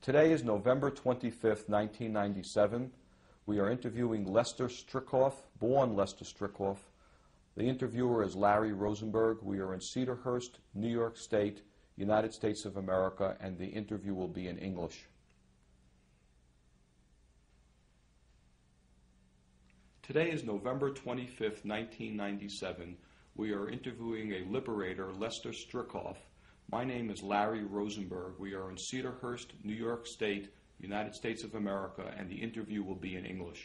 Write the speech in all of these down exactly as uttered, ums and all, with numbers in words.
Today is November twenty-fifth, nineteen ninety-seven. We are interviewing Lester Stricoff, born Lester Stricoff. The interviewer is Larry Rosenberg. We are in Cedarhurst, New York State, United States of America, and the interview will be in English. Today is November twenty-fifth, nineteen ninety-seven. We are interviewing a liberator, Lester Stricoff. My name is Larry Rosenberg. We are in Cedarhurst, New York State, United States of America, and the interview will be in English.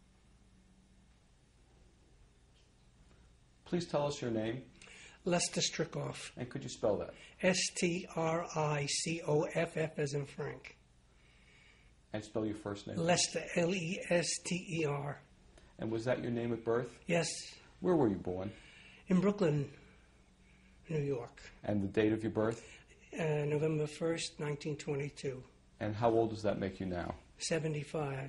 Please tell us your name. Lester Stricoff. And could you spell that? S T R I C O F F as in Frank. And spell your first name. Lester, L E S T E R. And was that your name at birth? Yes. Where were you born? In Brooklyn, New York. And the date of your birth? Uh, November first, nineteen twenty-two. And how old does that make you now? seventy-five.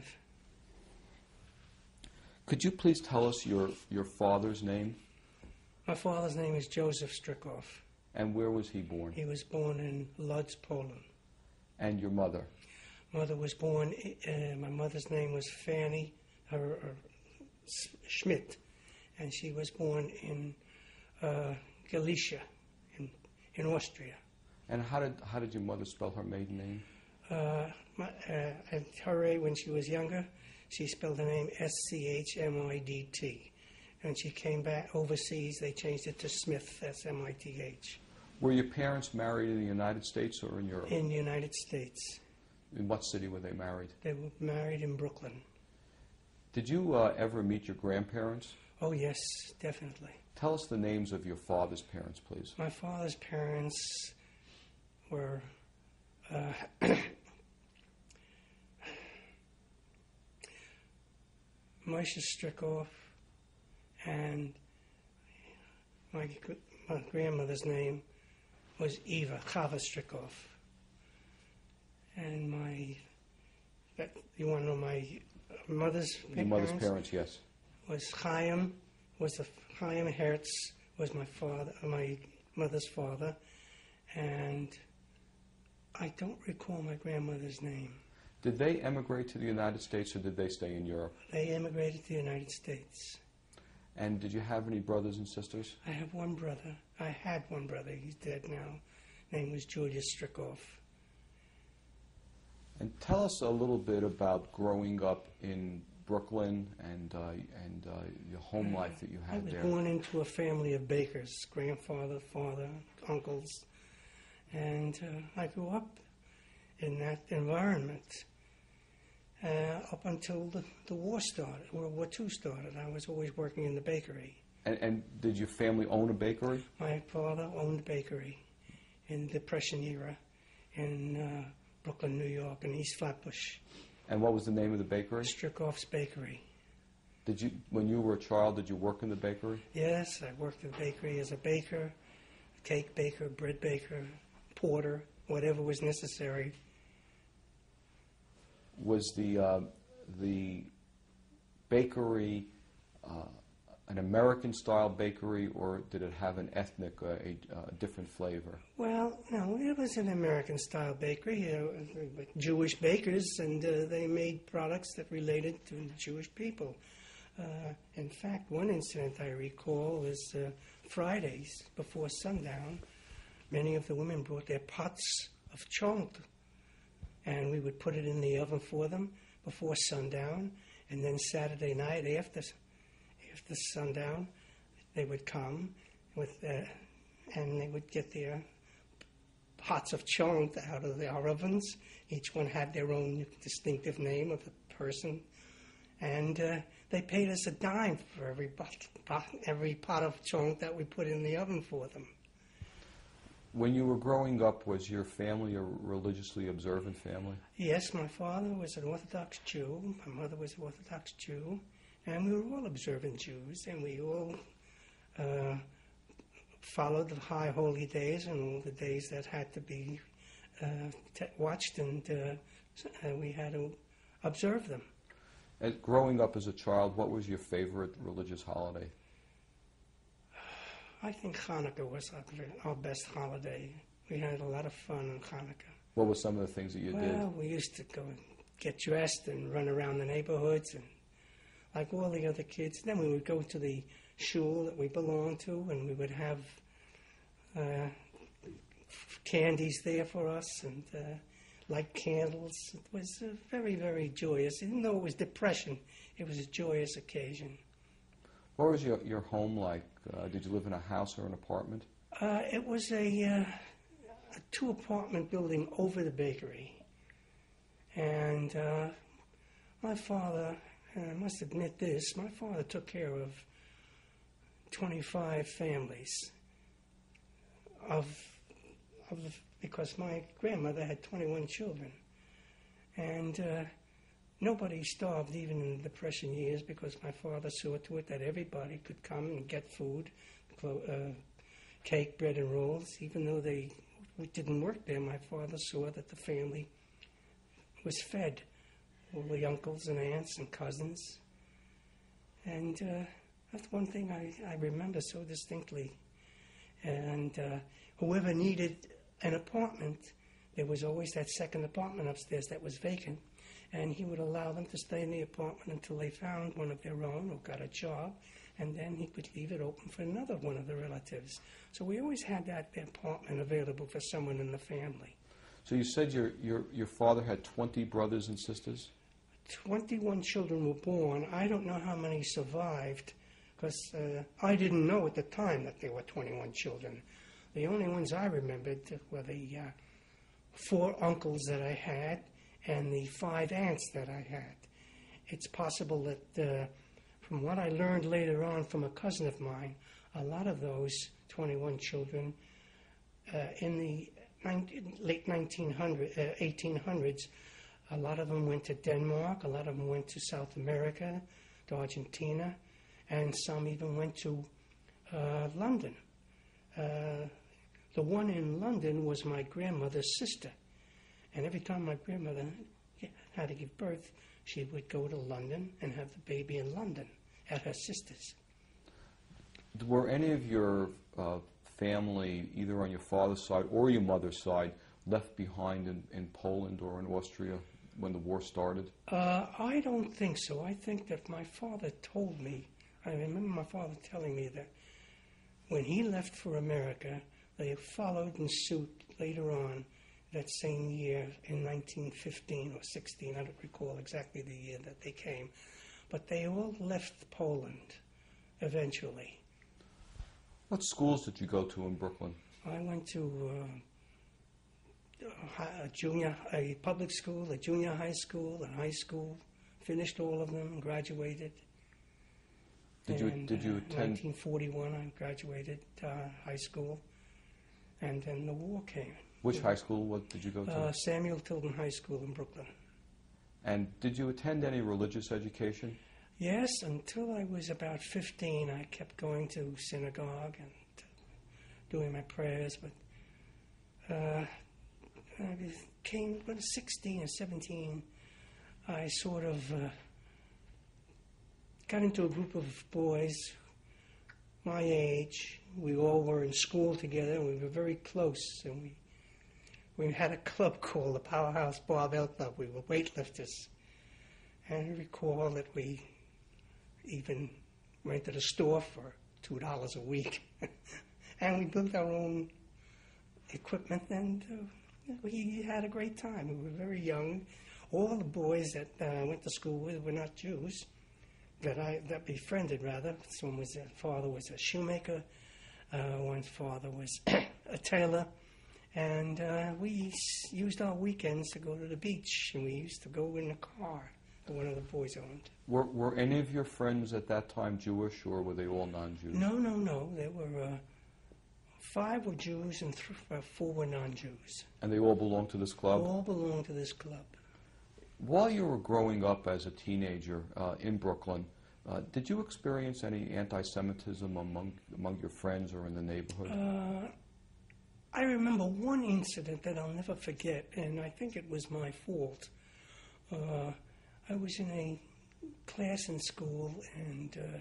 Could you please tell us your, your father's name? My father's name is Joseph Stricoff. And where was he born? He was born in Lodz, Poland. And your mother? Mother was born, uh, my mother's name was Fanny her, her, Schmidt, and she was born in uh, Galicia, in, in Austria. And how did how did your mother spell her maiden name? Uh, my, uh, at her age, when she was younger, she spelled the name S C H M I D T. When she came back overseas, they changed it to Smith, S M I T H. Were your parents married in the United States or in Europe? In the United States. In what city were they married? They were married in Brooklyn. Did you uh, ever meet your grandparents? Oh, yes, definitely. Tell us the names of your father's parents, please. My father's parents were uh, Moshe Stricoff, and my, my grandmother's name was Eva, Chava Stricoff. And my, that, you want to know my mother's Your parents? mother's parents, yes. Was Chaim, was the Chaim Hertz was my father, my mother's father, and I don't recall my grandmother's name. Did they emigrate to the United States or did they stay in Europe? They emigrated to the United States. And did you have any brothers and sisters? I have one brother. I had one brother. He's dead now. Name was Julius Stricoff. And tell us a little bit about growing up in Brooklyn and uh, and uh, your home life that you had I was there. born into a family of bakers, grandfather, father, uncles, and uh, I grew up in that environment uh, up until the, the war started, World War Two started. I was always working in the bakery. And, and did your family own a bakery? My father owned a bakery in the Depression era in uh, Brooklyn, New York, in East Flatbush. And what was the name of the bakery? Stricoff's Bakery. Did you, when you were a child, did you work in the bakery? Yes, I worked in the bakery as a baker, cake baker, bread baker, porter, whatever was necessary. Was the uh, the bakery uh, an American-style bakery, or did it have an ethnic, uh, a, a different flavor? Well, no, it was an American-style bakery, uh, Jewish bakers, and uh, they made products that related to the Jewish people. Uh, in fact, one incident I recall was uh, Fridays before sundown. Many of the women brought their pots of chont, and we would put it in the oven for them before sundown, and then Saturday night after after sundown, they would come with uh, and they would get their pots of chont out of our ovens. Each one had their own distinctive name of the person, and uh, they paid us a dime for every pot, pot, every pot of chont that we put in the oven for them. When you were growing up, was your family a religiously observant family? Yes, my father was an Orthodox Jew. My mother was an Orthodox Jew. And we were all observant Jews, and we all uh, followed the high holy days and all the days that had to be uh, t- watched, and uh, uh, we had to observe them. As growing up as a child, what was your favorite religious holiday? I think Hanukkah was our, our best holiday. We had a lot of fun on Hanukkah. What were some of the things that you well, did? Well, we used to go and get dressed and run around the neighborhoods and like all the other kids. Then we would go to the shul that we belonged to, and we would have uh, candies there for us and uh, light candles. It was uh, very, very joyous. Even though it was depression, it was a joyous occasion. What was your, your home like? Uh, did you live in a house or an apartment? Uh, it was a, uh, a two-apartment building over the bakery. And uh, my father, and I must admit this, my father took care of twenty-five families of, of because my grandmother had twenty-one children. And uh, nobody starved even in the Depression years because my father saw to it that everybody could come and get food, clo- uh, cake, bread, and rolls. Even though they didn't work there, my father saw that the family was fed, all the uncles and aunts and cousins. And uh, that's one thing I, I remember so distinctly. And uh, whoever needed an apartment, there was always that second apartment upstairs that was vacant, and he would allow them to stay in the apartment until they found one of their own or got a job, and then he could leave it open for another one of the relatives. So we always had that apartment available for someone in the family. So you said your, your, your father had twenty brothers and sisters? twenty-one children were born. I don't know how many survived, because uh, I didn't know at the time that there were twenty-one children. The only ones I remembered were the uh, four uncles that I had and the five aunts that I had. It's possible that, uh, from what I learned later on from a cousin of mine, a lot of those twenty-one children uh, in the late nineteen hundreds, uh, eighteen hundreds, a lot of them went to Denmark, a lot of them went to South America, to Argentina, and some even went to uh, London. Uh, the one in London was my grandmother's sister, and every time my grandmother had to give birth, she would go to London and have the baby in London at her sister's. Were any of your uh, family, either on your father's side or your mother's side, left behind in, in Poland or in Austria when the war started? Uh, I don't think so. I think that my father told me, I remember my father telling me that when he left for America, they followed in suit later on that same year in nineteen fifteen or sixteen. I don't recall exactly the year that they came. But they all left Poland eventually. What schools did you go to in Brooklyn? I went to uh, a junior, a public school, a junior high school, a high school. Finished all of them, graduated. Did you and, did you uh, attend? nineteen forty-one, I graduated uh, high school, and then the war came. Which high school? What did you go to? Uh, Samuel Tilden High School in Brooklyn. And did you attend any religious education? Yes, until I was about fifteen, I kept going to synagogue and doing my prayers. But uh, I became, when I was sixteen or seventeen, I sort of uh, got into a group of boys my age. We all were in school together, and we were very close. And we we had a club called the Powerhouse Barbell Club. We were weightlifters. And I recall that we even went to the store for two dollars a week. And we built our own equipment, and uh, we had a great time. We were very young. All the boys that I uh, went to school with were not Jews, that I that befriended, rather. One was, their father was a shoemaker. Uh, one's father was a tailor. And uh, we used our weekends to go to the beach, and we used to go in a car that one of the boys owned. Were, were any of your friends at that time Jewish, or were they all non-Jews? No, no, no. There were uh, five were Jews and th- uh, four were non-Jews. And they all belonged to this club? All belonged to this club. While you were growing up as a teenager uh, in Brooklyn, uh, did you experience any anti-Semitism among among your friends or in the neighborhood? Uh, I remember one incident that I'll never forget, and I think it was my fault. Uh, I was in a class in school, and uh,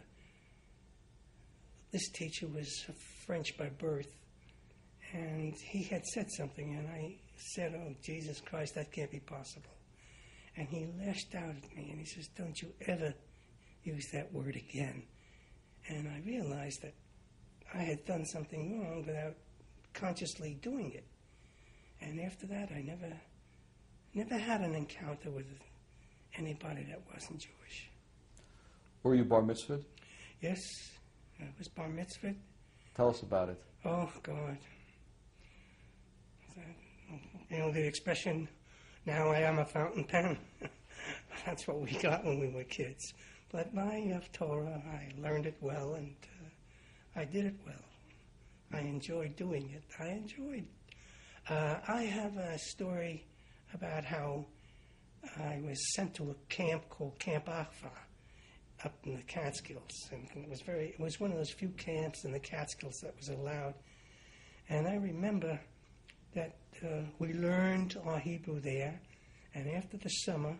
this teacher was French by birth, and he had said something, and I, said, "Oh, Jesus Christ, that can't be possible." And he lashed out at me and he says, "Don't you ever use that word again." And I realized that I had done something wrong without consciously doing it. And after that, I never, never had an encounter with anybody that wasn't Jewish. Were you bar mitzvahed? Yes, I was bar mitzvahed. Tell us about it. Oh, God. You know the expression, "Now I am a fountain pen." That's what we got when we were kids. But my uh, Torah, I learned it well, and uh, I did it well. I enjoyed doing it. I enjoyed. Uh, I have a story about how I was sent to a camp called Camp Achva up in the Catskills, and it was very. It was one of those few camps in the Catskills that was allowed. And I remember that uh, we learned our Hebrew there, and after the summer,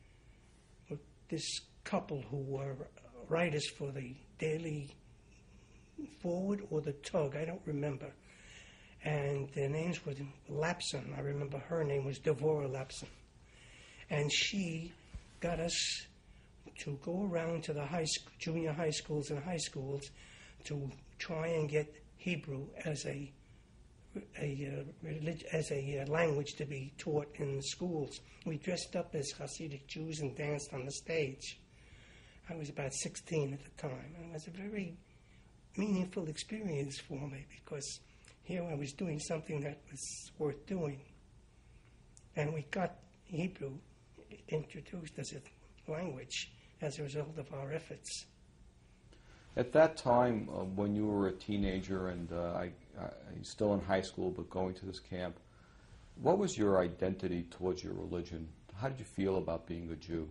this couple who were writers for the Daily Forward or the Tug, I don't remember, and their names were Lapson. I remember her name was Devorah Lapson, and she got us to go around to the high school, junior high schools and high schools to try and get Hebrew as a a uh, relig- as a uh, language to be taught in the schools. We dressed up as Hasidic Jews and danced on the stage. I was about sixteen at the time, and it was a very meaningful experience for me because here I was doing something that was worth doing. And we got Hebrew introduced as a language as a result of our efforts. At that time, uh, when you were a teenager and uh, I, I, still in high school but going to this camp, what was your identity towards your religion? How did you feel about being a Jew?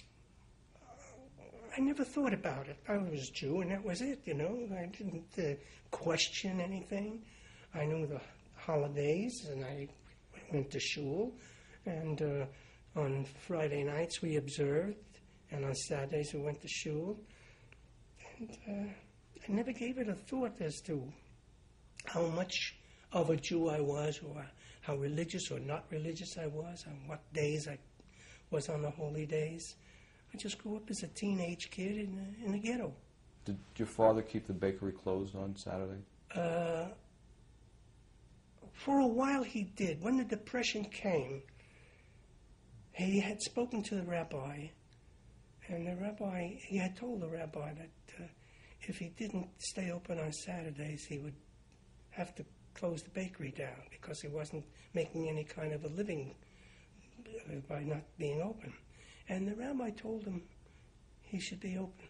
I never thought about it. I was a Jew and that was it, you know. I didn't uh, question anything. I knew the holidays and I went to shul. And uh, on Friday nights we observed, and on Saturdays we went to shul. And uh, I never gave it a thought as to how much of a Jew I was, or how religious or not religious I was, on what days I was on the holy days. I just grew up as a teenage kid in a, in a ghetto. Did your father keep the bakery closed on Saturday? Uh, for a while he did. When the Depression came, he had spoken to the rabbi, and the rabbi, he had told the rabbi that uh, if he didn't stay open on Saturdays, he would have to close the bakery down because he wasn't making any kind of a living by not being open. And the rabbi told him he should be open.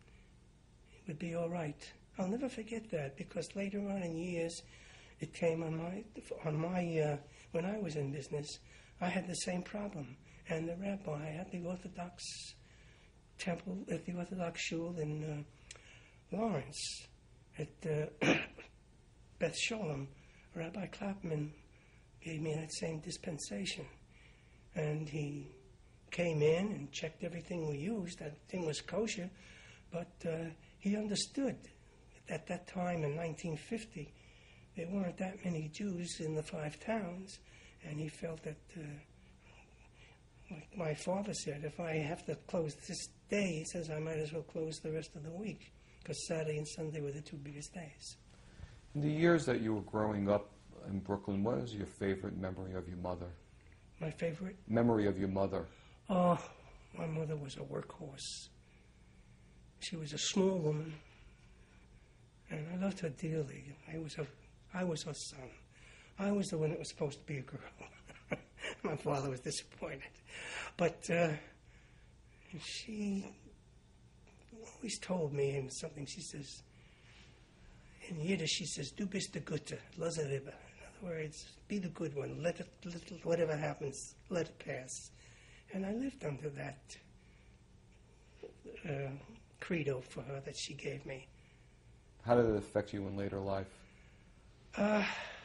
It would be all right. I'll never forget that because later on in years, it came on my, on my uh, when I was in business, I had the same problem. And the rabbi at the Orthodox temple, at the Orthodox shul in uh, Lawrence, at uh, Beth Sholem, Rabbi Clapman gave me that same dispensation. And he came in and checked everything we used. That thing was kosher, but uh, he understood at that time in nineteen fifty, there weren't that many Jews in the five towns, and he felt that, uh, like my father said, if I have to close this day, he says I might as well close the rest of the week, because Saturday and Sunday were the two biggest days. In the years that you were growing up in Brooklyn, what is your favorite memory of your mother? My favorite? Memory of your mother. Oh, my mother was a workhorse. She was a small woman, and I loved her dearly. I was, a, I was her son. I was the one that was supposed to be a girl. My father was disappointed. But uh, she always told me in something, she says, in Yiddish, she says, "Du bist der Gute, lass es rüber." In other words, be the good one. Let it, let it, whatever happens, let it pass. And I lived under that uh, credo for her that she gave me. How did it affect you in later life? Uh,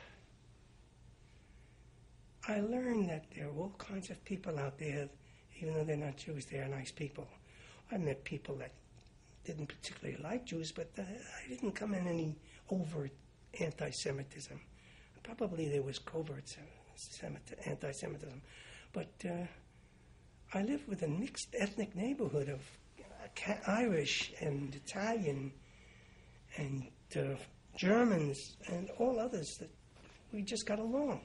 I learned that there are all kinds of people out there, even though they're not Jews, they are nice people. I met people that didn't particularly like Jews, but uh, I didn't come in any overt anti-Semitism. Probably there was covert anti-Semitism. But uh, I lived with a mixed ethnic neighborhood of uh, Irish and Italian and uh, Germans and all others that we just got along.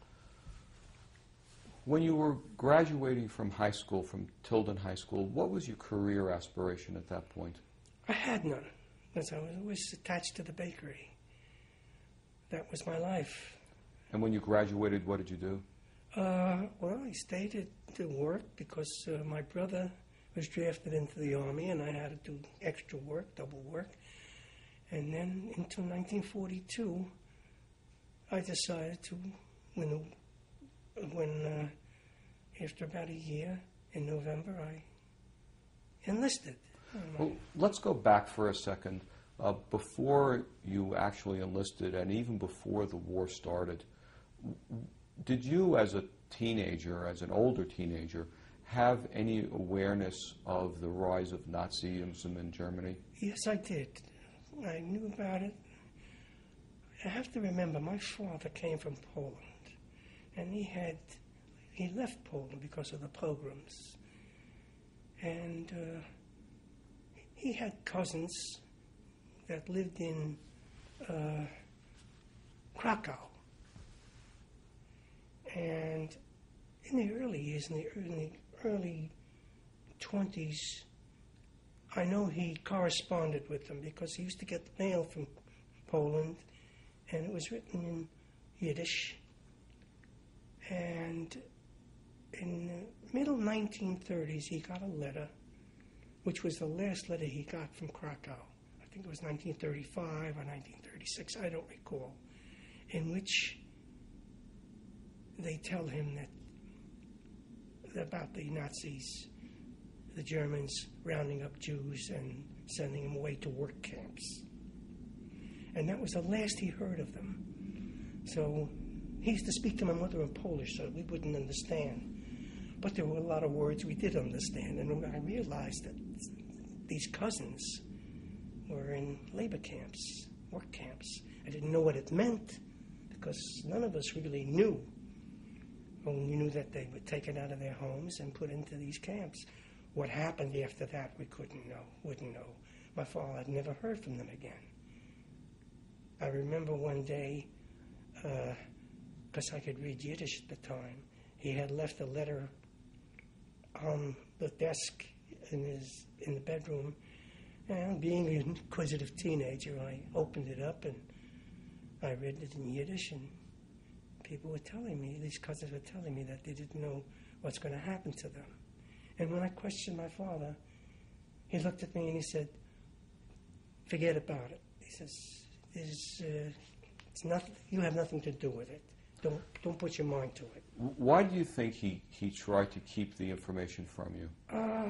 When you were graduating from high school, from Tilden High School, what was your career aspiration at that point? I had none, because I was always attached to the bakery. That was my life. And when you graduated, what did you do? Uh, well, I stayed at, to work because uh, my brother was drafted into the Army, and I had to do extra work, double work. And then until nineteen forty-two, I decided to, when, when uh, after about a year, in November, I enlisted. Well, let's go back for a second. Uh, before you actually enlisted, and even before the war started, did you, as a teenager, as an older teenager, have any awareness of the rise of Nazism in Germany? Yes, I did. I knew about it. I have to remember, my father came from Poland, and he had he left Poland because of the pogroms, and uh, he had cousins that lived in uh, Krakow. And in the early years, in the early, early twenties, I know he corresponded with them because he used to get the mail from Poland, and it was written in Yiddish. And in the middle nineteen thirties, he got a letter, which was the last letter he got from Krakow. I think it was nineteen thirty-five or nineteen thirty-six, I don't recall, in which they tell him that about the Nazis, the Germans rounding up Jews and sending them away to work camps. And that was the last he heard of them. So he used to speak to my mother in Polish so we wouldn't understand. But there were a lot of words we did understand. And when I realized that these cousins were in labor camps, work camps, I didn't know what it meant because none of us really knew. Only knew that they were taken out of their homes and put into these camps. What happened after that, we couldn't know, wouldn't know. My father had never heard from them again. I remember one day, because uh, I could read Yiddish at the time, he had left a letter on the desk in his in the bedroom. And being an inquisitive teenager, I opened it up and I read it in Yiddish, and people were telling me, these cousins were telling me that they didn't know what's going to happen to them. And when I questioned my father, he looked at me and he said, forget about it. He says, it's, uh, it's not, you have nothing to do with it. Don't, don't put your mind to it. Why do you think he, he tried to keep the information from you? Uh,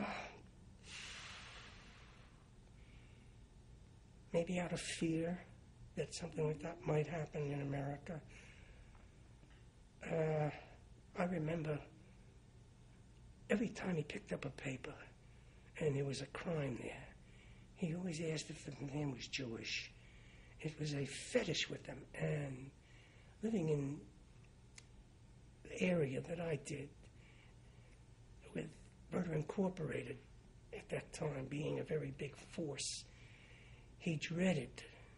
maybe out of fear that something like that might happen in America. Uh, I remember every time he picked up a paper and there was a crime there, he always asked if the man was Jewish. It was a fetish with them. And living in the area that I did, with Murder Incorporated at that time being a very big force, he dreaded,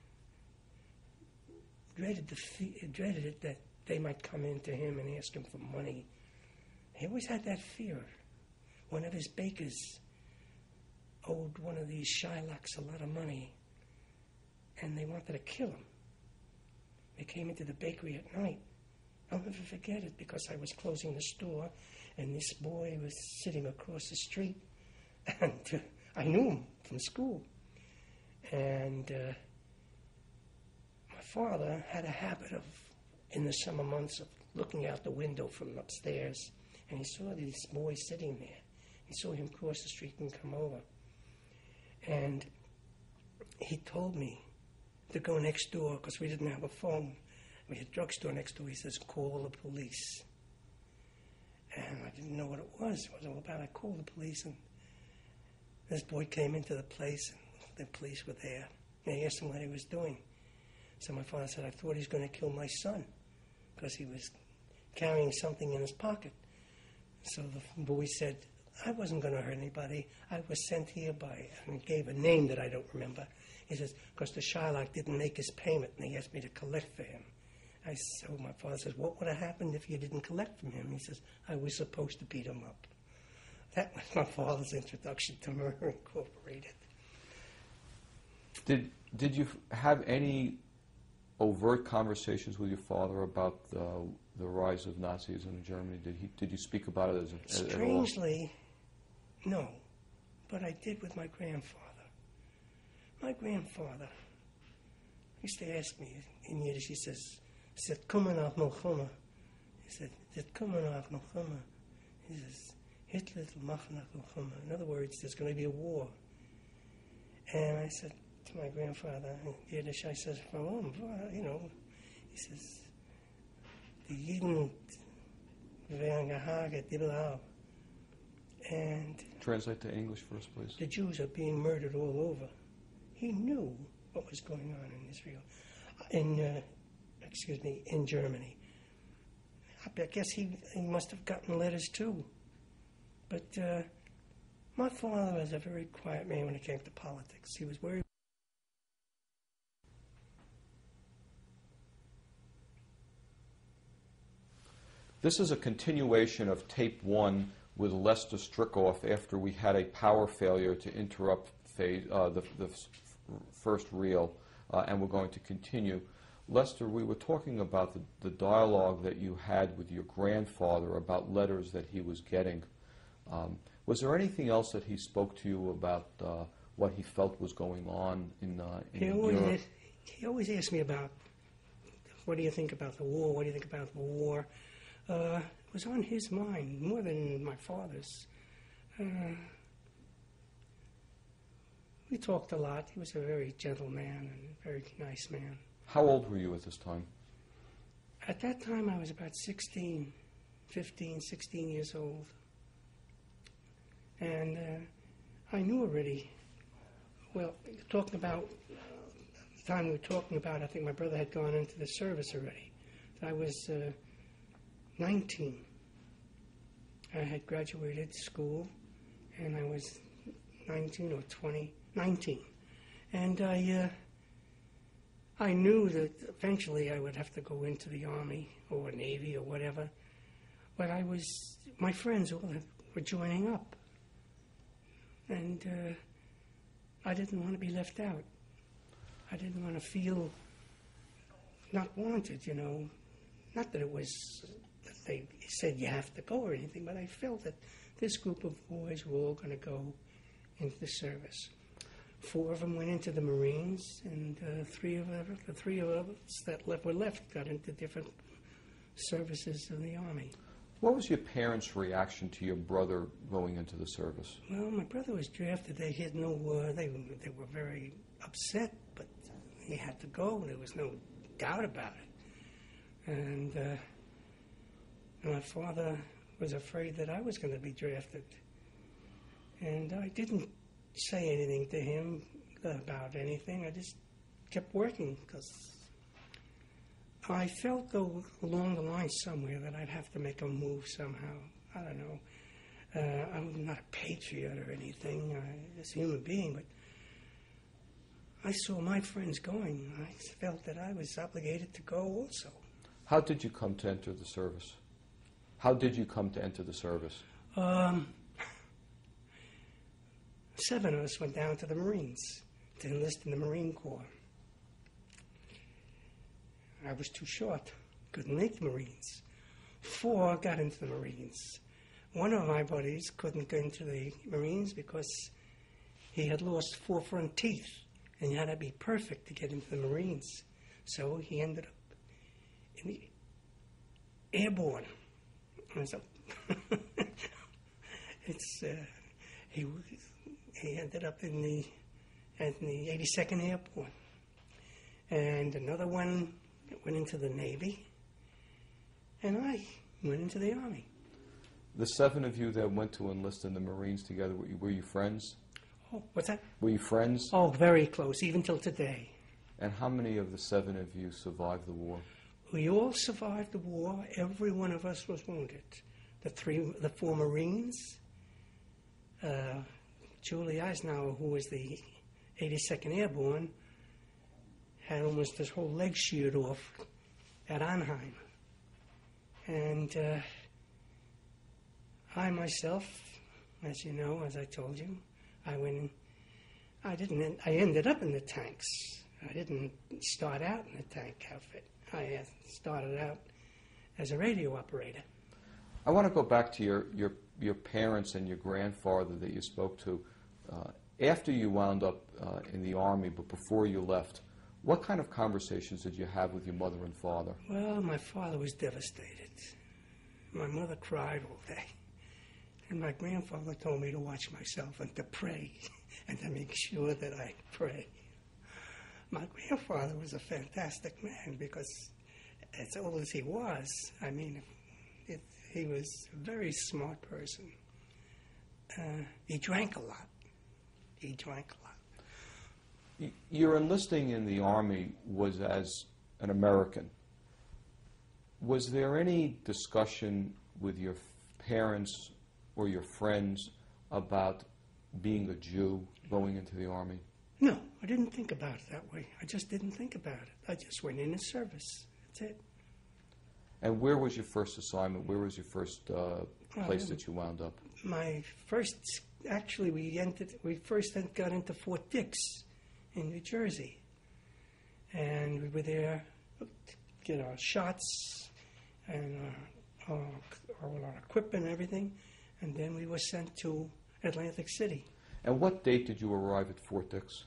dreaded, the, dreaded it that they might come into him and ask him for money. He always had that fear. One of his bakers owed one of these Shylocks a lot of money, and they wanted to kill him. They came into the bakery at night. I'll never forget it because I was closing the store, and this boy was sitting across the street, and uh, I knew him from school. And uh, my father had a habit of, in the summer months, of looking out the window from upstairs, and he saw this boy sitting there. He saw him cross the street and come over. And he told me to go next door because we didn't have a phone. We had a drugstore next door. He says, call the police. And I didn't know what it was. What it was all about. I called the police, and this boy came into the place, and the police were there. And I asked him what he was doing. So my father said, I thought he was going to kill my son because he was carrying something in his pocket. So the boy said, I wasn't going to hurt anybody. I was sent here by, and he gave a name that I don't remember. He says, because the Shylock didn't make his payment, and he asked me to collect for him. I so my father says, what would have happened if you didn't collect from him? He says, I was supposed to beat him up. That was my father's introduction to Murder Incorporated. Did did you have any overt conversations with your father about the the rise of Nazism in Germany? Did he did you speak about it as a, as, Strangely, no, but I did with my grandfather. My grandfather used to ask me in Yiddish. He says, "He said, kommen nach Milchama." He said, "Did kommen nach Milchama?" He says, "Hitler macht nach Milchama." In other words, there's going to be a war. And I said to my grandfather in Yiddish, I said, "Warum? You know," he says, "The Juden werden gehagelt überall." And translate to English first, please. The Jews are being murdered all over. He knew what was going on in Israel, in uh, excuse me, in Germany. I guess he, he must have gotten letters too. But uh, my father was a very quiet man when it came to politics. He was very. This is a continuation of tape one with Lester Stricoff after we had a power failure to interrupt phase, uh, the, the first reel, uh, and we're going to continue. Lester, we were talking about the, the dialogue that you had with your grandfather about letters that he was getting. Um, was there anything else that he spoke to you about uh, what he felt was going on in, uh, in he always Europe? asked, he always asked me about, what do you think about the war? What do you think about the war? Uh, it was on his mind more than my father's. Uh, we talked a lot. He was a very gentle man and a very nice man. How old were you at this time? At that time, I was about sixteen, fifteen, sixteen years old. And uh, I knew already, well, talking about, the time we were talking about, I think my brother had gone into the service already. I was uh, nineteen. I had graduated school, and I was nineteen or twenty, nineteen. And I... Uh, I knew that eventually I would have to go into the Army or Navy or whatever, but I was, my friends all were joining up, and uh, I didn't want to be left out. I didn't want to feel not wanted, you know. Not that it was, that they said you have to go or anything, but I felt that this group of boys were all going to go into the service. Four of them went into the Marines, and uh, three of us, the three of us that left, were left got into different services in the Army. What was your parents' reaction to your brother going into the service? Well, my brother was drafted. They had no, uh, they they were very upset, but he had to go. There was no doubt about it. And uh, my father was afraid that I was going to be drafted, and I didn't say anything to him about anything. I just kept working because I felt, though, along the line somewhere that I'd have to make a move somehow. I don't know. Uh, I'm not a patriot or anything uh, as a human being, but I saw my friends going. I felt that I was obligated to go also. How did you come to enter the service? How did you come to enter the service? Um... Seven of us went down to the Marines to enlist in the Marine Corps. I was too short, couldn't make the Marines. Four got into the Marines. One of my buddies couldn't go into the Marines because he had lost four front teeth, and you had to be perfect to get into the Marines. So he ended up in the airborne. And so it's uh, he. He ended up in the in the eighty-second Airborne, and another one went into the Navy, and I went into the Army. The seven of you that went to enlist in the Marines together, were you, were you friends? Oh, what's that? Were you friends? Oh, very close, even till today. And how many of the seven of you survived the war? We all survived the war. Every one of us was wounded. The three, the four Marines, uh, Julie Eisenhower, who was the eighty-second Airborne, had almost his whole leg sheared off at Arnhem. And uh, I myself, as you know, as I told you, I went in, I didn't, I ended up in the tanks. I didn't start out in the tank outfit. I started out as a radio operator. I want to go back to your, your, your parents and your grandfather that you spoke to. Uh, after you wound up uh, in the Army, but before you left, what kind of conversations did you have with your mother and father? Well, my father was devastated. My mother cried all day. And my grandfather told me to watch myself and to pray and to make sure that I pray. My grandfather was a fantastic man because as old as he was, I mean, it, he was a very smart person. Uh, he drank a lot. He drank a lot. Your enlisting in the Army was as an American. Was there any discussion with your parents or your friends about being a Jew going into the Army? No, I didn't think about it that way. I just didn't think about it. I just went in as service. That's it. And where was your first assignment? Where was your first uh, place uh, that you wound up? My first, actually, we entered. We first got into Fort Dix in New Jersey, and we were there to get our shots and uh, our, all our equipment and everything, and then we were sent to Atlantic City. And what date did you arrive at Fort Dix?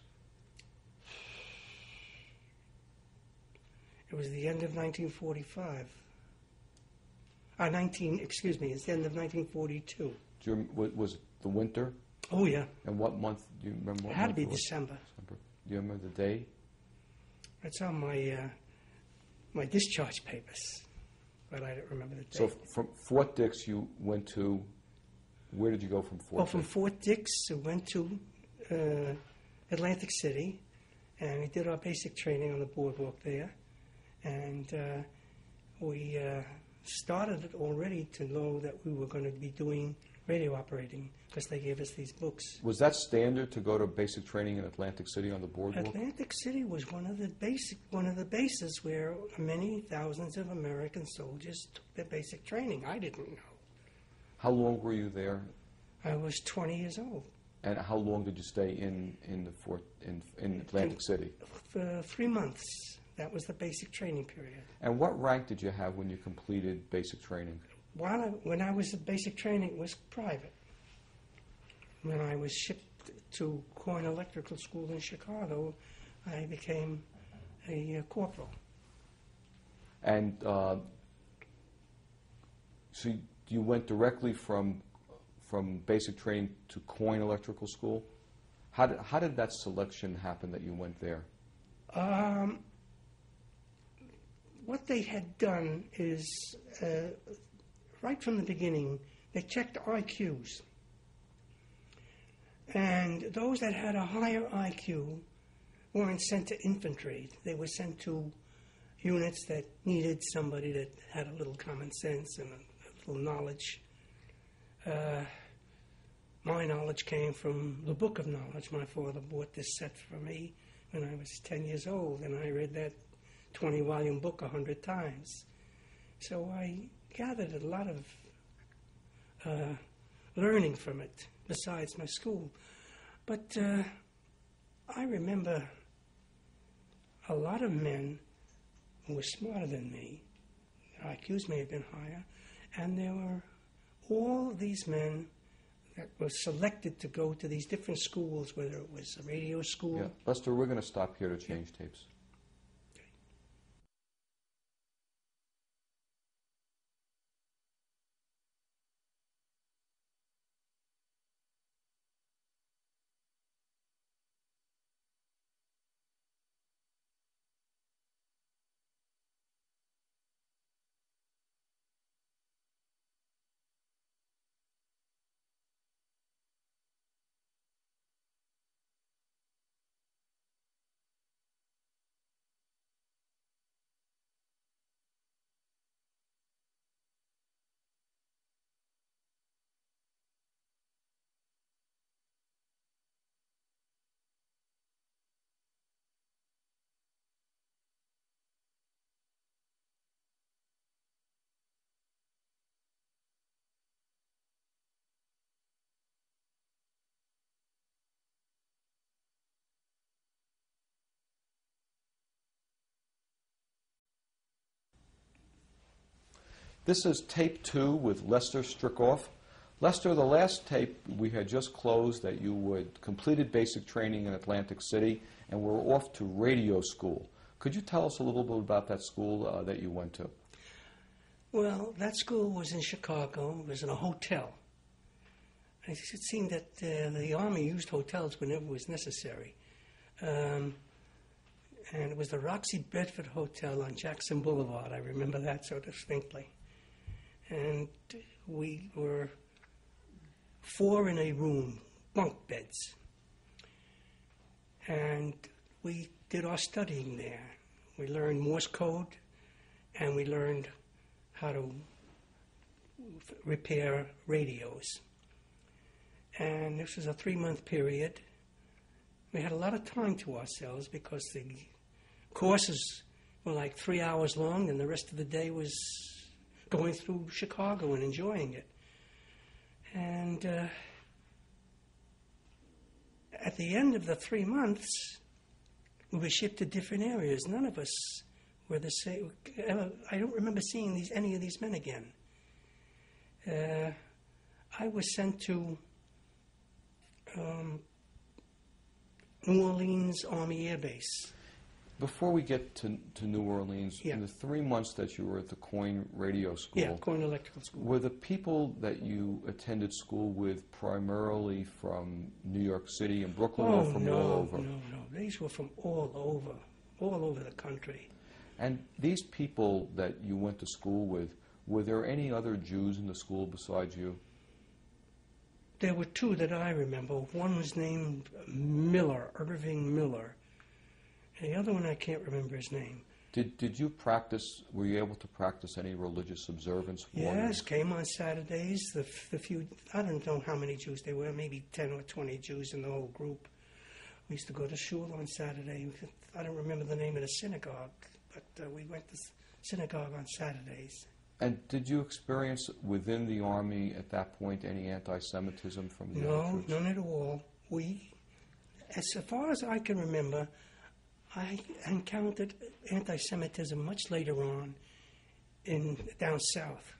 It was the end of nineteen forty-five. Uh, nineteen, excuse me, it's the end of nineteen forty-two. Do you, was it the winter? Oh, yeah. And what month, do you remember what It had month to be it was? December. December. Do you remember the day? It's on my, uh, my discharge papers, but I don't remember the date. So from Fort Dix you went to, where did you go from Fort Well, Dix? from Fort Dix, we went to uh, Atlantic City, and we did our basic training on the boardwalk there. And uh, we uh, started it already to know that we were going to be doing radio operating because they gave us these books. Was that standard to go to basic training in Atlantic City on the boardwalk? Atlantic City was one of the basic, one of the bases where many thousands of American soldiers took their basic training. I didn't know. How long were you there? I was twenty years old. And how long did you stay in in the fort in in Atlantic City? For three months. That was the basic training period. And what rank did you have when you completed basic training? While I, when I was at basic training, it was private. When I was shipped to Coyne Electrical School in Chicago, I became a uh, corporal. And uh, so you went directly from from basic training to Coyne Electrical School? How did, how did that selection happen that you went there? Um, what they had done is, uh, right from the beginning, they checked I Qs. And those that had a higher I Q weren't sent to infantry. They were sent to units that needed somebody that had a little common sense and a, a little knowledge. Uh, my knowledge came from the Book of Knowledge. My father bought this set for me when I was ten years old, and I read that twenty-volume book a hundred times. So I gathered a lot of uh, learning from it, besides my school. But uh, I remember a lot of men who were smarter than me. Their I Qs may have been higher, and there were all these men that were selected to go to these different schools, whether it was a radio school. Yeah. Lester, we're going to stop here to change tapes. This is tape two with Lester Stricoff. Lester, the last tape we had just closed that you had completed basic training in Atlantic City and were off to radio school. Could you tell us a little bit about that school uh, that you went to? Well, that school was in Chicago. It was in a hotel. It seemed that uh, the Army used hotels whenever it was necessary. Um, and it was the Roxy Bedford Hotel on Jackson Boulevard. I remember that so distinctly. And we were four in a room, bunk beds. And we did our studying there. We learned Morse code, and we learned how to f- repair radios. And this was a three-month period. We had a lot of time to ourselves because the courses were like three hours long, and the rest of the day was going through Chicago and enjoying it. And uh, at the end of the three months, we were shipped to different areas. None of us were the same. I don't remember seeing these any of these men again. Uh, I was sent to um, New Orleans Army Air Base. Before we get to, to New Orleans, Yeah. in the three months that you were at the Coyne Radio School, Yeah, Coyne Electrical School. were the people that you attended school with primarily from New York City and Brooklyn, Oh, or from no, all over? no, no. These were from all over, all over the country. And these people that you went to school with, were there any other Jews in the school besides you? There were two that I remember. One was named Miller, Irving Miller. And the other one, I can't remember his name. Did did you practice, were you able to practice any religious observance? Yes, came on Saturdays. The, f- the few, I don't know how many Jews there were, maybe ten or twenty Jews in the whole group. We used to go to shul on Saturday. I don't remember the name of the synagogue, but uh, we went to synagogue on Saturdays. And did you experience within the Army at that point any anti-Semitism from the other No, troops? none at all. We, as far as I can remember, I encountered anti-Semitism much later on in down south,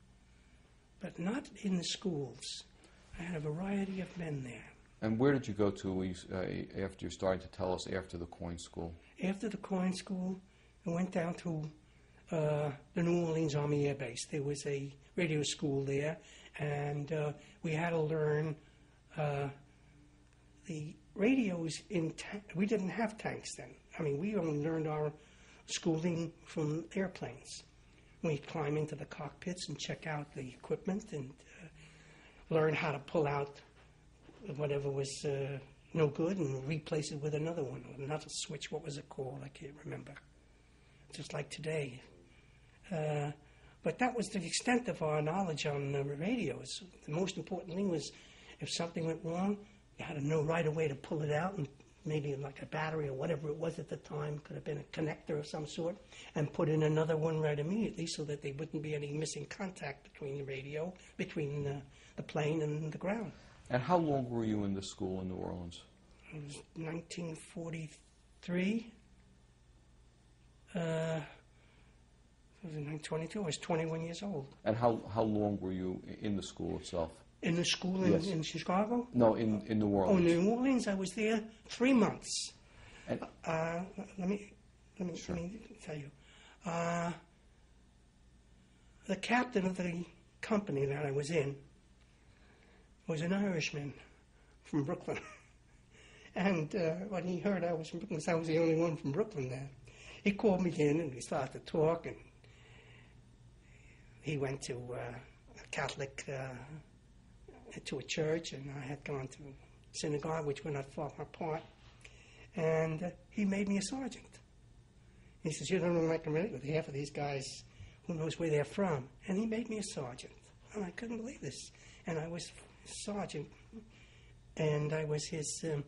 but not in the schools. I had a variety of men there. And where did you go to uh, after you're starting to tell us after the Coyne School? After the Coyne School, I went down to uh, the New Orleans Army Air Base. There was a radio school there, and uh, we had to learn uh, the radios in ta- we didn't have tanks then. I mean, we only learned our schooling from airplanes. We'd climb into the cockpits and check out the equipment and uh, learn how to pull out whatever was uh, no good and replace it with another one, or another switch. What was it called? I can't remember. Just like today. Uh, but that was the extent of our knowledge on uh, radios. The most important thing was if something went wrong, you had to know right away to pull it out, and maybe like a battery or whatever it was at the time, could have been a connector of some sort, and put in another one right immediately so that there wouldn't be any missing contact between the radio, between the, the plane and the ground. And how long were you in the school in New Orleans? It was nineteen forty-three. Uh, it was in nineteen twenty-two. I was twenty-one years old. And how, how long were you in the school itself? In the school in, Yes. in Chicago? No, in, in New Oh, Orleans. in New Orleans, I was there three months. And, Uh, let me let me, Sure. let me tell you. Uh, the captain of the company that I was in was an Irishman from Brooklyn. And uh, when he heard I was from Brooklyn, 'cause I was the only one from Brooklyn there, he called me in and we started to talk. And he went to uh, a Catholic, uh, to a church, and I had gone to synagogue, which were not far apart. And uh, he made me a sergeant. He says, "You don't look like I'm with half of these guys. Who knows where they're from?" And he made me a sergeant. And I couldn't believe this. And I was sergeant, and I was his um,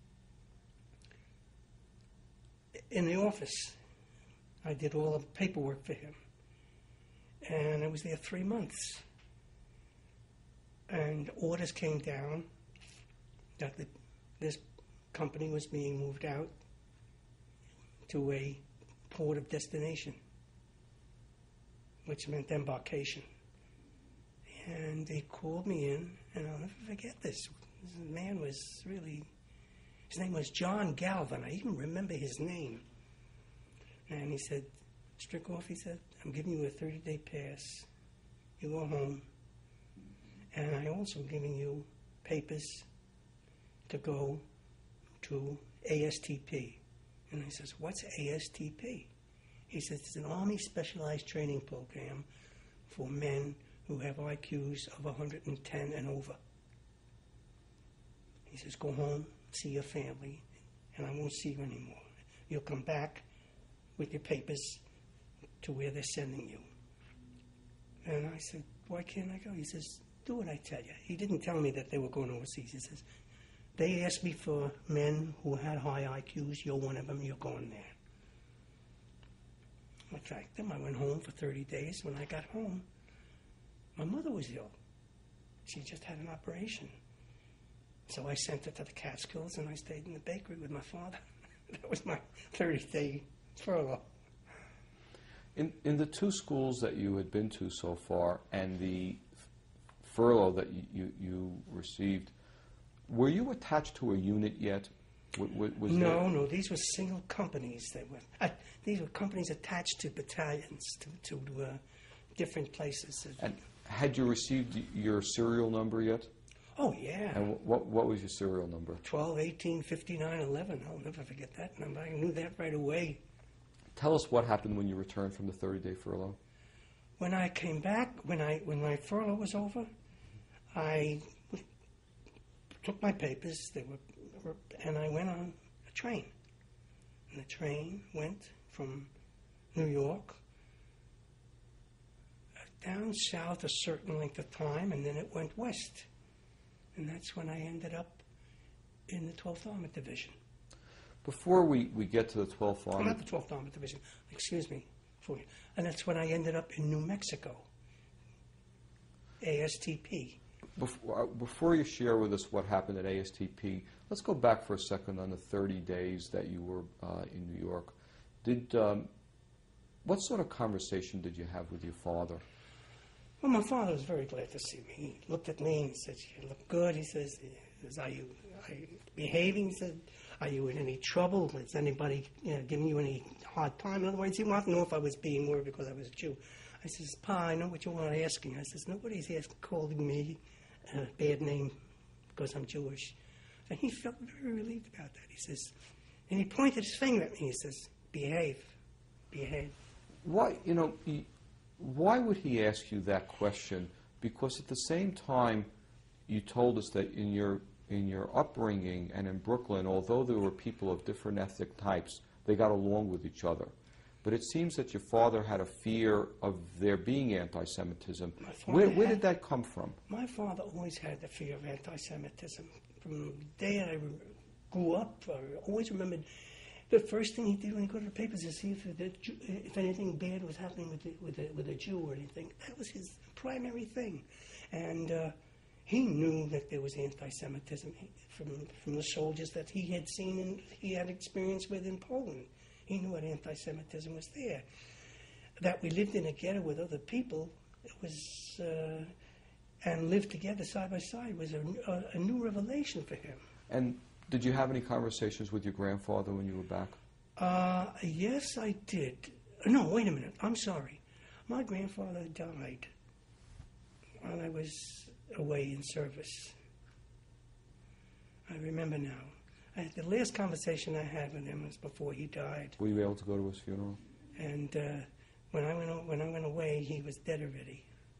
in the office. I did all the paperwork for him, and I was there three months. And orders came down that the, this company was being moved out to a port of destination. which meant embarkation. And they called me in, and I'll never forget this. This man was really, his name was John Galvin. I even remember his name. And he said, Stricoff, he said, I'm giving you a thirty-day pass. You go home. And I also giving you papers to go to A S T P. And I says, what's A S T P? He says, it's an Army Specialized Training Program for men who have I Qs of one hundred ten and over. He says, go home, see your family, and I won't see you anymore. You'll come back with your papers to where they're sending you. And I said, why can't I go? He says, do what I tell you. He didn't tell me that they were going overseas. He says, they asked me for men who had high I Qs. You're one of them. You're going there. I tracked them. I went home for thirty days. When I got home, my mother was ill. She just had an operation. So I sent her to the Catskills, and I stayed in the bakery with my father. That was my thirty-day furlough. In, in the two schools that you had been to so far and the f- furlough that you, you, you received, were you attached to a unit yet? W- w- was no, there... no. These were single companies. That were uh, these were companies attached to battalions to, to uh, different places. And had you received your serial number yet? Oh, yeah. And w- what what was your serial number? twelve, eighteen, fifty-nine, eleven. I'll never forget that number. I knew that right away. Tell us what happened when you returned from the thirty-day furlough. When I came back, when I when my furlough was over, I took my papers, they were, and I went on a train. And the train went from New York down south a certain length of time, and then it went west. And that's when I ended up in the twelfth Armored Division. Before we, we get to the twelfth Oh, Armored... not the twelfth Armored Division, excuse me. For, and that's when I ended up in New Mexico, A S T P. Before, uh, before you share with us what happened at A S T P, let's go back for a second on the thirty days that you were uh, in New York. Did um, what sort of conversation did you have with your father? Well, my father was very glad to see me. He looked at me and he said, you look good. He says, are you, are you behaving? He said, are you in any trouble? Is anybody you know, giving you any hard time? In other words, he wanted to know if I was being worried because I was a Jew. I says, Pa, I know what you want asking. I says, nobody's asking, calling me a bad name because I'm Jewish. And he felt very relieved about that. He says, and he pointed his finger at me. He says, behave, behave. Why, you know, he, why would he ask you that question? Because at the same time, you told us that in your in your upbringing and in Brooklyn, although there were people of different ethnic types, they got along with each other. But it seems that your father had a fear of there being anti-Semitism. Where, where did that come from? My father always had the fear of anti-Semitism. From the day I grew up, I always remembered the first thing he did when he got to the papers is see if, the, if anything bad was happening with, the, with, the, with a Jew or anything. That was his primary thing. And uh, he knew that there was anti-Semitism from, from the soldiers that he had seen and he had experience with in Poland. He knew that anti-Semitism was there. That we lived in a ghetto with other people it was, uh, and lived together side by side was a, a, a new revelation for him. And did you have any conversations with your grandfather when you were back? Uh, yes, I did. No, wait a minute. I'm sorry. My grandfather died while I was away in service. I remember now. I, the last conversation I had with him was before he died. Were you able to go to his funeral? And uh, when I went when I went away, he was dead already.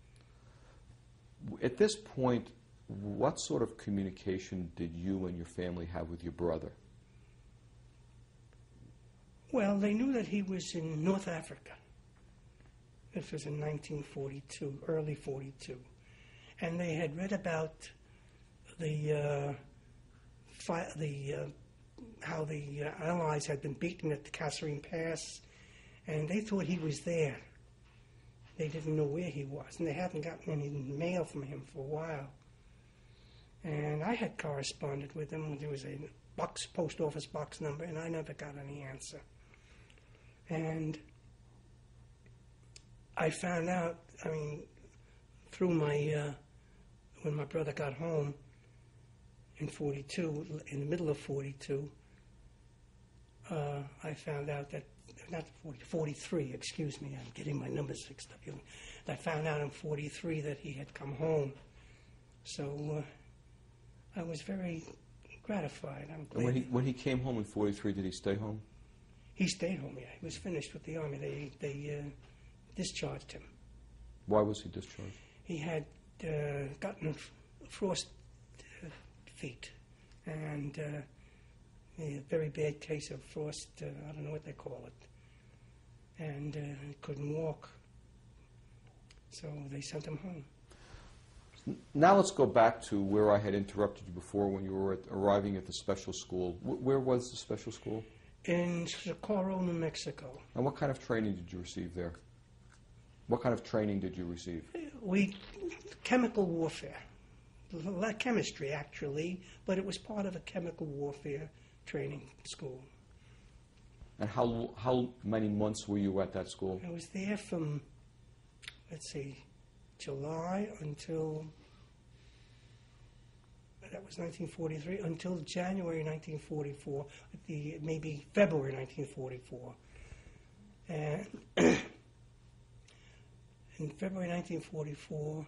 At this point, what sort of communication did you and your family have with your brother? Well, they knew that he was in North Africa. This was in nineteen forty-two, early forty-two. And they had read about the, uh, fi- the uh, how the uh, Allies had been beaten at the Kasserine Pass, and they thought he was there. They didn't know where he was, and they hadn't gotten any mail from him for a while. And I had corresponded with him. There was a box, post office box number, and I never got any answer. And I found out, I mean, through my, uh, when my brother got home in forty-two, in the middle of forty-two, uh, I found out that, not forty, forty-three, excuse me, I'm getting my numbers mixed up. I found out in forty-three that he had come home. So uh, I was very gratified. I'm glad. And when he, when he came home in forty-three, did he stay home? He stayed home, yeah. He was finished with the Army. They, they uh, discharged him. Why was he discharged? He had uh, gotten f- frost uh, feet, and uh, a very bad case of frost, uh, I don't know what they call it, and uh, he couldn't walk, so they sent him home. Now let's go back to where I had interrupted you before when you were at, arriving at the special school. W- where was the special school? In Socorro, New Mexico. And what kind of training did you receive there? What kind of training did you receive? We, chemical warfare, like chemistry actually, but it was part of a chemical warfare training school. And how how many months were you at that school? I was there from, let's see, July until, that was nineteen forty-three, until January nineteen forty-four, the, maybe February nineteen forty-four. And in February nineteen forty-four,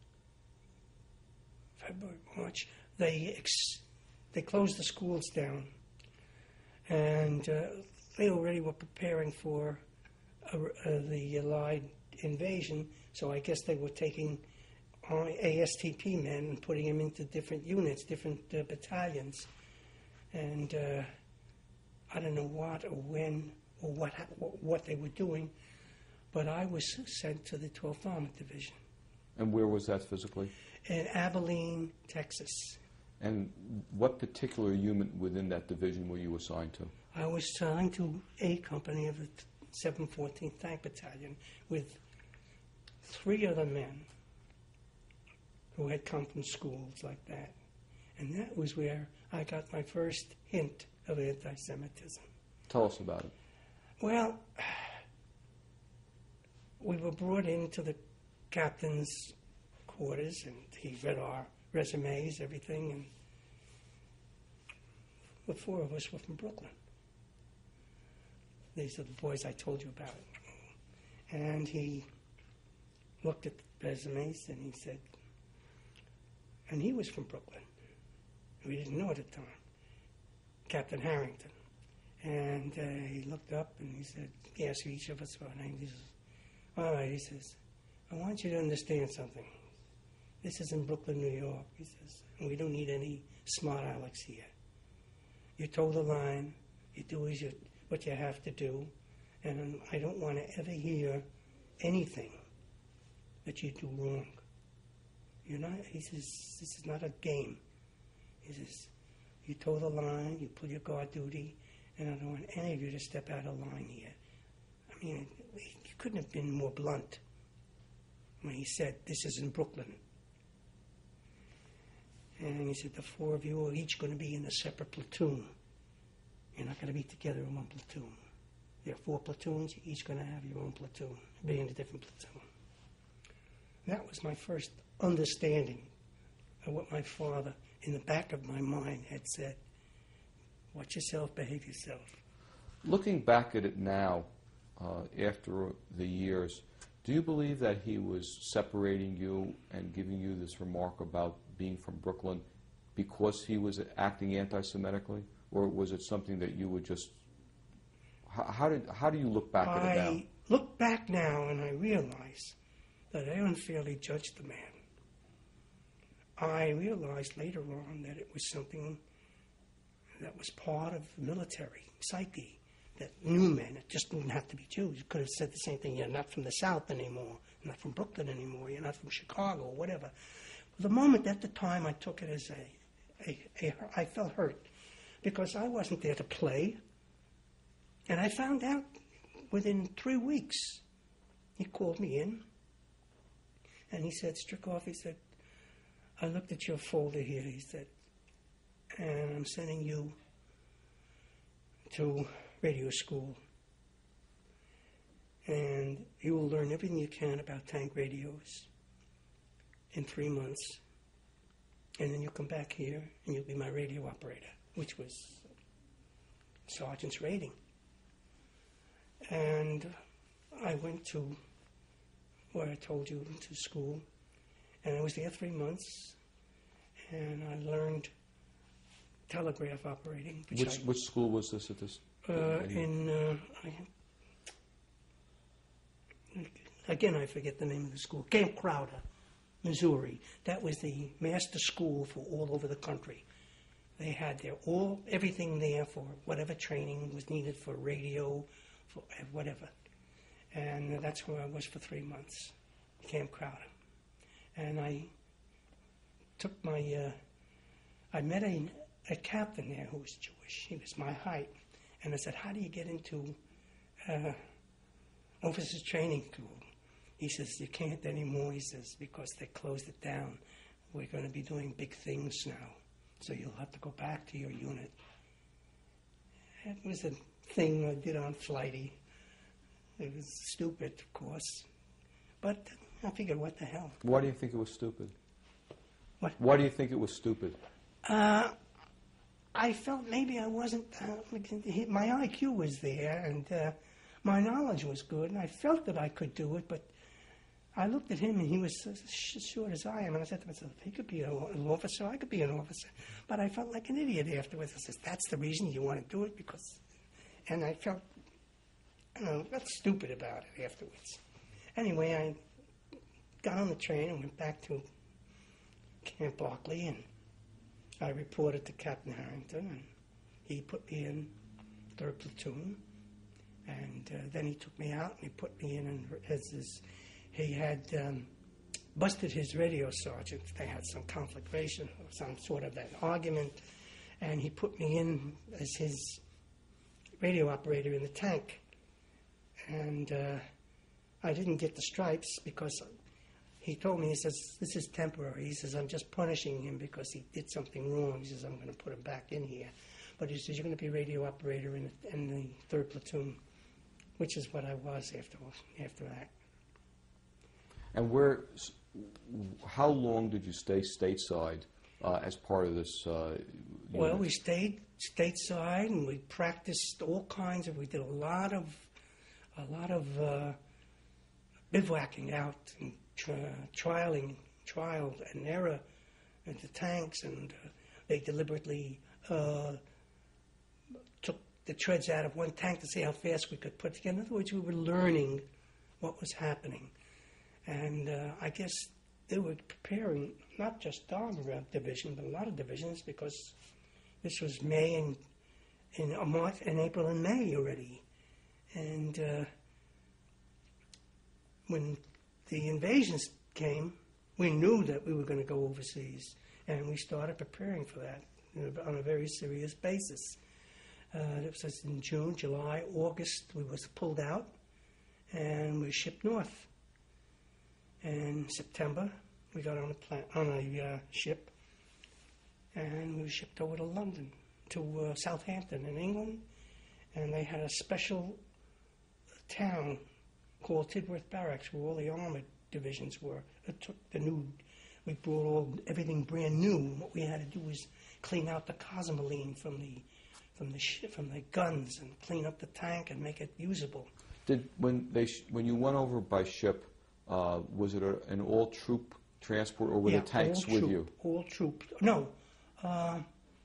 February, March, they ex- they closed the schools down, and uh, they already were preparing for uh, uh, the Allied invasion. So I guess they were taking A S T P men and putting them into different units, different uh, battalions, and uh, I don't know what or when or what what they were doing. But I was sent to the twelfth Armored Division. And where was that physically? In Abilene, Texas. And what particular unit within that division were you assigned to? I was assigned to A Company of the seven fourteenth Tank Battalion with three other men who had come from schools like that. And that was where I got my first hint of anti-Semitism. Tell us about it. Well, we were brought into the captain's quarters, and he read our resumes, everything, and the four of us were from Brooklyn. These are the boys I told you about. And he looked at the resumes, and he said, and he was from Brooklyn. We didn't know at the time, Captain Harrington. And uh, he looked up, and he said, he asked each of us our names. He says, all right, he says, I want you to understand something. This is in Brooklyn, New York, he says, and we don't need any smart Alex here. You toe the line, you do as you, what you have to do, and I don't want to ever hear anything that you do wrong. You're not, he says, this is not a game. He says, you toe the line, you pull your guard duty, and I don't want any of you to step out of line here. I mean, he couldn't have been more blunt when he said, this is in Brooklyn. And he said, the four of you are each going to be in a separate platoon. You're not going to be together in one platoon. There are four platoons, you're each going to have your own platoon, be in a different platoon. That was my first understanding of what my father, in the back of my mind, had said. Watch yourself, behave yourself. Looking back at it now, uh, after the years, do you believe that he was separating you and giving you this remark about being from Brooklyn because he was acting anti-Semitically? Or was it something that you would just... How, how, did, how do you look back at it now? I look back now and I realize that I unfairly judged the man. I realized later on that it was something that was part of the military psyche, that new men, it just didn't have to be Jews. You could have said the same thing, you're not from the South anymore, you're not from Brooklyn anymore, you're not from Chicago, or whatever. The moment at the time I took it as a, a, a, I felt hurt, because I wasn't there to play. And I found out within three weeks, he called me in, and he said, Stricoff, he said, I looked at your folder here, he said, and I'm sending you to radio school. and you will learn everything you can about tank radios in three months. And then you'll come back here and you'll be my radio operator, which was sergeant's rating. And I went to where I told you, to school, and I was there three months, and I learned telegraph operating. Which, Which, I, which school was this at this? uh, in, uh, I, again, I forget the name of the school, Camp Crowder, Missouri. That was the master school for all over the country. They had their all, everything there for whatever training was needed for radio, for whatever. And that's where I was for three months, Camp Crowder. And I took my, uh, I met a, a captain there who was Jewish. He was my height. And I said, how do you get into uh, officers training school? He says, you can't anymore, he says, because they closed it down. We're going to be doing big things now, so you'll have to go back to your unit. It was a thing I did on Flighty. It was stupid, of course, but I figured, what the hell? Why do you think it was stupid? What? Why do you think it was stupid? Uh, I felt maybe I wasn't, uh, my I Q was there, and uh, my knowledge was good, and I felt that I could do it, but I looked at him, and he was as short as I am, and I said to myself, he could be an officer, I could be an officer. But I felt like an idiot afterwards. I said, that's the reason you want to do it? Because, and I felt, you know, felt stupid about it afterwards. Anyway, I got on the train and went back to Camp Barkley, and I reported to Captain Harrington, and he put me in third platoon, and uh, then he took me out and he put me in and as his, he had um, busted his radio sergeant. They had some conflagration or some sort of an argument, and he put me in as his radio operator in the tank. And uh, I didn't get the stripes because he told me, he says, this is temporary. He says, I'm just punishing him because he did something wrong. He says, I'm going to put him back in here. But he says, you're going to be radio operator in the, in the third platoon, which is what I was after, after that. And where, how long did you stay stateside uh, as part of this uh, Well, unit? we stayed stateside, and we practiced all kinds of, we did a lot of, a lot of uh, bivouacking out and tri trialing, trial and error in the tanks, and uh, they deliberately uh, took the treads out of one tank to see how fast we could put together. In other words, we were learning what was happening. And uh, I guess they were preparing not just our uh, division, but a lot of divisions, because this was May and in uh, March and April and May already. And uh, when the invasions came, we knew that we were going to go overseas, and we started preparing for that, you know, on a very serious basis. Uh, it was in June, July, August, we was pulled out, and we shipped north. In September, we got on a, pla- on a uh, ship, and we were shipped over to London, to uh, Southampton in England, and they had a special town called Tidworth Barracks, where all the armored divisions were. It took the new, we brought all everything brand new. What we had to do was clean out the cosmoline from the from the ship, from the guns, and clean up the tank and make it usable. Did when they sh when you went over by ship, uh, was it a, an all troop transport, or were yeah, the tanks all with troop, you? All troop. No. Uh,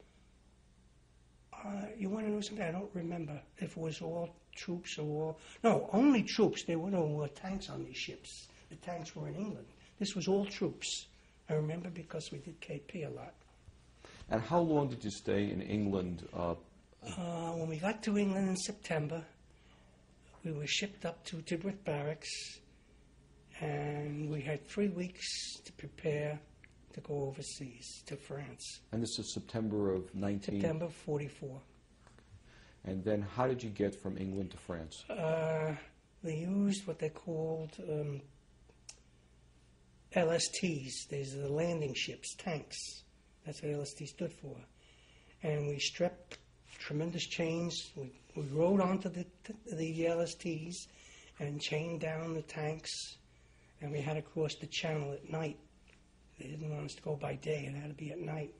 uh, you want to know something? I don't remember if it was all troops or all. No, only troops. There were no uh, tanks on these ships. The tanks were in England. This was all troops. I remember because we did K P a lot. And how long did you stay in England? Uh, Uh, when we got to England in September, we were shipped up to Tidworth Barracks, and we had three weeks to prepare to go overseas to France. and this is September of nineteen. September forty-four. And then how did you get from England to France? Uh, they used what they called um, L S Ts. These are the landing ships, tanks. That's what L S T stood for. And we strapped tremendous chains. We, we rode onto the, the L S Ts, and chained down the tanks, and we had to cross the channel at night. They didn't want us to go by day, it had to be at night.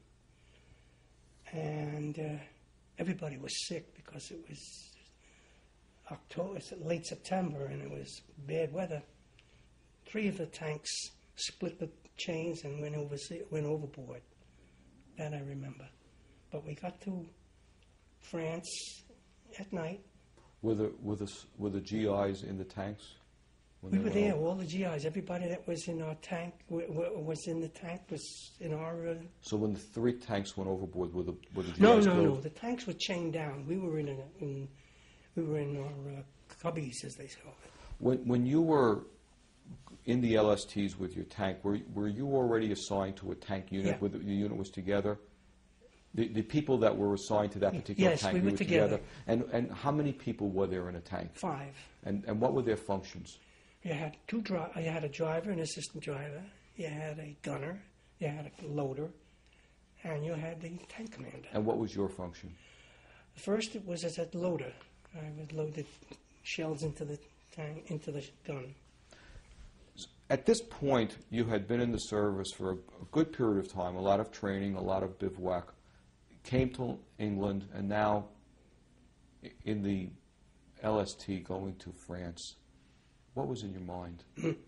And uh, everybody was sick because it was October, it's late September, and it was bad weather. Three of the tanks split the chains and went over went overboard. That I remember. But we got to France at night. Were the were the were the G Is in the tanks? when We they were went there, over? all the G Is, everybody that was in our tank, w- w- was in the tank, was in our... Uh, So when the three tanks went overboard, were the were the G Is no, no, killed? no, the tanks were chained down. We were in, a, in we were in our uh, cubbies, as they call it. When when you were in the L S Ts with your tank, were were you already assigned to a tank unit? Yeah. Where the, the unit was together? The the people that were assigned to that particular Yes, tank, we you were together. And and how many people were there in a tank? Five. And and what were their functions? You had two dri- You had a driver, an assistant driver. You had a gunner. You had a loader, and you had the tank commander. And what was your function? First, it was as a loader. I would load the shells into the tank, into the gun. At this point, you had been in the service for a, a good period of time, a lot of training, a lot of bivouac, came to England, and now i- in the L S T going to France. What was in your mind?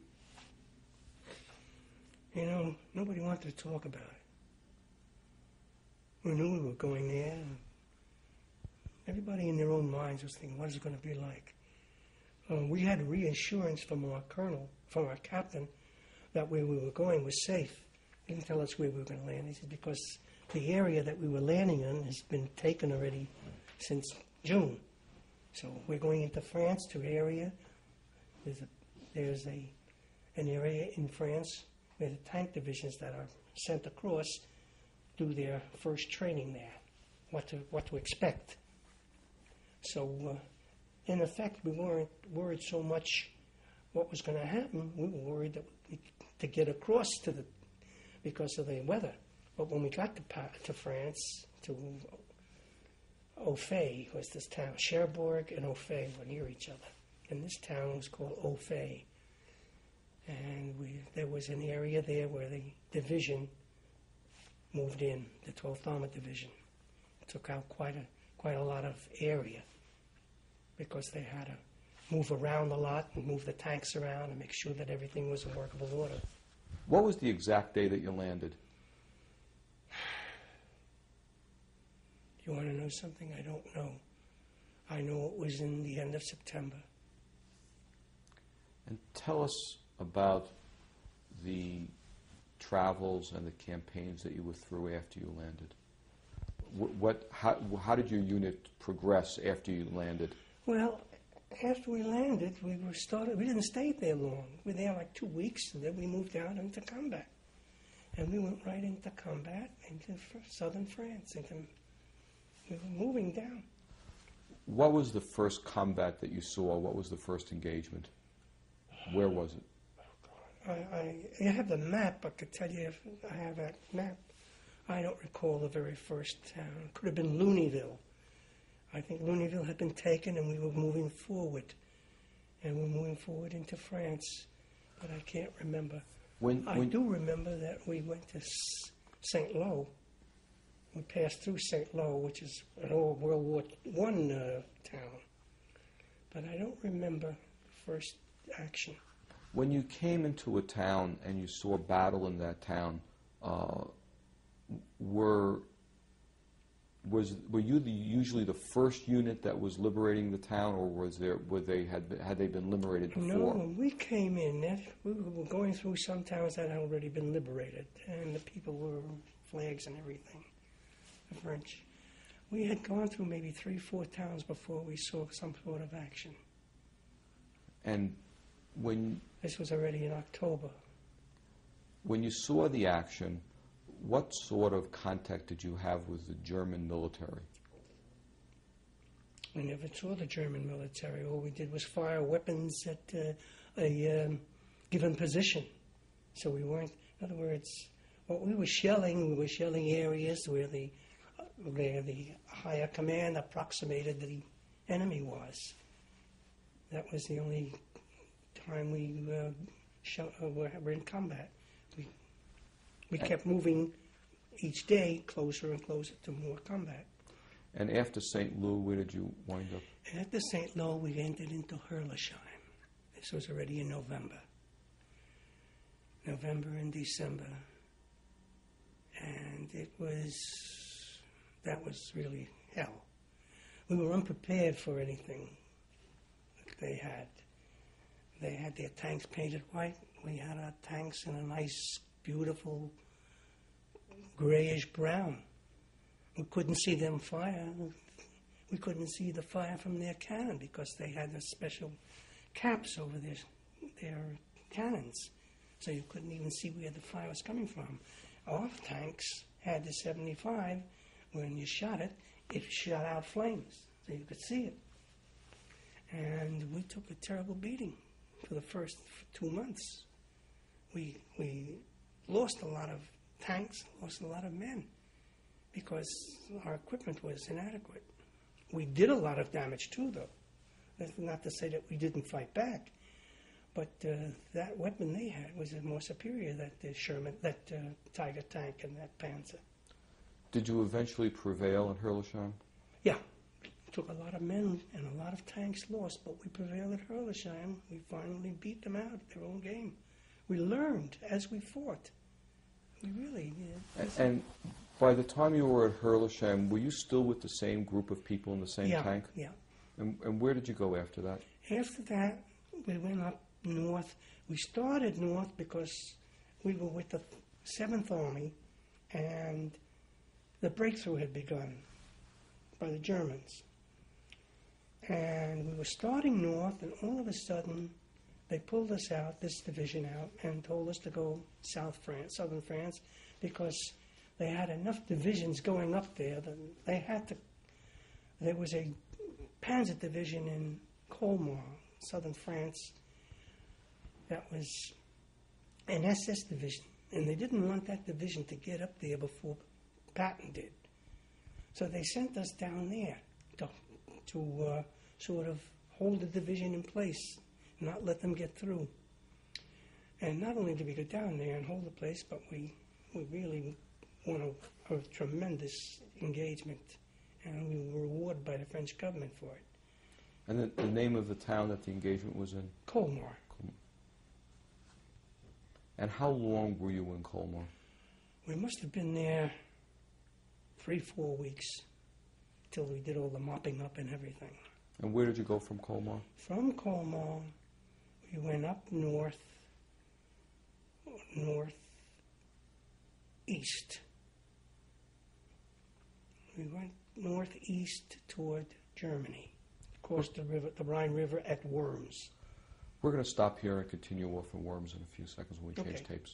You know, nobody wanted to talk about it. We knew we were going there. And everybody in their own minds was thinking, what is it going to be like? Um, we had reassurance from our colonel, from our captain, that where we were going was safe. He didn't tell us where we were going to land. He said, because the area that we were landing in has been taken already since June. So we're going into France to area. There's a, there's a an area in France where the tank divisions that are sent across do their first training there, what to what to expect. So, uh, in effect, we weren't worried so much what was going to happen. We were worried that we, to get across to the because of the weather. But when we got to Pa- to France, to Ophé was this town. Cherbourg and Ophé were near each other. And this town was called Ophé. And we, there was an area there where the division moved in, the twelfth Armored Division. It took out quite a quite a lot of area because they had to move around a lot and move the tanks around and make sure that everything was in workable order. What was the exact day that you landed? You want to know something? I don't know. I know it was in the end of September. And tell us about the travels and the campaigns that you were through after you landed. What, what how, how did your unit progress after you landed? Well, after we landed, we were started. We didn't stay there long. We were there like two weeks, and then we moved out into combat. And we went right into combat into fr- southern France. Into, we were moving down. What was the first combat that you saw? What was the first engagement? Where was it? I, I, I have the map. I could tell you if I have that map. I don't recall the very first town. It could have been Luneville. I think Luneville had been taken, and we were moving forward. And we were moving forward into France, but I can't remember. When, I when, do remember that we went to Saint Lo. We passed through Saint Lo, which is an old World War One uh, town. But I don't remember the first action. when you came into a town and you saw battle in that town, uh, were was were you the, usually the first unit that was liberating the town, or was there were they had had they been liberated before? No, when we came in, that, we were going through some towns that had already been liberated, and the people were flags and everything, the French. We had gone through maybe three, four towns before we saw some sort of action. And when This was already in October. when you saw the action, what sort of contact did you have with the German military? We never saw the German military. All we did was fire weapons at uh, a um, given position. So we weren't, in other words, what we were shelling, we were shelling areas where the, uh, where the higher command approximated the enemy was. That was the only time we uh, show, uh, were, were in combat. We, we kept moving each day closer and closer to more combat. And after Saint Louis, where did you wind up? After Saint Louis, we entered into Herlisheim. This was already in November. November and December. And it was, that was really hell. We were unprepared for anything that they had. They had their tanks painted white. We had our tanks in a nice, beautiful, grayish brown. We couldn't see them fire. We couldn't see the fire from their cannon because they had the special caps over their, their cannons. So you couldn't even see where the fire was coming from. Our tanks had the seventy-five. When you shot it, it shot out flames, so you could see it. And we took a terrible beating for the first two months. We, we lost a lot of tanks, lost a lot of men, because our equipment was inadequate. We did a lot of damage too, though. That's not to say that we didn't fight back, but uh, that weapon they had was more superior than the Sherman, that uh, Tiger tank and that Panzer. Did you eventually prevail in Herlisheim? Yeah. It took a lot of men and a lot of tanks lost, but we prevailed at Herlisheim. We finally beat them out at their own game. We learned as we fought. We really did. And, and by the time you were at Herlisheim, were you still with the same group of people in the same yeah, tank? Yeah. And, and where did you go after that? After that, we went up north. We started north because we were with the seventh Army, and the breakthrough had begun by the Germans. And we were starting north, and all of a sudden, they pulled us out, this division out, and told us to go South France, southern France, because they had enough divisions going up there that they had to. There was a Panzer division in Colmar, southern France, that was an S S division, and they didn't want that division to get up there before Patton did. So they sent us down there to, to uh, sort of hold the division in place, not let them get through. And not only did we go down there and hold the place, but we, we really won a, a tremendous engagement, and we were rewarded by the French government for it. And the, the name of the town that the engagement was in? Colmar. Colmar. And how long were you in Colmar? We must have been there three, four weeks till we did all the mopping up and everything. And where did you go from Colmar? From Colmar, we went up north, northeast. We went northeast toward Germany, crossed the river, the Rhine River at Worms. We're going to stop here and continue off in Worms in a few seconds when we change Okay. tapes.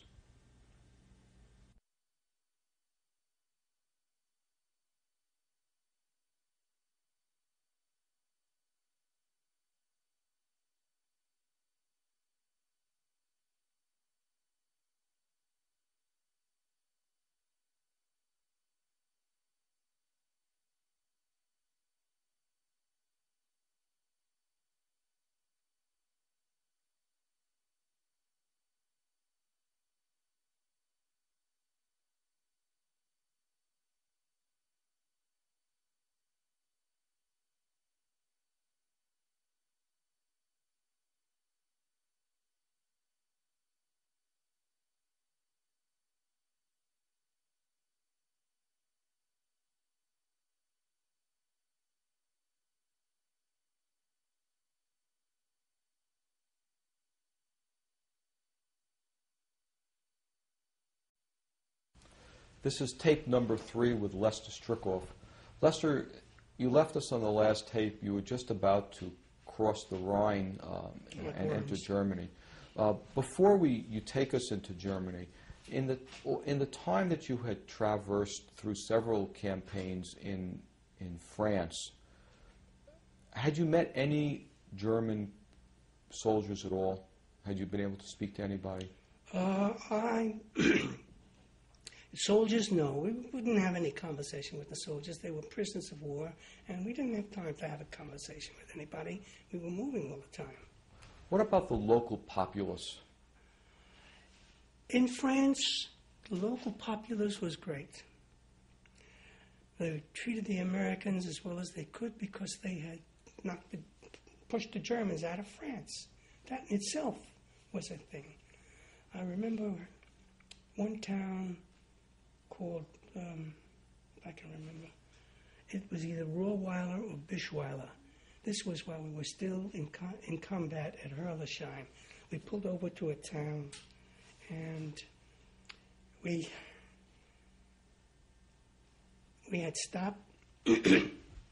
This is tape number three with Lester Stricoff. Lester, you left us on the last tape. You were just about to cross the Rhine um, and enter Germany. Uh, before we, you take us into Germany, in the in the time that you had traversed through several campaigns in in France, had you met any German soldiers at all? Had you been able to speak to anybody? Uh, I. Soldiers, no. We wouldn't have any conversation with the soldiers. They were prisoners of war, and we didn't have time to have a conversation with anybody. We were moving all the time. What about the local populace? In France, the local populace was great. They treated the Americans as well as they could because they had knocked the, pushed the Germans out of France. That in itself was a thing. I remember one town called, um, if I can remember, it was either Rohrweiler or Bischweiler. This was while we were still in, co in combat at Herlesheim. We pulled over to a town, and we we had stopped, and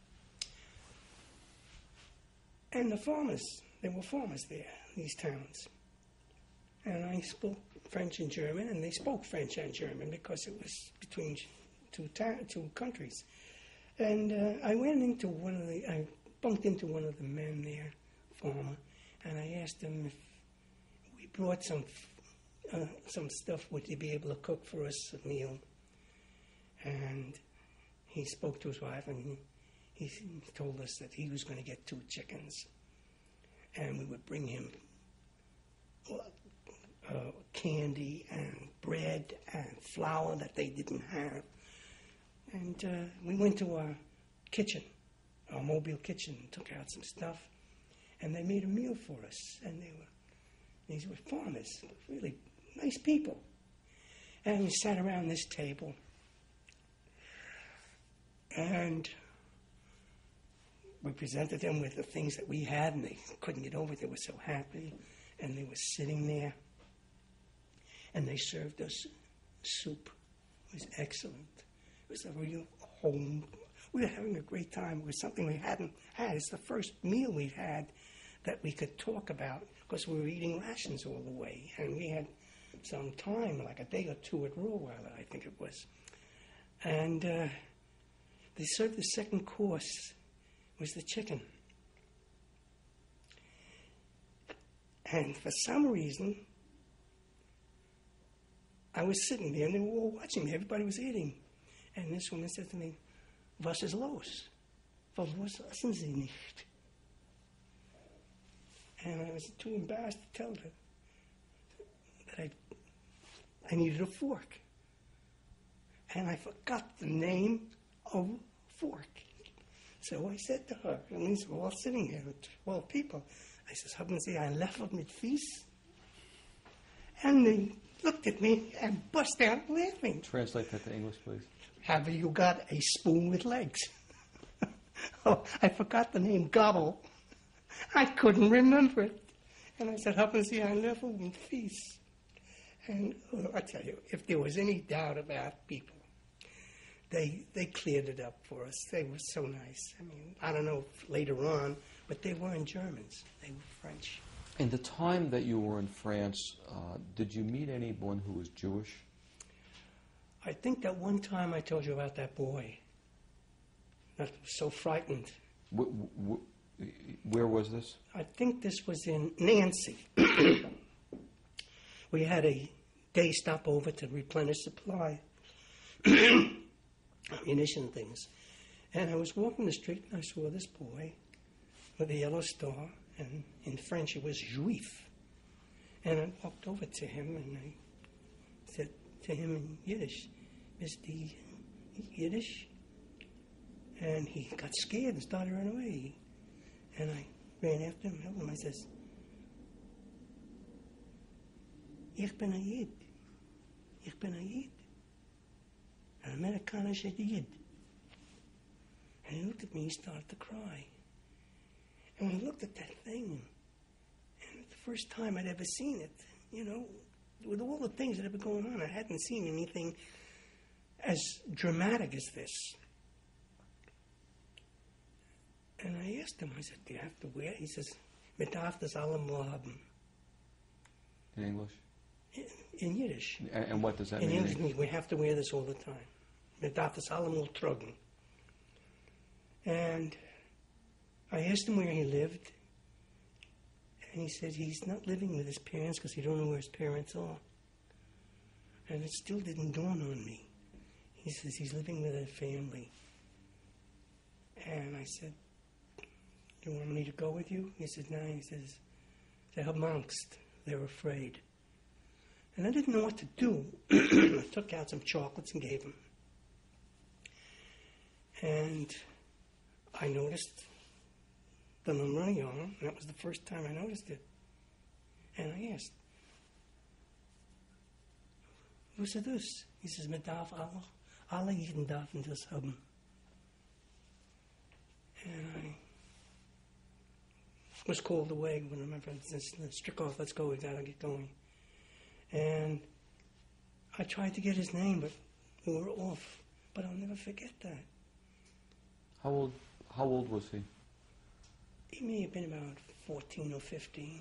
the farmers, there were farmers there, these towns. And I spoke French and German, and they spoke French and German because it was between two, two countries. And uh, I went into one of the, I bumped into one of the men there, farmer, and I asked him if we brought some uh, some stuff, would he be able to cook for us a meal? And he spoke to his wife, and he, he told us that he was going to get two chickens, and we would bring him uh, candy and bread and flour that they didn't have. And uh, we went to our kitchen, our mobile kitchen, and took out some stuff, and they made a meal for us. And they were, these were farmers, really nice people. And we sat around this table, and we presented them with the things that we had, and they couldn't get over it. They were so happy, and they were sitting there, and they served us soup. It was excellent. It was a real home. We were having a great time. It was something we hadn't had. It's the first meal we'd had that we could talk about because we were eating rations all the way. And we had some time, like a day or two at Rohrweiler, I think it was. And uh, they served the second course was the chicken. And for some reason, I was sitting there and they were all watching me. Everybody was eating. And this woman said to me, "Was ist los? Was essen Sie nicht?" And I was too embarrassed to tell her that I, I needed a fork. And I forgot the name of fork. So I said to her, and these were all sitting here, twelve people, I says, "Haben Sie ein Löffel mit Fies?" And they looked at me and burst out laughing. Translate that to English, please. "Have you got a spoon with legs?" Oh, I forgot the name, gobble. I couldn't remember it. And I said, "Haben Sie ein Löffel mit Fies?" And oh, I tell you, if there was any doubt about people, they they cleared it up for us. They were so nice. I mean, I don't know if later on, but they weren't Germans. They were French. In the time that you were in France, uh, did you meet anyone who was Jewish? I think that one time I told you about that boy that was so frightened. W w where was this? I think this was in Nancy. We had a day stopover to replenish supply, ammunition things. And I was walking the street and I saw this boy with a yellow star, and in French it was Juif. And I walked over to him and I said to him in Yiddish, "Mister Yiddish?" And he got scared and started running away. And I ran after him, held him. I says, "Ich bin a Yid. Ich bin a Yid. An Amerikanischer Yid." And he looked at me, he started to cry. And I looked at that thing, and the first time I'd ever seen it, you know, with all the things that had been going on, I hadn't seen anything as dramatic as this. And I asked him, I said, "Do you have to wear it?" He says, "Wir darf das allemal haben." In English? In, in Yiddish. And, and what does that in mean? English means we have to wear this all the time. Wir darf das allemal tragen. And I asked him where he lived, and he said he's not living with his parents because he don't know where his parents are. And it still didn't dawn on me. He says he's living with a family. And I said, "You want me to go with you?" He said, "No." He says, They're amongst. They're afraid. And I didn't know what to do. I took out some chocolates and gave them. And I noticed the number on the arm, and that was the first time I noticed it. And I asked, "Was it this?" He says, "Medaf Allah, Allah jeden darf in das haben." And I was called away when my friend said, "Stricoff, let's go, we gotta get going." And I tried to get his name, but we were off. But I'll never forget that. How old, how old was he? He may have been about fourteen or fifteen.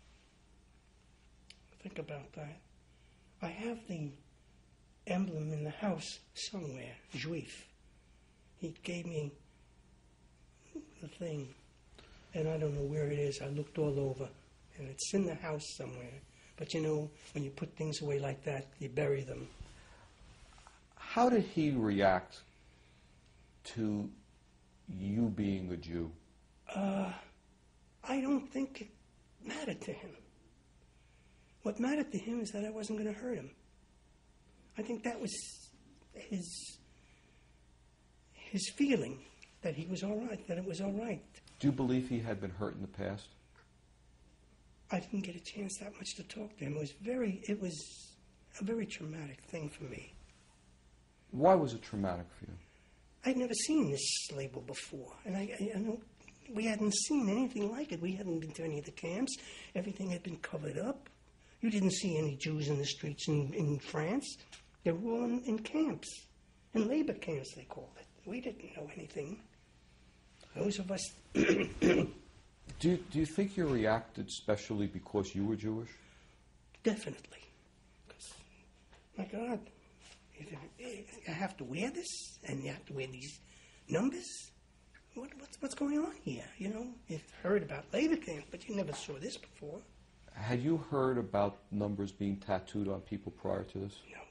Think about that. I have the emblem in the house somewhere, Juif. He gave me the thing, and I don't know where it is. I looked all over, and it's in the house somewhere. But you know, when you put things away like that, you bury them. How did he react to you being a Jew? Uh, I don't think it mattered to him. What mattered to him is that I wasn't going to hurt him. I think that was his his feeling, that he was all right, that it was all right. Do you believe he had been hurt in the past? I didn't get a chance that much to talk to him. It was very, it was a very traumatic thing for me. Why was it traumatic for you? I'd never seen this label before, and I, I, I know we hadn't seen anything like it. We hadn't been to any of the camps. Everything had been covered up. You didn't see any Jews in the streets in, in France. They were all in, in camps, in labor camps, they called it. We didn't know anything. Those of us... do, you, do you think you reacted specially because you were Jewish? Definitely. Because, my God, I have to wear this, and you have to wear these numbers? What, what's, what's going on here? You know, you've heard about labor camps, but you never saw this before. Had you heard about numbers being tattooed on people prior to this? No.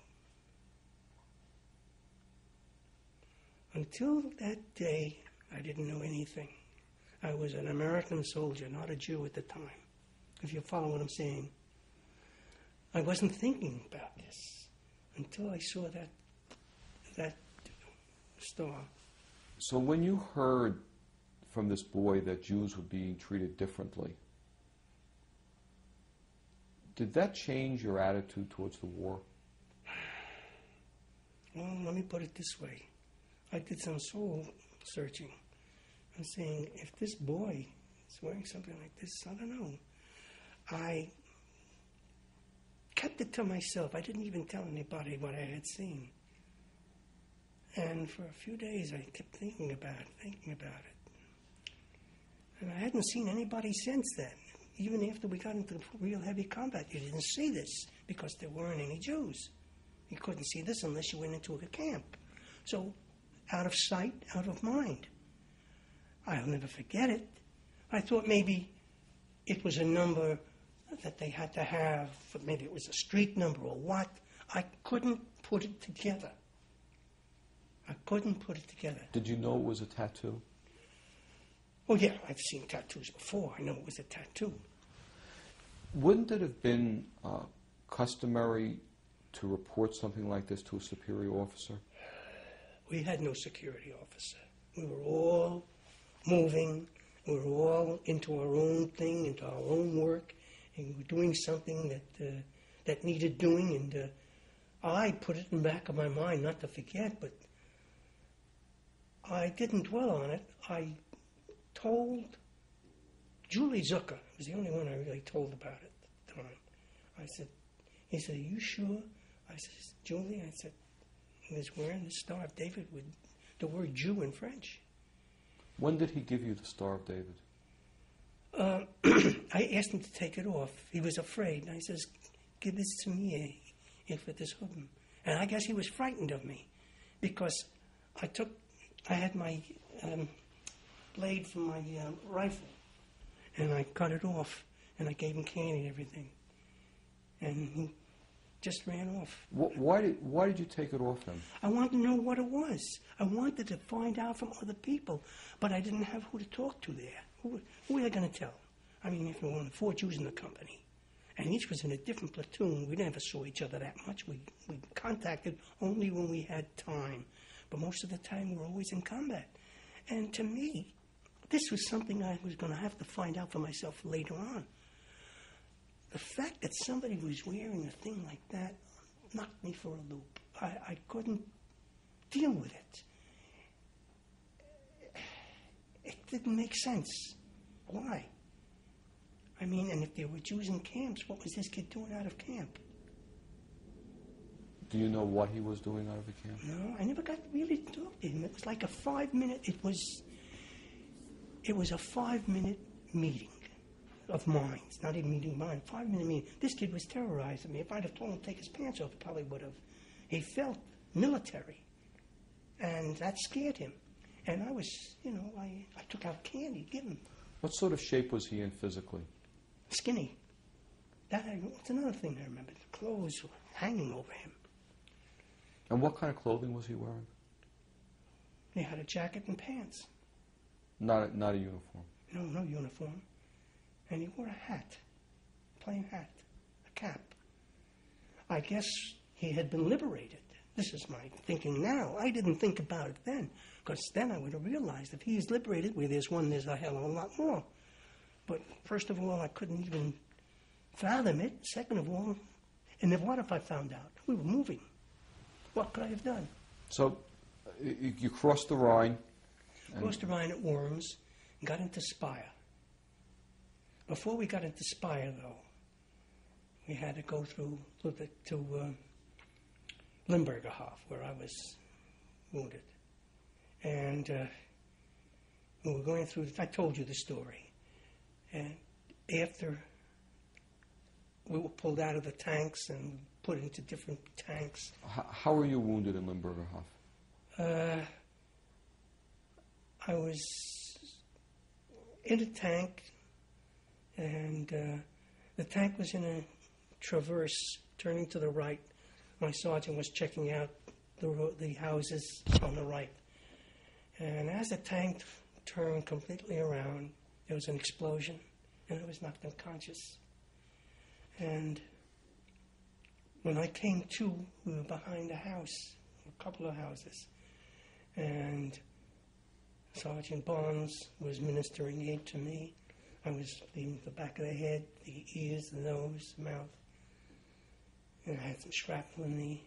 Until that day, I didn't know anything. I was an American soldier, not a Jew at the time, if you follow what I'm saying. I wasn't thinking about this until I saw that, that star. So when you heard from this boy that Jews were being treated differently, did that change your attitude towards the war? Well, let me put it this way. I did some soul searching. I'm saying, if this boy is wearing something like this, I don't know. I kept it to myself. I didn't even tell anybody what I had seen. And for a few days, I kept thinking about it, thinking about it. And I hadn't seen anybody since then. Even after we got into real heavy combat, you didn't see this because there weren't any Jews. You couldn't see this unless you went into a camp. So, out of sight, out of mind. I'll never forget it. I thought maybe it was a number that they had to have, maybe it was a street number or what. I couldn't put it together. I couldn't put it together. Did you know it was a tattoo? Oh, yeah, I've seen tattoos before. I know it was a tattoo. Wouldn't it have been uh, customary to report something like this to a superior officer? We had no security officer. We were all moving. We were all into our own thing, into our own work, and we were doing something that uh, that needed doing. And uh, I put it in the back of my mind, not to forget, but I didn't dwell on it. I told Julie Zucker, was the only one I really told about it at the time. I said, he said, "Are you sure?" I said, "Julie," I said, he was wearing the Star of David with the word Jew in French. When did he give you the Star of David? Uh, I asked him to take it off. He was afraid. And I says, "Give this to me, if it is him." And I guess he was frightened of me because I took, I had my um, blade from my uh, rifle, and I cut it off, and I gave him candy and everything, and he just ran off. Why did Why did you take it off him? I wanted to know what it was. I wanted to find out from other people, but I didn't have who to talk to there. Who, who was I going to tell? I mean, if there were only four Jews in the company, and each was in a different platoon, we never saw each other that much. We, we contacted only when we had time. But most of the time, we were always in combat. And to me, this was something I was going to have to find out for myself later on. The fact that somebody was wearing a thing like that knocked me for a loop. I, I couldn't deal with it. It didn't make sense. Why? I mean, and if there were Jews in camps, what was this kid doing out of camp? Do you know what he was doing out of the camp? No, I never got really to talk to him. It was like a five-minute, it was, it was a five-minute meeting of minds, not even meeting of minds, five-minute meeting. This kid was terrorizing me. If I'd have told him to take his pants off, he probably would have. He felt military, and that scared him. And I was, you know, I, I took out candy to give him. What sort of shape was he in physically? Skinny. That I, that's another thing I remember. The clothes were hanging over him. And what kind of clothing was he wearing? He had a jacket and pants. Not a, not a uniform? No, no uniform. And he wore a hat, plain hat, a cap. I guess he had been liberated. This is my thinking now. I didn't think about it then, because then I would have realized if he is liberated, where there's one, there's a hell of a lot more. But first of all, I couldn't even fathom it. Second of all, and then what if I found out? We were moving. What could I have done? So you, you crossed the Rhine. Crossed the Rhine at Worms and got into Speyer. Before we got into Speyer, though, we had to go through to, to uh, Limburgerhof, where I was wounded. And uh, we were going through, I told you the story. And after we were pulled out of the tanks and put into different tanks. How, how were you wounded in Limburgerhof? Uh, I was in a tank, and uh, the tank was in a traverse turning to the right. My sergeant was checking out the, ro- the houses on the right. And as the tank turned completely around, there was an explosion, and I was knocked unconscious. And when I came to, we were behind a house, a couple of houses, and Sergeant Barnes was ministering aid to me. I was feeling the back of the head, the ears, the nose, the mouth, and I had some shrapnel in me.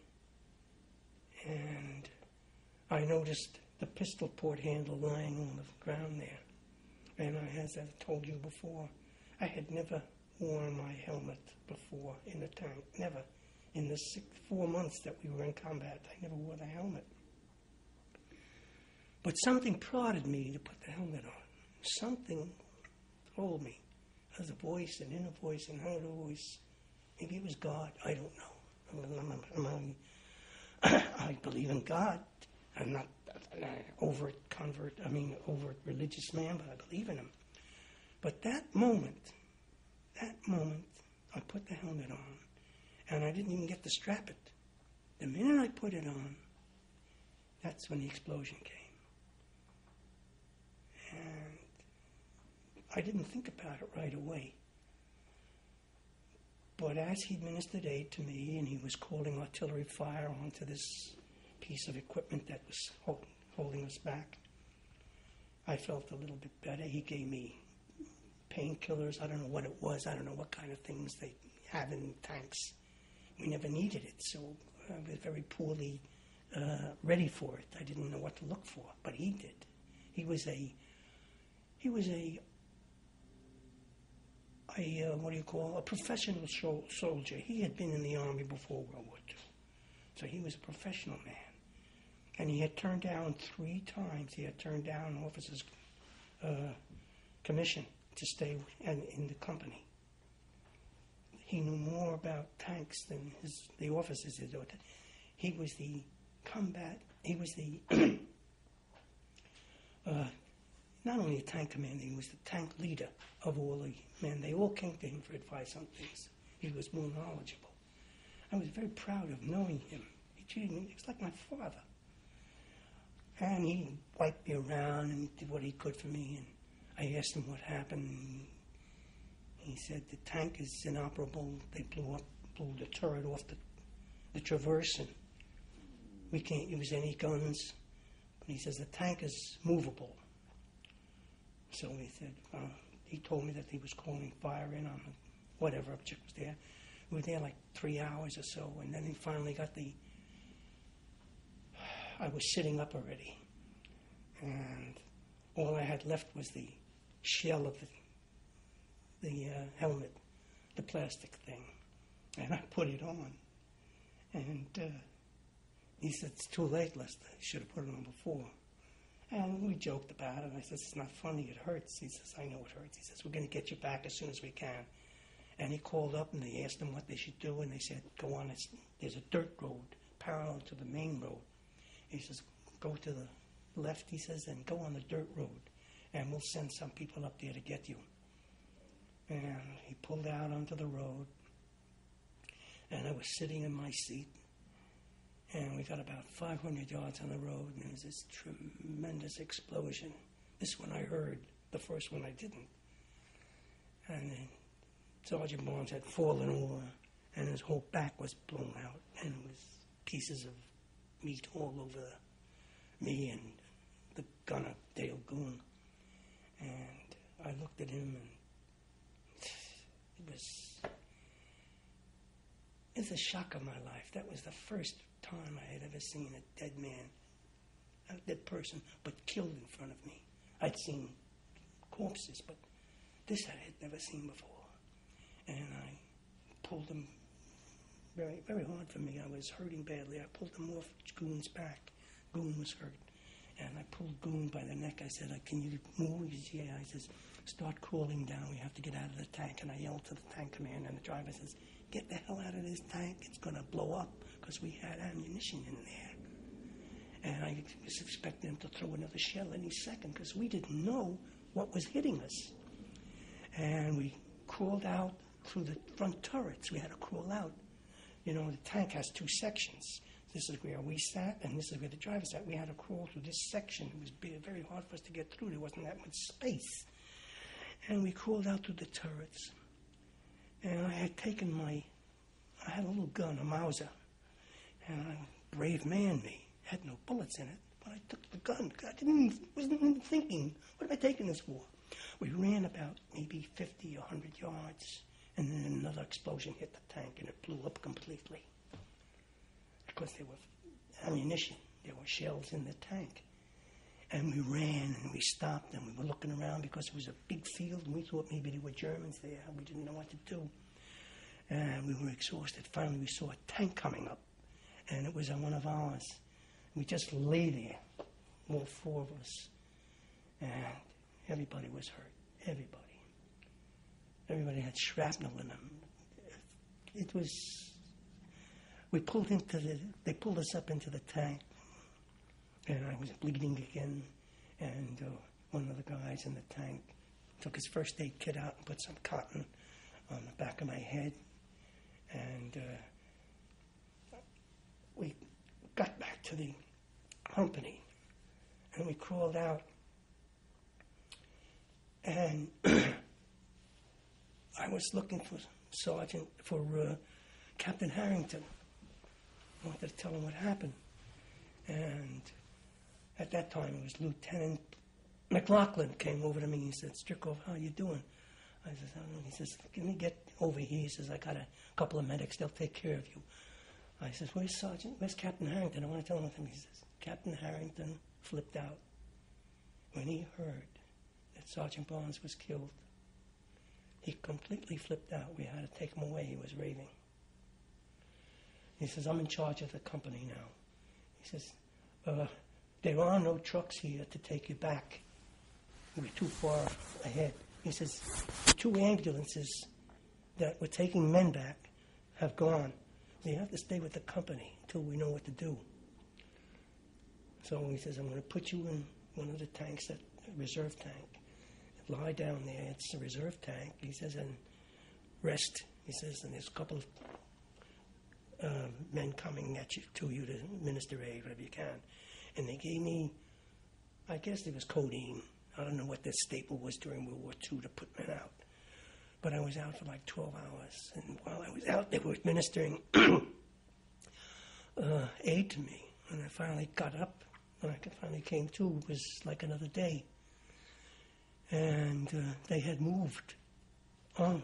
And I noticed the pistol port handle lying on the ground there. And I, as I've told you before, I had never worn my helmet before in the tank, never. In the six, four months that we were in combat, I never wore the helmet. But something prodded me to put the helmet on. Something told me. There was a voice, an inner voice, an outer voice. Maybe it was God. I don't know. I'm, I'm, I'm, I'm, I believe in God. I'm not an overt convert, I mean, overt religious man, but I believe in him. But that moment, that moment, I put the helmet on, and I didn't even get to strap it. The minute I put it on, that's when the explosion came. And I didn't think about it right away. But as he administered aid to me, and he was calling artillery fire onto this piece of equipment that was hold, holding us back, I felt a little bit better. He gave me painkillers. I don't know what it was. I don't know what kind of things they have in tanks. We never needed it, so I was very poorly uh, ready for it. I didn't know what to look for, but he did. He was a, he was a, a uh, what do you call, a professional sol- soldier. He had been in the Army before World War Two, so he was a professional man. And he had turned down three times, he had turned down officers' uh, commission to stay in, in the company. He knew more about tanks than his, the officers did. He was the combat, he was the, uh, not only a tank commander, he was the tank leader of all the men. They all came to him for advice on things. He was more knowledgeable. I was very proud of knowing him. He treated me, he was like my father. And he wiped me around and did what he could for me. And I asked him what happened. And He said the tank is inoperable. They blew up, blew the turret off the, the traverse, and we can't use any guns. But he says the tank is movable. So he said, uh, he told me that he was calling fire in on whatever object was there. We were there like three hours or so, and then he finally got the, I was sitting up already, and all I had left was the shell of the, the uh, helmet, the plastic thing, and I put it on, and uh, he said, it's too late, Lester, you should have put it on before. And we joked about it. I said, it's not funny, it hurts. He says, I know it hurts. He says, we're going to get you back as soon as we can. And he called up and they asked him what they should do, and they said, go on, it's, there's a dirt road parallel to the main road. He says, go to the left, he says, and go on the dirt road, and we'll send some people up there to get you. And he pulled out onto the road, and I was sitting in my seat, and we got about five hundred yards on the road, and there was this tremendous explosion. This one I heard, the first one I didn't. And then Sergeant Barnes had fallen over, and his whole back was blown out, and it was pieces of meat all over me and the gunner, Dale Goon. And I looked at him, and it was, it was a shock of my life. That was the first time I had ever seen a dead man, a dead person, but killed in front of me. I'd seen corpses, but this I had never seen before. And I pulled him very, very hard for me. I was hurting badly. I pulled him off Goon's back. Goon was hurt. And I pulled Goon by the neck. I said, can you move? He says, yeah. I says, start crawling down. We have to get out of the tank. And I yelled to the tank commander, and the driver says, get the hell out of this tank. It's going to blow up, because we had ammunition in there. And I was expecting him to throw another shell any second, because we didn't know what was hitting us. And we crawled out through the front turrets. We had to crawl out. You know, the tank has two sections. This is where we sat, and this is where the driver sat. We had to crawl through this section. It was very hard for us to get through. There wasn't that much space. And we crawled out through the turrets. And I had taken my, I had a little gun, a Mauser. And I, brave man me, had no bullets in it. But I took the gun. I didn't, wasn't even thinking, what am I taking this for? We ran about maybe fifty or one hundred yards. And then another explosion hit the tank, and it blew up completely. Because there was ammunition. There were shells in the tank. And we ran, and we stopped, and we were looking around because it was a big field, and we thought maybe there were Germans there. We didn't know what to do. And we were exhausted. Finally, we saw a tank coming up, and it was on one of ours. We just lay there, all four of us. And everybody was hurt. Everybody. Everybody had shrapnel in them. It was, we pulled into the, they pulled us up into the tank, and I was bleeding again, and uh, one of the guys in the tank took his first aid kit out and put some cotton on the back of my head, and uh, we got back to the company, and we crawled out, and I was looking for Sergeant, for uh, Captain Harrington. I wanted to tell him what happened. And at that time, it was Lieutenant McLaughlin came over to me. He said, Stricoff, how you doing? I said, I don't know. He says, can we get over here? He says, I got a couple of medics. They'll take care of you. I says, where's Sergeant? Where's Captain Harrington? I want to tell him what him. He says, Captain Harrington flipped out when he heard that Sergeant Barnes was killed. He completely flipped out. We had to take him away. He was raving. He says, I'm in charge of the company now. He says, uh, there are no trucks here to take you back. We're too far ahead. He says, the two ambulances that were taking men back have gone. So you have to stay with the company until we know what to do. So he says, I'm going to put you in one of the tanks, that reserve tank. Lie down there. It's a reserve tank. He says, and rest. He says, and there's a couple of uh, men coming at you to you to administer aid, whatever you can. And they gave me, I guess it was codeine. I don't know what the staple was during World War Two to put men out. but I was out for like twelve hours. And while I was out, they were administering uh, aid to me. And I finally got up, and I finally came to. It was like another day. And uh, they had moved on.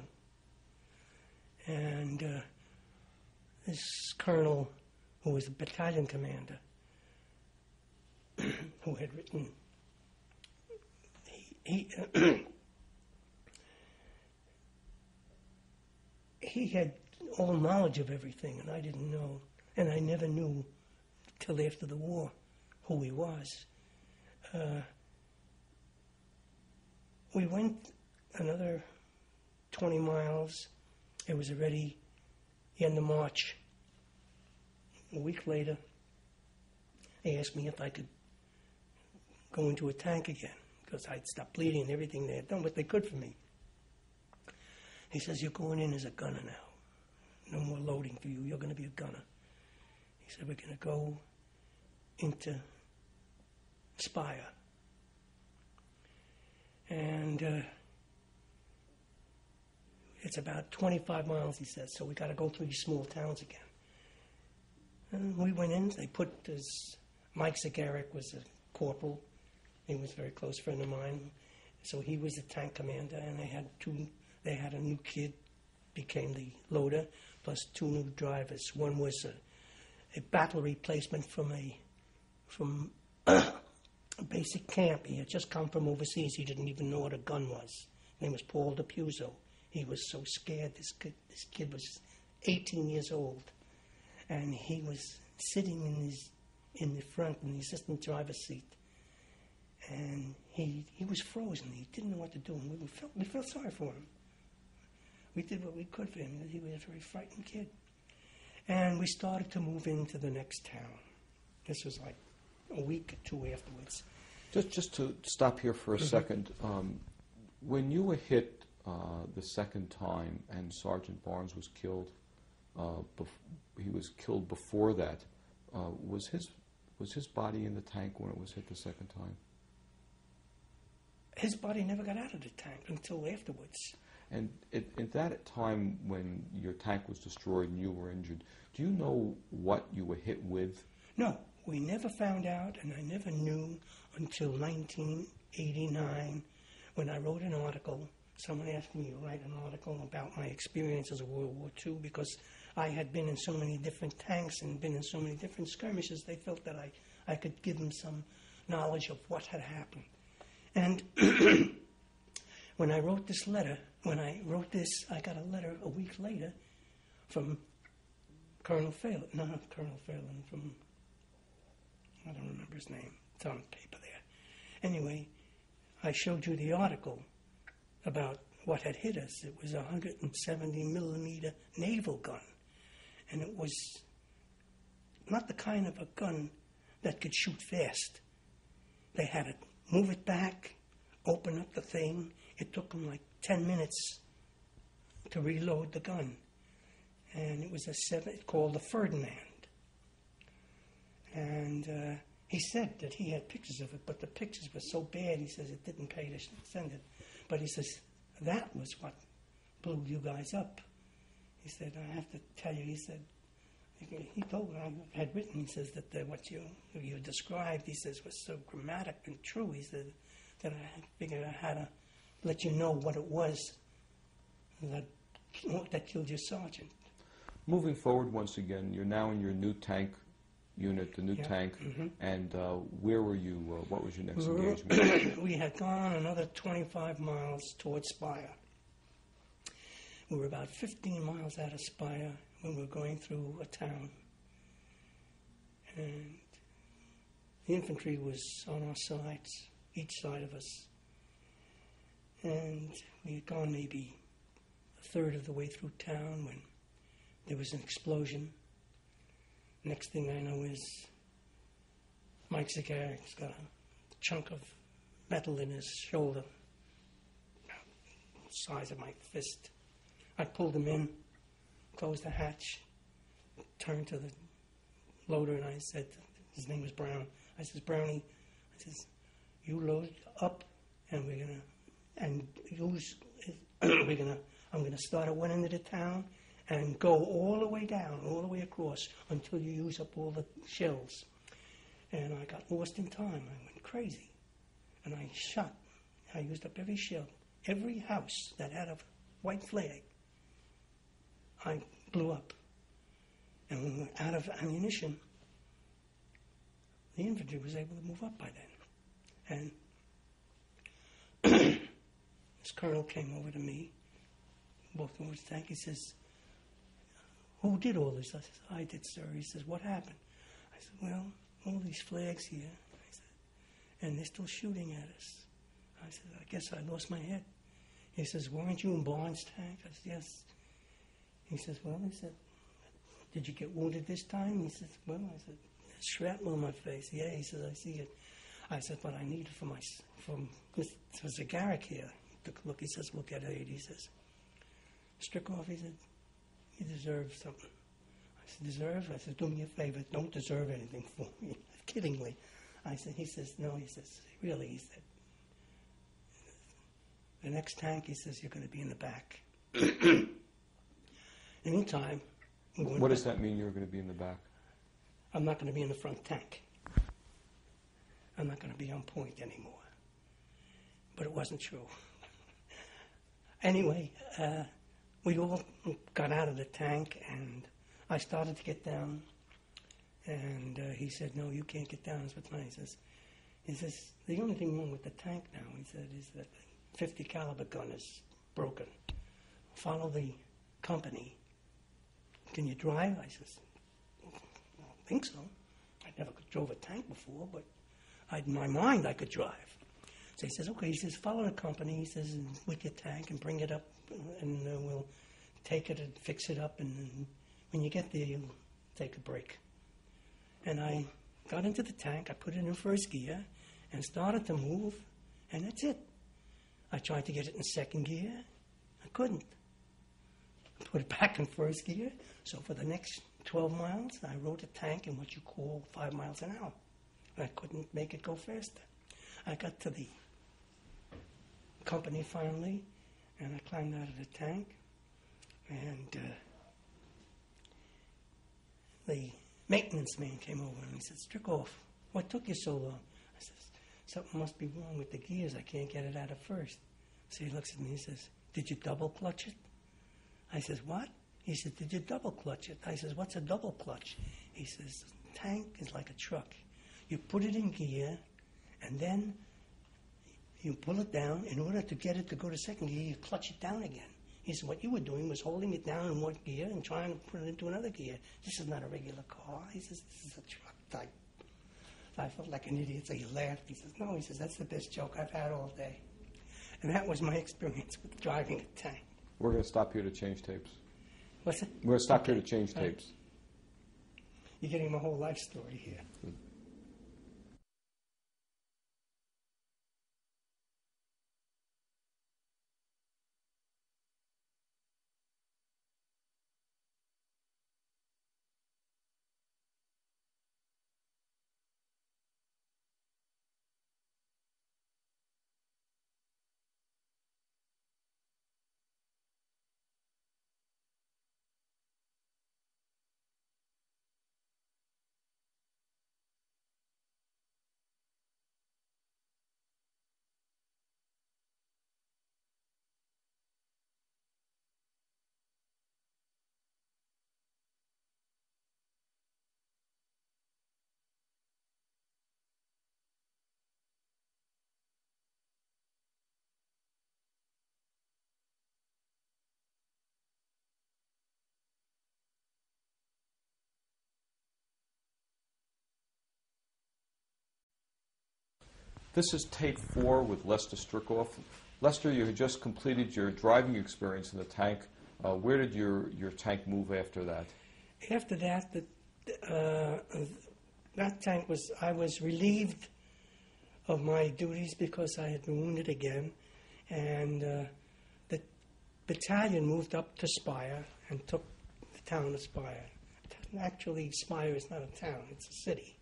And uh, this colonel, who was the battalion commander, who had written, he, he, uh, he had all knowledge of everything, and I didn't know, and I never knew till after the war who he was. Uh, we went another twenty miles. It was already the end of March. A week later, they asked me if I could go into a tank again, because I'd stopped bleeding and everything. They had done what they could for me. He says, "You're going in as a gunner now. No more loading for you. You're going to be a gunner." He said, "We're going to go into Spire." And uh, it's about twenty-five miles, he says, so we got to go through these small towns again. And we went in. They put this, Mike Zagaric was a corporal. He was a very close friend of mine. So he was the tank commander, and they had two, they had a new kid, became the loader, plus two new drivers. One was a, a battle replacement from a, from a basic camp. He had just come from overseas. He didn't even know what a gun was. His name was Paul DePuso. He was so scared. This kid, this kid was eighteen years old, and he was sitting in his in the front in the assistant driver's seat, and he he was frozen. He didn't know what to do, and we felt we felt sorry for him. We did what we could for him. He was a very frightened kid, and we started to move into the next town. This was like a week or two afterwards. Just just to stop here for a mm-hmm. second, um, when you were hit Uh, the second time, and Sergeant Barnes was killed. Uh, bef- he was killed before that. Uh, was his was his body in the tank when it was hit the second time? His body never got out of the tank until afterwards. And at, at that time, when your tank was destroyed and you were injured, do you know what you were hit with? No, we never found out, and I never knew until nineteen eighty-nine, when I wrote an article. Someone asked me to write an article about my experiences of World War Two, because I had been in so many different tanks and been in so many different skirmishes. They felt that I, I could give them some knowledge of what had happened. And when I wrote this letter, when I wrote this, I got a letter a week later from Colonel Phelan, no, not Colonel Phelan, from, I don't remember his name. It's on paper there. Anyway, I showed you the article about what had hit us. It was a one hundred seventy millimeter naval gun, and it was not the kind of a gun that could shoot fast. They had to move it back, open up the thing. It took them like ten minutes to reload the gun, and it was a seven, called the Ferdinand. And uh, he said that he had pictures of it, but the pictures were so bad, he says it didn't pay to send it. But he says, that was what blew you guys up. He said, I have to tell you, he said, he told me, I had written, he says, that the, what you you described, he says, was so dramatic and true. He said, that I figured I had to let you know what it was that, that killed your sergeant. Moving forward once again, you're now in your new tank unit, the new yeah. tank, mm-hmm. and uh, where were you, uh, what was your next we were, engagement? We had gone another twenty-five miles towards Spire. We were about fifteen miles out of Spire when we were going through a town. And the infantry was on our sides, each side of us. And we had gone maybe a third of the way through town when there was an explosion. Next thing I know is Mike Zagaric's got a chunk of metal in his shoulder, the size of my fist. I pulled him in, closed the hatch, turned to the loader, and I said, his name was Brown. I says, Brownie, I says, you load up, and we're gonna, and use, we're gonna, I'm going to start at one end of the town and go all the way down, all the way across, until you use up all the shells. And I got lost in time. I went crazy. And I shot. I used up every shell. Every house that had a white flag, I blew up. And when we were out of ammunition, the infantry was able to move up by then. And this colonel came over to me, walked over his tank. He says, "Who did all this?" I said, "I did, sir." He says, "What happened?" I said, "Well, all these flags here." I said, "And they're still shooting at us." I said, "I guess I lost my head." He says, "Weren't you in Barnes' tank?" I said, "Yes." He says, "Well," he said, "did you get wounded this time?" He says, "Well," I said, "there's shrapnel in my face." "Yeah," he says, "I see it." I said, "But I need it for my, from, there's a Garrick here." He took a look, he says, "Look at it." He says, "Stricoff," he said, "you deserve something." I said, "Deserve?" I said, "Do me a favor, don't deserve anything for me." Kiddingly. I said, he says, "No," he says, "really," he said, "the next tank," he says, "you're going to be in the back." Anytime. What does that mean, you're going to be in the back? I'm not going to be in the front tank. I'm not going to be on point anymore. But it wasn't true. Anyway, uh, we all got out of the tank, and I started to get down. And uh, he said, "No, you can't get down." That's what he says. He says, "The only thing wrong with the tank now," he said, "is that the fifty caliber gun is broken. Follow the company. Can you drive?" I says, "I don't think so. I never drove a tank before, but I, in my mind I could drive." So he says, "Okay." He says, "Follow the company." He says, "with your tank and bring it up, and uh, we'll take it and fix it up. And, and when you get there, you'll take a break." And I got into the tank. I put it in first gear and started to move, and that's it. I tried to get it in second gear. I couldn't. I put it back in first gear. So for the next twelve miles, I rode the tank in what you call five miles an hour. I couldn't make it go faster. I got to the company finally, and I climbed out of the tank, and uh, the maintenance man came over and he said, "Stricoff, what took you so long?" I said, "Something must be wrong with the gears. I can't get it out of first." So he looks at me and he says, "Did you double clutch it?" I says, "What?" He said, "Did you double clutch it?" I says, "What's a double clutch?" He says, "Tank is like a truck. You put it in gear, and then you pull it down. In order to get it to go to second gear, you clutch it down again." He said, "What you were doing was holding it down in one gear and trying to put it into another gear. This is not a regular car." He says, "This is a truck type." I felt like an idiot, so he laughed. He says, "No," he says, "that's the best joke I've had all day." And that was my experience with driving a tank. We're going to stop here to change tapes. What's it? We're going to stop Okay. here to change All right. tapes. You're getting my whole life story here. Mm. This is tape four with Lester Stricoff. Lester, you had just completed your driving experience in the tank. Uh, where did your, your tank move after that? After that, the, uh, that tank was, I was relieved of my duties because I had been wounded again. And uh, the battalion moved up to Spire and took the town of Spire. Actually, Spire is not a town, it's a city.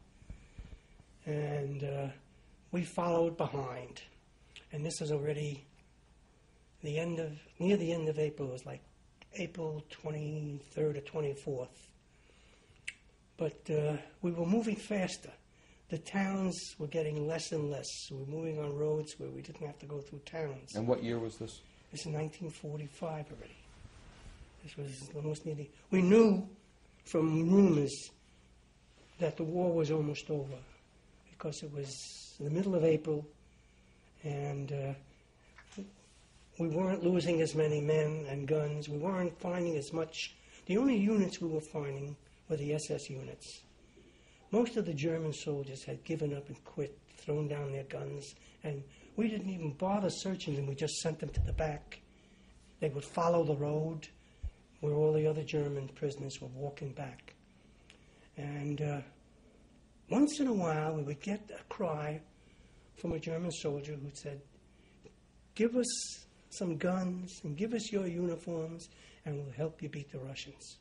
And uh, we followed behind. And this is already the end of, near the end of April, it was like April twenty-third or twenty-fourth. But uh, we were moving faster. The towns were getting less and less. We were moving on roads where we didn't have to go through towns. And what year was this? This is nineteen forty-five already. This was almost nearly... We knew from rumors that the war was almost over because it was in the middle of April and uh, we weren't losing as many men and guns. We weren't finding as much. The only units we were finding were the S S units. Most of the German soldiers had given up and quit, thrown down their guns, and we didn't even bother searching them. We just sent them to the back. They would follow the road where all the other German prisoners were walking back. And uh, once in a while, we would get a cry from a German soldier who said, give us some guns and give us your uniforms and we'll help you beat the Russians.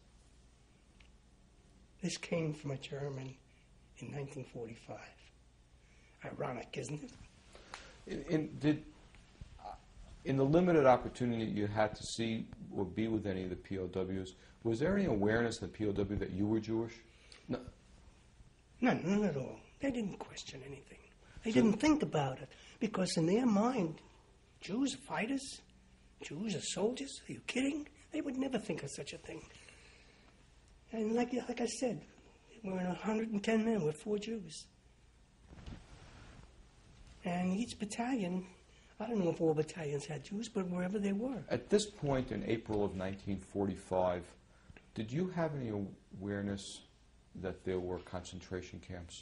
This came from a German in nineteen forty-five. Ironic, isn't it? In, in, did, uh, in the limited opportunity you had to see or be with any of the P O Ws, was there any awareness in the P O W that you were Jewish? No. None, none at all. They didn't question anything. They didn't think about it because in their mind, Jews are fighters, Jews are soldiers. Are you kidding? They would never think of such a thing. And like, like I said, we're one hundred ten men, we're four Jews. And each battalion, I don't know if all battalions had Jews, but wherever they were. At this point in April of nineteen forty-five, did you have any awareness that there were concentration camps?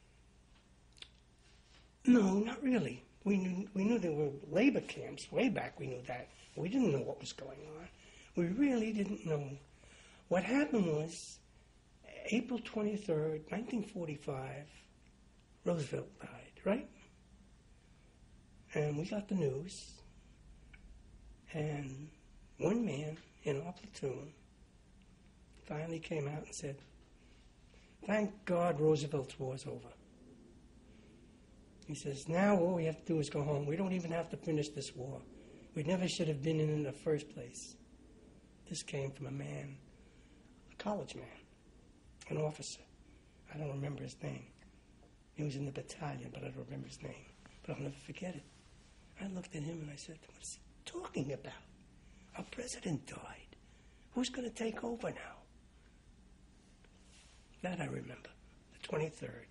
No, not really. We knew, we knew there were labor camps. Way back we knew that. We didn't know what was going on. We really didn't know. What happened was, April twenty-third, nineteen forty-five, Roosevelt died, right? And we got the news, and one man in our platoon finally came out and said, thank God Roosevelt's war's over. He says, now all we have to do is go home. We don't even have to finish this war. We never should have been in it in the first place. This came from a man, a college man, an officer. I don't remember his name. He was in the battalion, but I don't remember his name. But I'll never forget it. I looked at him and I said, what is he talking about? Our president died. Who's going to take over now? That I remember, the twenty-third.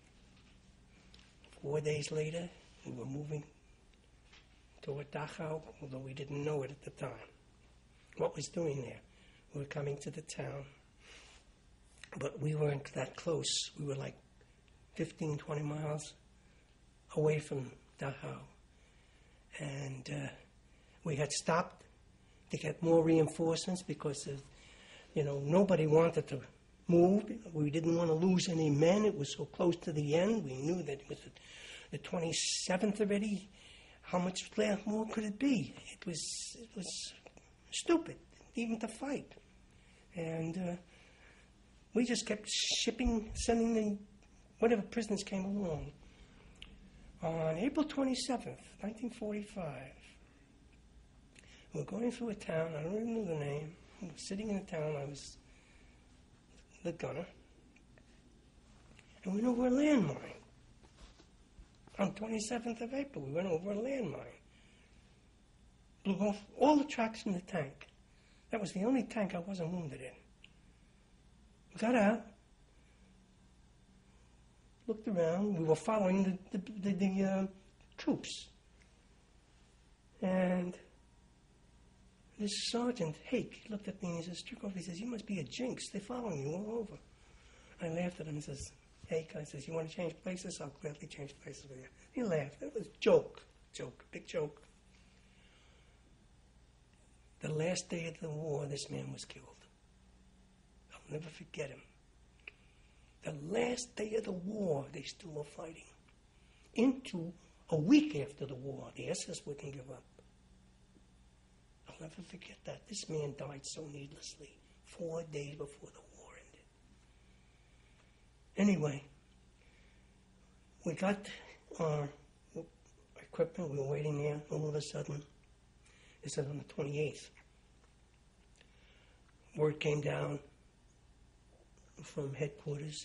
Four days later, we were moving toward Dachau, although we didn't know it at the time. What was doing there? We were coming to the town, but we weren't that close. We were like fifteen, twenty miles away from Dachau. And uh, we had stopped to get more reinforcements because, of, you know, nobody wanted to move. We didn't want to lose any men. It was so close to the end. We knew that it was the twenty-seventh already. How much more could it be? It was it was stupid even to fight. And uh, we just kept shipping, sending the whatever prisoners came along. On April twenty-seventh, nineteen forty-five, we were going through a town. I don't even know the name. We were sitting in a town. I was the gunner. And we went over a landmine. On twenty-seventh of April, we went over a landmine. Blew off all the tracks from the tank. That was the only tank I wasn't wounded in. We got out, looked around. We were following the, the, the, the uh, troops. And this Sergeant Hake looked at me and he says, Stricoff, he says, you must be a jinx. They're following you all over. I laughed at him and says, Hake, I says, you want to change places? I'll gladly change places with you. He laughed. It was a joke. Joke. Big joke. The last day of the war, this man was killed. I'll never forget him. The last day of the war, they still were fighting. Into a week after the war, the S S wouldn't give up. I'll never forget that. This man died so needlessly, four days before the war ended. Anyway, we got our equipment. We were waiting there. All of a sudden, It said on the twenty-eighth. Word came down from headquarters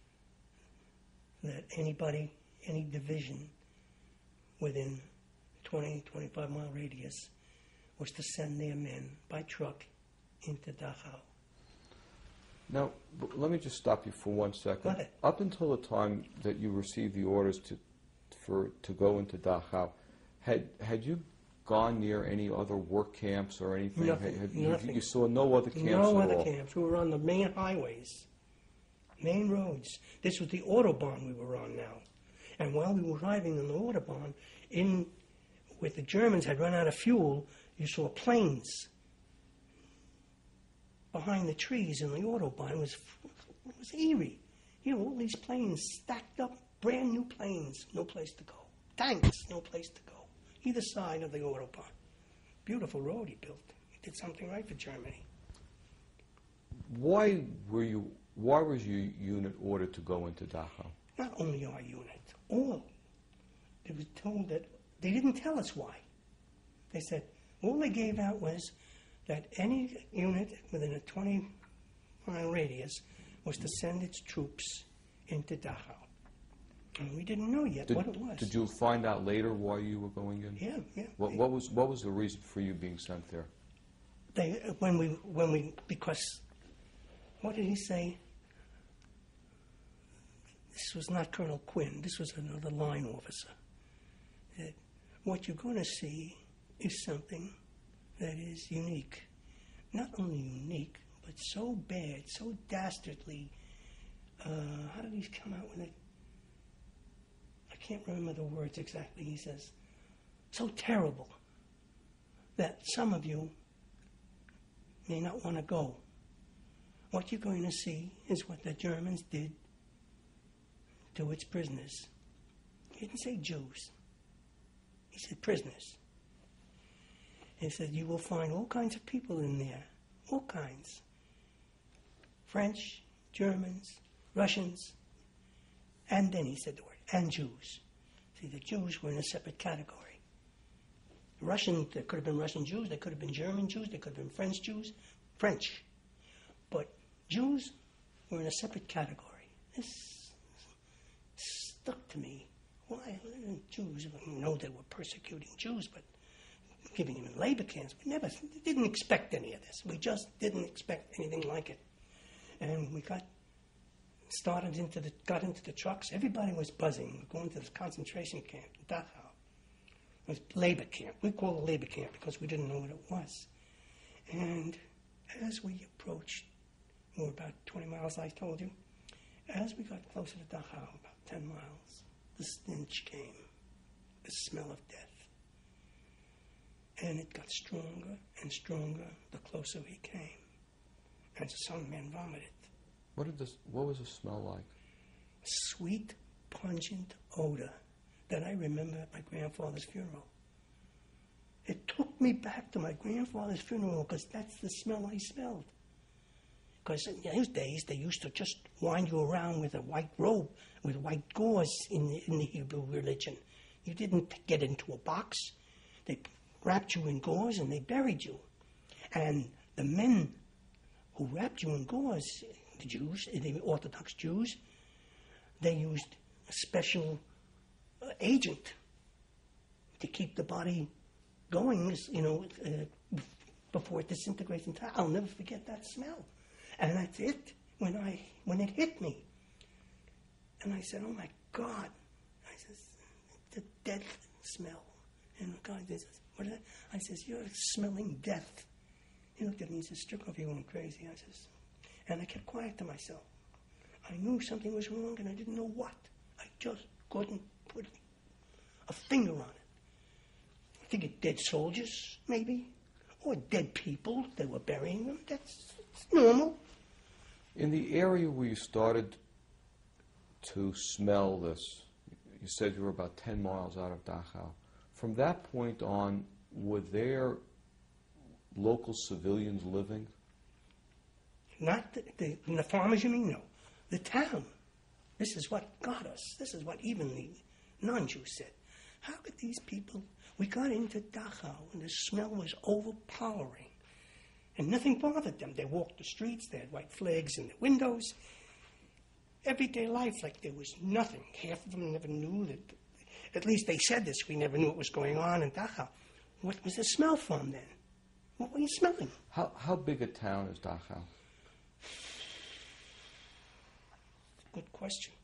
that anybody, any division within twenty, twenty-five mile radius was to send their men by truck into Dachau. Now, b- let me just stop you for one second. Go ahead. Up until the time that you received the orders to for to go into Dachau, had had you gone near any other work camps or anything? Nothing, Had- had you, nothing. you saw no other camps No at other all? camps. We were on the main highways, main roads. This was the Autobahn we were on now. And while we were driving on the Autobahn, in where the Germans had run out of fuel, you saw planes behind the trees in the Autobahn. It was, it was eerie. You know, all these planes stacked up, brand new planes, no place to go. Tanks, no place to go. Either side of the Autobahn. Beautiful road he built. He did something right for Germany. Why were you? Why was your unit ordered to go into Dachau? Not only our unit, all. They were told that they didn't tell us why. They said all they gave out was that any unit within a twenty mile radius was to send its troops into Dachau. And we didn't know yet Did, what it was. did you find out later why you were going in? Yeah, yeah. What, They- what was what was the reason for you being sent there? They, when we, when we, because, what did he say? This was not Colonel Quinn. This was another line officer. That what you're going to see is something that is unique. Not only unique, but so bad, so dastardly. Uh, how did he come out with it? I can't remember the words exactly. He says, so terrible that some of you may not want to go. What you're going to see is what the Germans did to its prisoners. He didn't say Jews. He said prisoners. He said you will find all kinds of people in there. All kinds. French, Germans, Russians, and then he said the word, and Jews. See, the Jews were in a separate category. Russian, there could have been Russian Jews, there could have been German Jews, there could have been French Jews, French. But Jews were in a separate category. This stuck to me. Why? Jews, I know they were persecuting Jews, but giving them in labor camps. We never, didn't expect any of this. We just didn't expect anything like it. And we got started into the, got into the trucks. Everybody was buzzing. We're going to this concentration camp, Dachau. It was labor camp. We called it labor camp because we didn't know what it was. And as we approached, we were about twenty miles, I told you. As we got closer to Dachau, about ten miles, the stench came, the smell of death. And it got stronger and stronger the closer we came. And some men vomited. What did this? What was the smell like? Sweet, pungent odor that I remember at my grandfather's funeral. It took me back to my grandfather's funeral because that's the smell I smelled. Because in those days, they used to just wind you around with a white robe, with white gauze in the, in the Hebrew religion. You didn't get into a box. They wrapped you in gauze and they buried you. And the men who wrapped you in gauze, the Jews, the Orthodox Jews, they used a special uh, agent to keep the body going, you know, uh, before it disintegrates entirely. I'll never forget that smell. And that's it, when I when it hit me. And I said, oh my God. I says, the death smell. And the guy says, what is that? I says, you're smelling death. He looked at me and says, Stricoff, you're going crazy. I says, and I kept quiet to myself. I knew something was wrong and I didn't know what. I just couldn't put a finger on it. I figured dead soldiers, maybe, or dead people. They were burying them. That's, that's normal. In the area where you started to smell this, you said you were about ten miles out of Dachau. From that point on, were there local civilians living? Not the, the, the farmers, you mean? No. The town. This is what got us. This is what even the non-Jews said. How could these people, We got into Dachau, and the smell was overpowering. And nothing bothered them. They walked the streets, they had white flags in the windows. Everyday life like there was nothing. Half of them never knew that, at least they said this, we never knew what was going on in Dachau. What was the smell from then? What were you smelling? How how big a town is Dachau? Good question.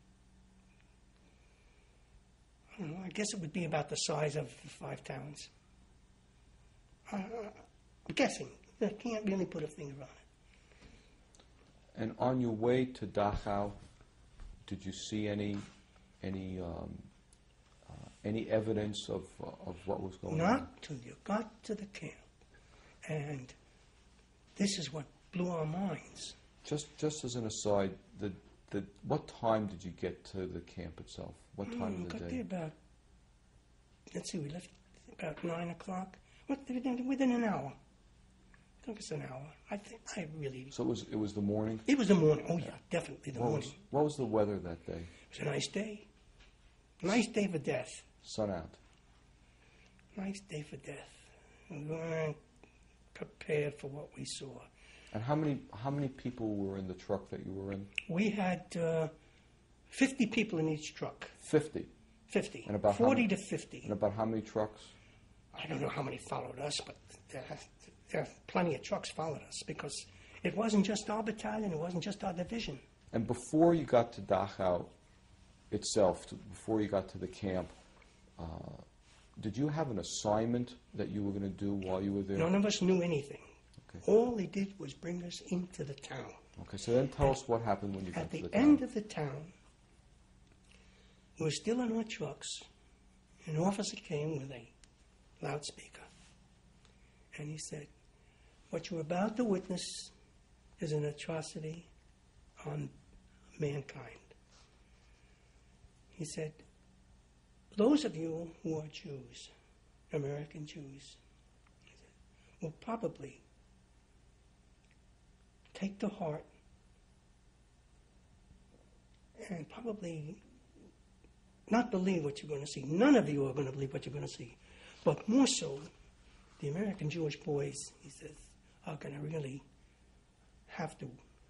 I don't know. I guess it would be about the size of the five towns. Uh, I'm guessing. I can't really put a finger on it. And on your way to Dachau, did you see any any um, uh, any evidence of uh, of what was going Not on? till you got to the camp, and this is what blew our minds. Just just as an aside, the the what time did you get to the camp itself? What time Mm, of the got day? there about. Let's see, we left about nine o'clock. What, within an hour. It took us an hour. I think I really. So it was it was the morning. It was the morning. Oh yeah, definitely the What morning. was, what was the weather that day? It was a nice day. Nice day for death. Sun out. Nice day for death. We weren't prepared for what we saw. And how many how many people were in the truck that you were in? We had uh, fifty people in each truck. Fifty. Fifty. And about how forty many- to fifty. And about how many trucks? I don't know how many followed us, but there, there plenty of trucks followed us because it wasn't just our battalion, it wasn't just our division. And before you got to Dachau itself, to, before you got to the camp, uh, did you have an assignment that you were going to do while you were there? None of us knew anything. Okay. All they did was bring us into the town. Okay, so then tell us what happened when you got At to the the town. end of the town, we were still in our trucks. An officer came with a loudspeaker, and he said, "What you're about to witness is an atrocity on mankind." He said, "Those of you who are Jews, American Jews, he said, will probably take to heart and probably not believe what you're going to see. None of you are going to believe what you're going to see. But more so, the American Jewish boys," he says, "are going to really have to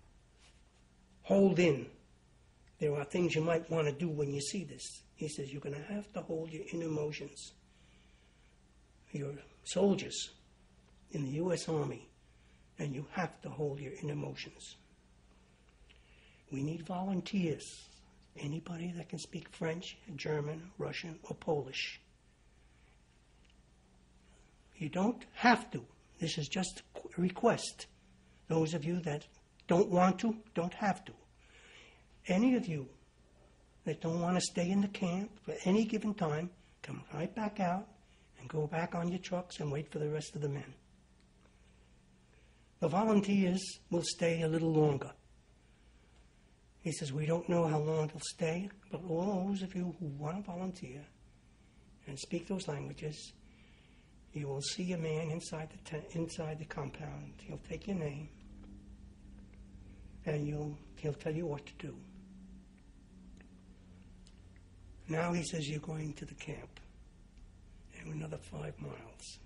hold in. There are things you might want to do when you see this." He says, "You're going to have to hold your inner emotions. You're soldiers in the U S Army, and you have to hold your inner emotions. We need volunteers. Anybody that can speak French, German, Russian, or Polish. You don't have to. This is just a request. Those of you that don't want to, don't have to. Any of you that don't want to stay in the camp for any given time, come right back out and go back on your trucks and wait for the rest of the men. The volunteers will stay a little longer." He says, "We don't know how long they'll stay, but all those of you who want to volunteer and speak those languages, you will see a man inside the tent, inside the compound. He'll take your name, and you'll he'll tell you what to do. Now," he says, "you're going to the camp, and another five miles,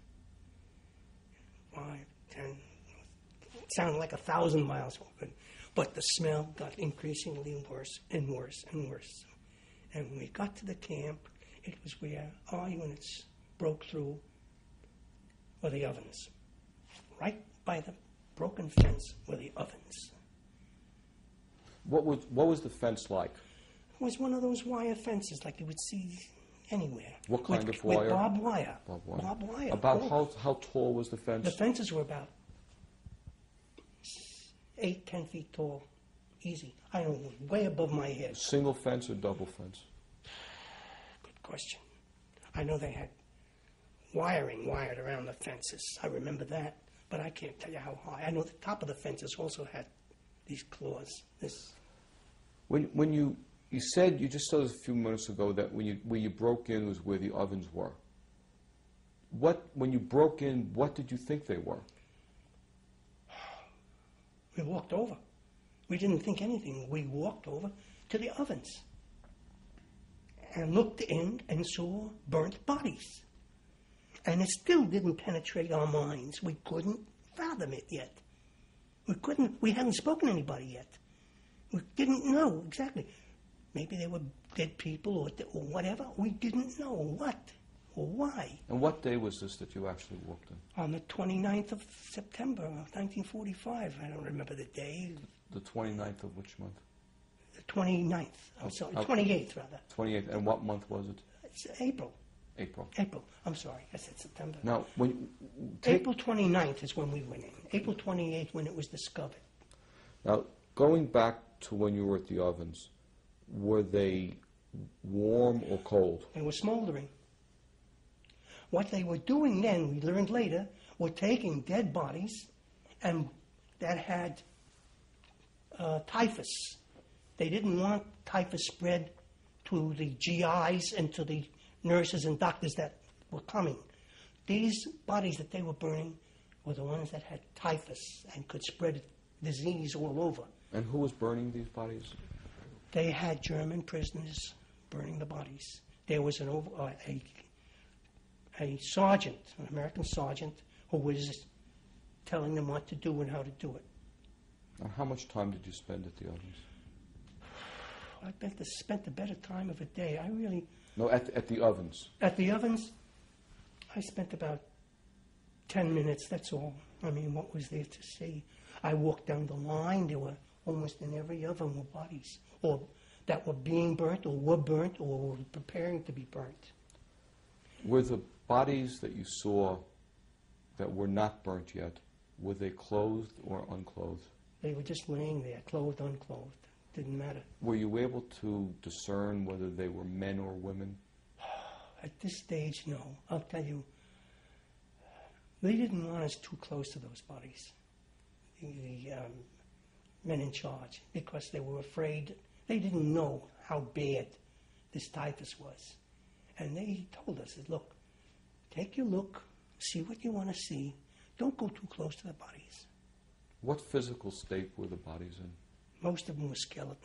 five, ten, it sounded like a thousand miles." But the smell got increasingly worse and worse and worse. And when we got to the camp, it was where our units broke through were the ovens. Right by the broken fence were the ovens. What was what was the fence like? It was one of those wire fences like you would see anywhere. What kind with, of wire? With barbed wire. Barbed wire. Barbed wire. About Oh. how how tall was the fence? The fences were about eight, ten feet tall. Easy. I don't know, way above my head. Single fence or double fence? Good question. I know they had wiring wired around the fences. I remember that, but I can't tell you how high. I know the top of the fences also had these claws. This. When when you you said you just said a few minutes ago that when you where you broke in was where the ovens were. What when you broke in, what did you think they were? We walked over. We didn't think anything. We walked over to the ovens and looked in and saw burnt bodies. And it still didn't penetrate our minds. We couldn't fathom it yet. We couldn't, we hadn't spoken to anybody yet. We didn't know exactly. Maybe they were dead people or, or whatever. We didn't know what or why. And what day was this that you actually walked in? On the twenty-ninth of September of nineteen forty-five. I don't remember the day. The twenty-ninth of which month? The twenty-ninth. I'm Oh, sorry, oh. twenty-eighth rather. twenty-eighth. And what month was it? It's April. April. April. I'm sorry, I said September. Now, when you take, April twenty-ninth is when we went in. April twenty-eighth when it was discovered. now going back to when you were at the ovens, were they warm or cold? They were smoldering. What they were doing then, we learned later, were taking dead bodies and that had uh, typhus. They didn't want typhus spread to the G Is and to the nurses and doctors that were coming. These bodies that they were burning were the ones that had typhus and could spread disease all over. And who was burning these bodies? They had German prisoners burning the bodies. There was an over, uh, a, a sergeant, an American sergeant, who was telling them what to do and how to do it. Now, how much time did you spend at the ovens? I bet they spent the better time of a day. I really... No, at, at the ovens. At the ovens, I spent about ten minutes, that's all. I mean, what was there to see? I walked down the line. There were almost in every oven were bodies, or that were being burnt, or were burnt, or were preparing to be burnt. Were the bodies that you saw that were not burnt yet, were they clothed or unclothed? They were just laying there, clothed, unclothed. Didn't matter. Were you able to discern whether they were men or women? At this stage, no. I'll tell you, they didn't want us too close to those bodies, the, the um, men in charge, because they were afraid. They didn't know how bad this typhus was. And they told us, look, take your look, see what you want to see. Don't go too close to the bodies. What physical state were the bodies in? Most of them were skeletal.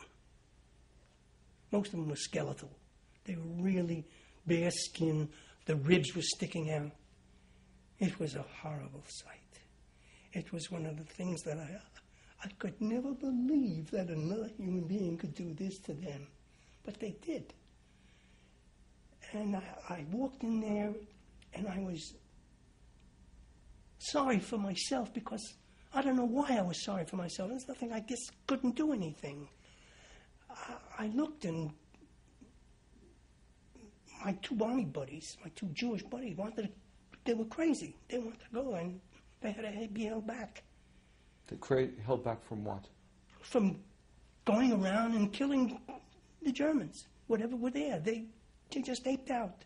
Most of them were skeletal. They were really bare skin. The ribs were sticking out. It was a horrible sight. It was one of the things that I, I could never believe that another human being could do this to them. But they did. And I, I walked in there and I was sorry for myself because I don't know why I was sorry for myself. There's nothing, I guess, couldn't do anything. I, I looked and my two army buddies, my two Jewish buddies, wanted to, they were crazy. They wanted to go and they had to be held back. They cra- held back from what? From going around and killing the Germans, whatever were there. They, they just aped out.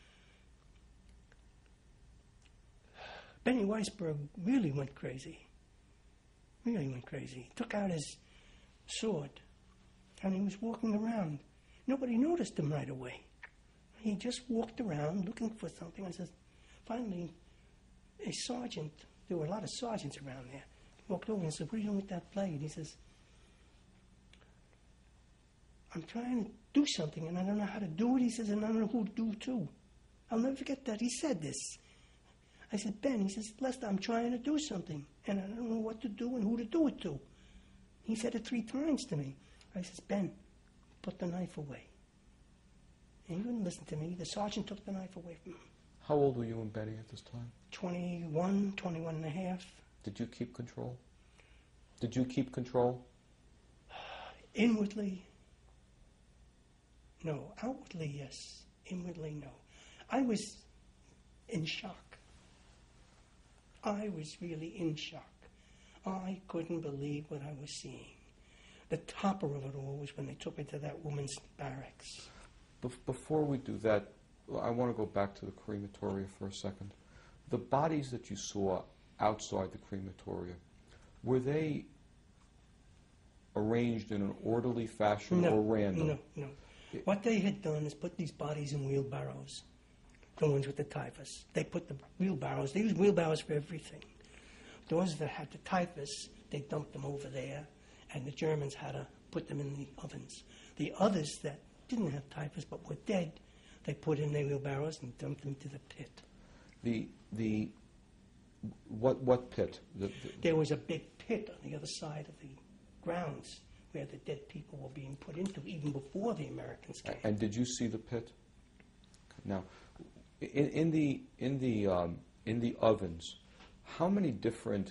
Benny Weisberg really went crazy. Really went crazy. He took out his sword and he was walking around. Nobody noticed him right away. He just walked around looking for something. I said, finally, a sergeant, there were a lot of sergeants around there, walked over and said, what are you doing with that blade? He says, I'm trying to do something and I don't know how to do it. He says, and I don't know who to do it to. I'll never forget that. He said this. I said, Ben, he says, Lester, I'm trying to do something, and I don't know what to do and who to do it to. He said it three times to me. I says, Ben, put the knife away. And he wouldn't listen to me. The sergeant took the knife away from him. How old were you and Betty at this time? twenty-one, twenty-one and a half. Did you keep control? Did you keep control? Inwardly, no. Outwardly, yes. Inwardly, no. I was in shock. I was really in shock. I couldn't believe what I was seeing. The topper of it all was when they took me to that woman's barracks. Be- before we do that, I want to go back to the crematoria for a second. The bodies that you saw outside the crematoria, were they arranged in an orderly fashion no, or random? No, no. What they had done is put these bodies in wheelbarrows. The ones with the typhus. They put the wheelbarrows, they used wheelbarrows for everything. Those that had the typhus, they dumped them over there, and the Germans had to put them in the ovens. The others that didn't have typhus but were dead, they put in their wheelbarrows and dumped them to the pit. the the what what pit? The, the, There was a big pit on the other side of the grounds where the dead people were being put into, even before the Americans came. and did you see the pit? Now, in, in the in the um, in the ovens, how many different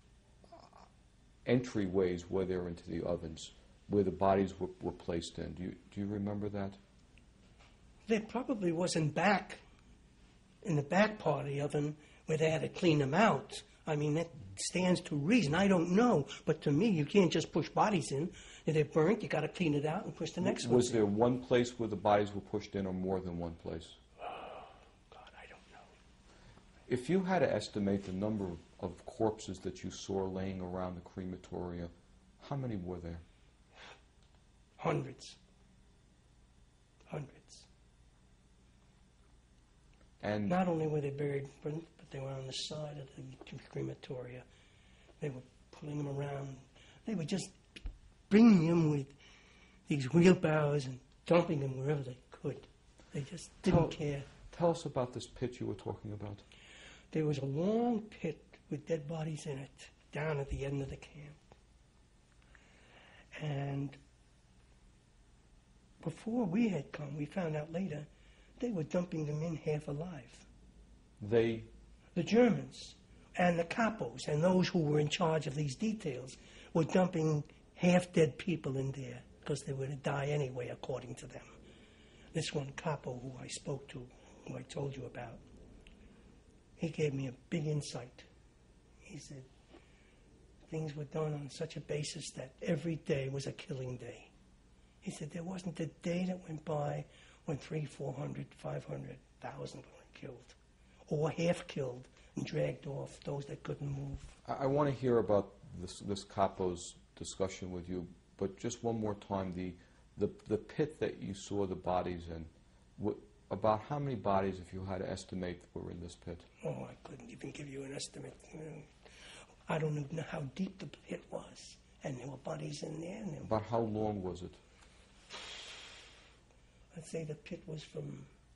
entryways were there into the ovens where the bodies were, were placed in? Do you do you remember that? There probably wasn't back in the back part of the oven where they had to clean them out. I mean, that stands to reason. I don't know, but to me, you can't just push bodies in. If they're burnt, you got to clean it out and push the next one. Was there one place where the bodies were pushed in, or more than one place? Oh, God, I don't know. If you had to estimate the number of corpses that you saw laying around the crematoria, how many were there? Hundreds. Hundreds. And Not only were they buried, but they were on the side of the crematoria. They were pulling them around. They were just bringing them with these wheelbarrows and dumping them wherever they could. They just didn't Tell- care. tell us about this pit you were talking about. There was a long pit with dead bodies in it down at the end of the camp. And before we had come, we found out later, they were dumping them in half alive. They, The Germans and the capos and those who were in charge of these details were dumping half-dead people in there because they were to die anyway, according to them. This one capo who I spoke to, who I told you about, he gave me a big insight. He said things were done on such a basis that every day was a killing day. He said there wasn't a day that went by when three, four hundred, five hundred thousand were killed, or half killed and dragged off, those that couldn't move. I, I want to hear about this, this capo's discussion with you, but just one more time, the, the, the pit that you saw the bodies in, what, about how many bodies, if you had to estimate, were in this pit? Oh, I couldn't even give you an estimate. You know, I don't even know how deep the pit was, and there were bodies in there. And there About how long was it? I'd say the pit was from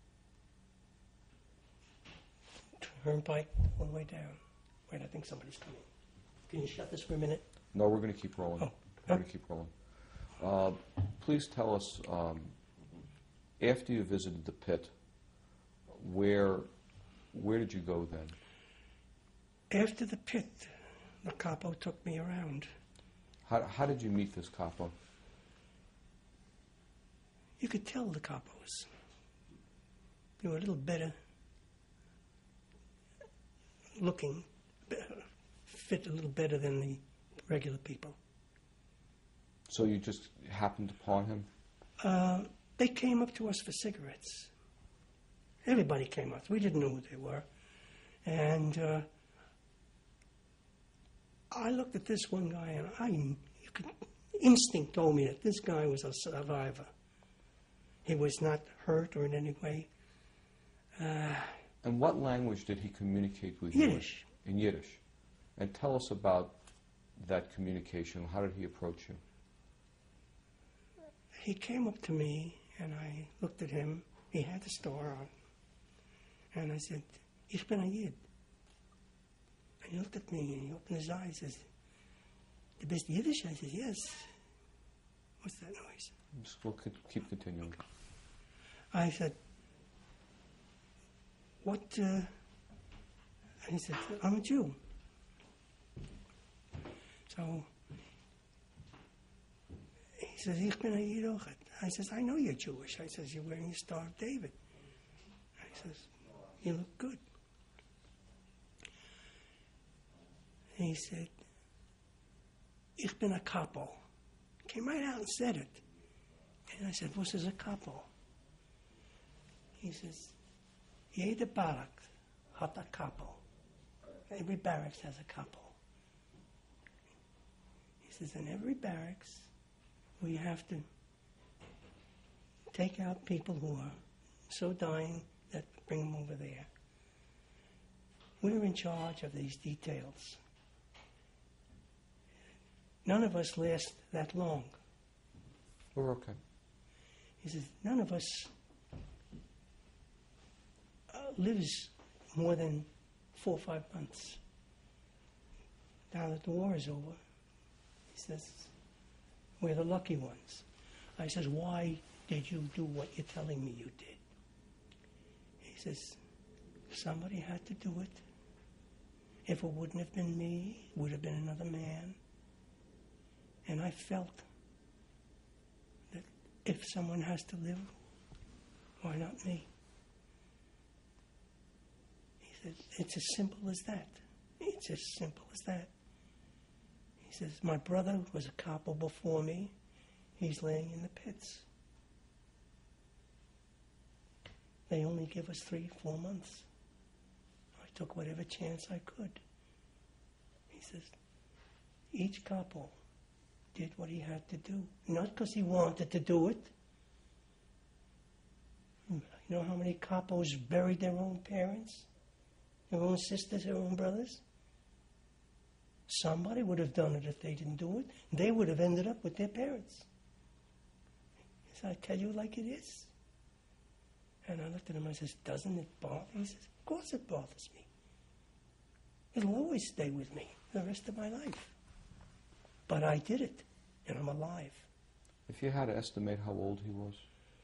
Turnpike all the way down. Wait, I think somebody's coming. Can you shut this for a minute? No, we're going to keep rolling. Oh. We're going to keep rolling. Uh, please tell us, um, after you visited the pit, where where did you go then? After the pit, the capo took me around. How, how did you meet this capo? You could tell the capos. They were a little better looking, fit a little better than the regular people. So you just happened upon him? Uh, they came up to us for cigarettes. Everybody came up. We didn't know who they were. And uh, I looked at this one guy, and I, you could, instinct told me that this guy was a survivor. He was not hurt or in any way. Uh, And what language did he communicate with Yiddish. you? In Yiddish. And tell us about that communication. How did he approach you? He came up to me, and I looked at him. He had the star on. And I said, Ich bin a Yid. And he looked at me, and he opened his eyes and says, Du bist Yiddish? I said, yes. What's that noise? Just, we'll c- keep continuing. I said, what, uh, and he said, I'm a Jew. So, he says, Ich bin a Yid auch. I says, I know you're Jewish. I says, you're wearing the Star of David. I says, you look good. And he said, Ich bin a capo. Came right out and said it. And I said, what is a capo? He says, jede barrack hat a capo. Every barracks has a capo. He says, in every barracks, we have to take out people who are so dying that bring them over there. We're in charge of these details. None of us last that long. We're okay. He says, none of us uh, lives more than four or five months. Now that the war is over, he says, we're the lucky ones. I says, why did you do what you're telling me you did? He says, somebody had to do it. If it wouldn't have been me, it would have been another man. And I felt that if someone has to live, why not me? He said, it's as simple as that. It's as simple as that. He says, my brother was a capo before me. He's laying in the pits. They only give us three, four months. I took whatever chance I could. He says, each capo did what he had to do. Not because he wanted to do it. You know how many capos buried their own parents? Their own sisters, their own brothers? Somebody would have done it if they didn't do it. They would have ended up with their parents. He said, I tell you like it is. And I looked at him and I says, doesn't it bother you? He says, of course it bothers me. It'll always stay with me the rest of my life. But I did it, and I'm alive. If you had to estimate how old he was?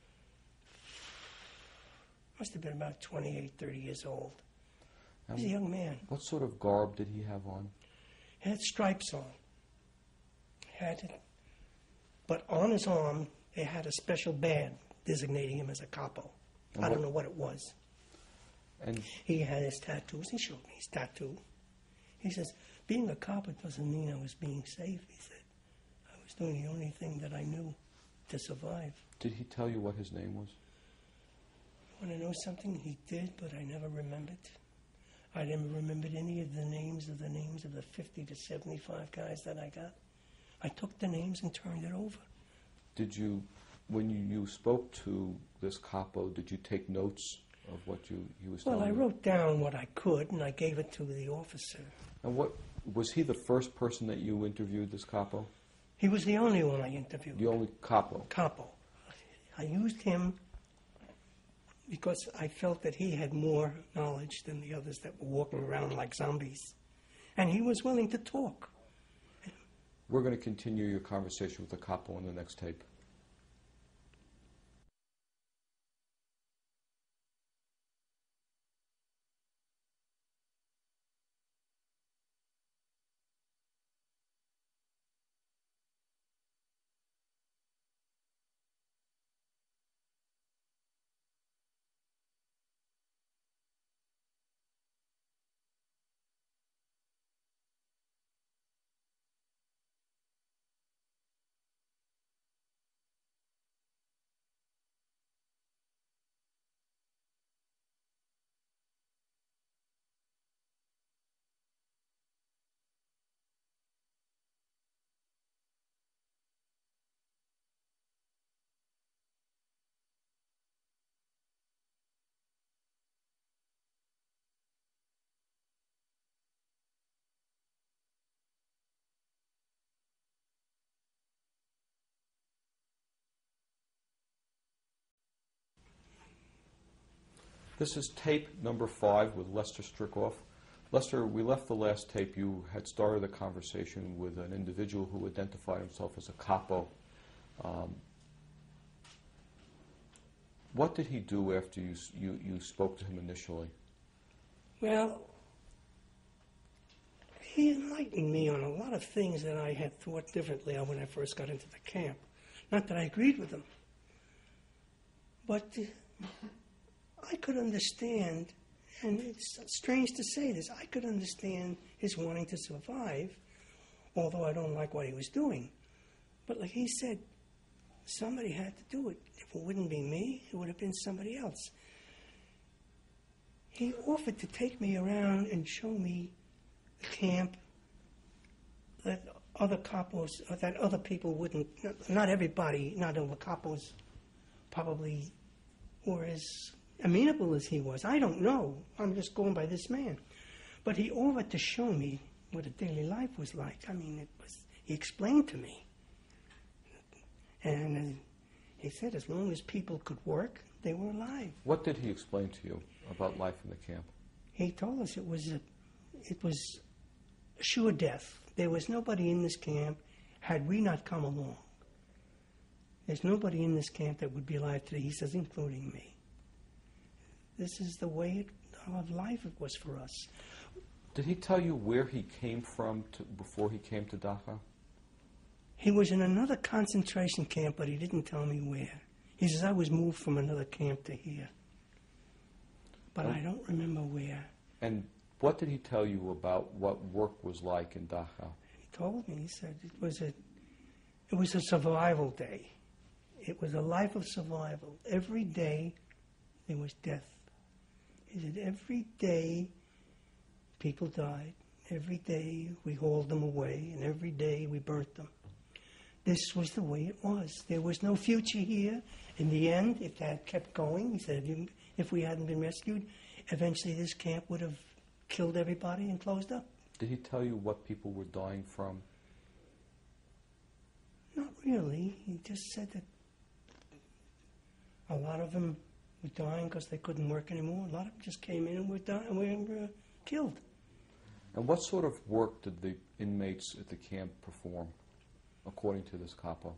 Must have been about twenty-eight, thirty years old. And He's a young man. What sort of garb did he have on? He had stripes on. He had it. But on his arm, they had a special band designating him as a capo. And I what- don't know what it was. And He had his tattoos. He showed me his tattoo. He says, being a capo doesn't mean I was being safe. He said, I was doing the only thing that I knew to survive. did he tell you what his name was? You want to know something? He did, but I never remembered. I never remembered any of the names of the names of the fifty to seventy-five guys that I got. I took the names and turned it over. Did you, when you, you spoke to this capo, did you take notes of what you, he was Well, telling I you? wrote down what I could, and I gave it to the officer. And what, was he the first person that you interviewed, this capo? He was the only one I interviewed. The only capo? Capo. I used him because I felt that he had more knowledge than the others that were walking around like zombies. And he was willing to talk. We're going to continue your conversation with the capo on the next tape. This is tape number five with Lester Stricoff. Lester, we left the last tape. You had started a conversation with an individual who identified himself as a capo. Um, what did he do after you, s- you, you spoke to him initially? Well, he enlightened me on a lot of things that I had thought differently on when I first got into the camp. Not that I agreed with him, but uh, I could understand, and it's strange to say this, I could understand his wanting to survive, although I don't like what he was doing. But like he said, somebody had to do it. If it wouldn't be me, it would have been somebody else. He offered to take me around and show me the camp that other capos, or that other people wouldn't, not, not everybody, not all the capos probably were as amenable as he was. I don't know. I'm just going by this man. But he offered to show me what a daily life was like. I mean, it was, he explained to me. And uh, he said as long as people could work, they were alive. What did he explain to you about life in the camp? He He told us it was a, it was sure death. There was nobody in this camp had we not come along. There's nobody in this camp that would be alive today, he says, including me. This is the way it, of life it was for us. Did he tell you where he came from to, before he came to Dachau? He was in another concentration camp, but he didn't tell me where. He says, I was moved from another camp to here. But oh. I don't remember where. And what did he tell you about what work was like in Dachau? He told me, he said it was a, it was a survival day. It was a life of survival. Every day there was death. He said every day people died. Every day we hauled them away, and every day we burnt them. This was the way it was. There was no future here. In the end, if that kept going, he said, if we hadn't been rescued, eventually this camp would have killed everybody and closed up. Did he tell you what people were dying from? Not really. He just said that a lot of them were dying because they couldn't work anymore. A lot of them just came in and were, dying, and were uh, killed. And what sort of work did the inmates at the camp perform, according to this capo?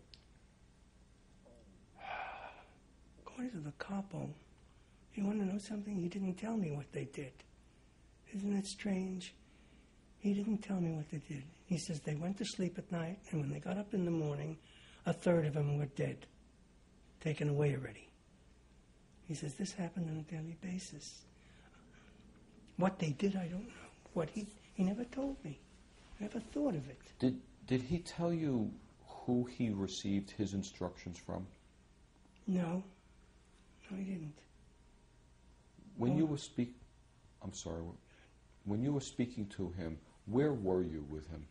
According to the capo, you want to know something? He didn't tell me what they did. Isn't that strange? He didn't tell me what they did. He says they went to sleep at night, and when they got up in the morning, a third of them were dead, taken away already. He says this happened on a daily basis. What they did, I don't know. What he he never told me. Never thought of it. Did did he tell you who he received his instructions from? No. No, he didn't. When oh. you were speak, I'm sorry. When you were speaking to him, where were you with him?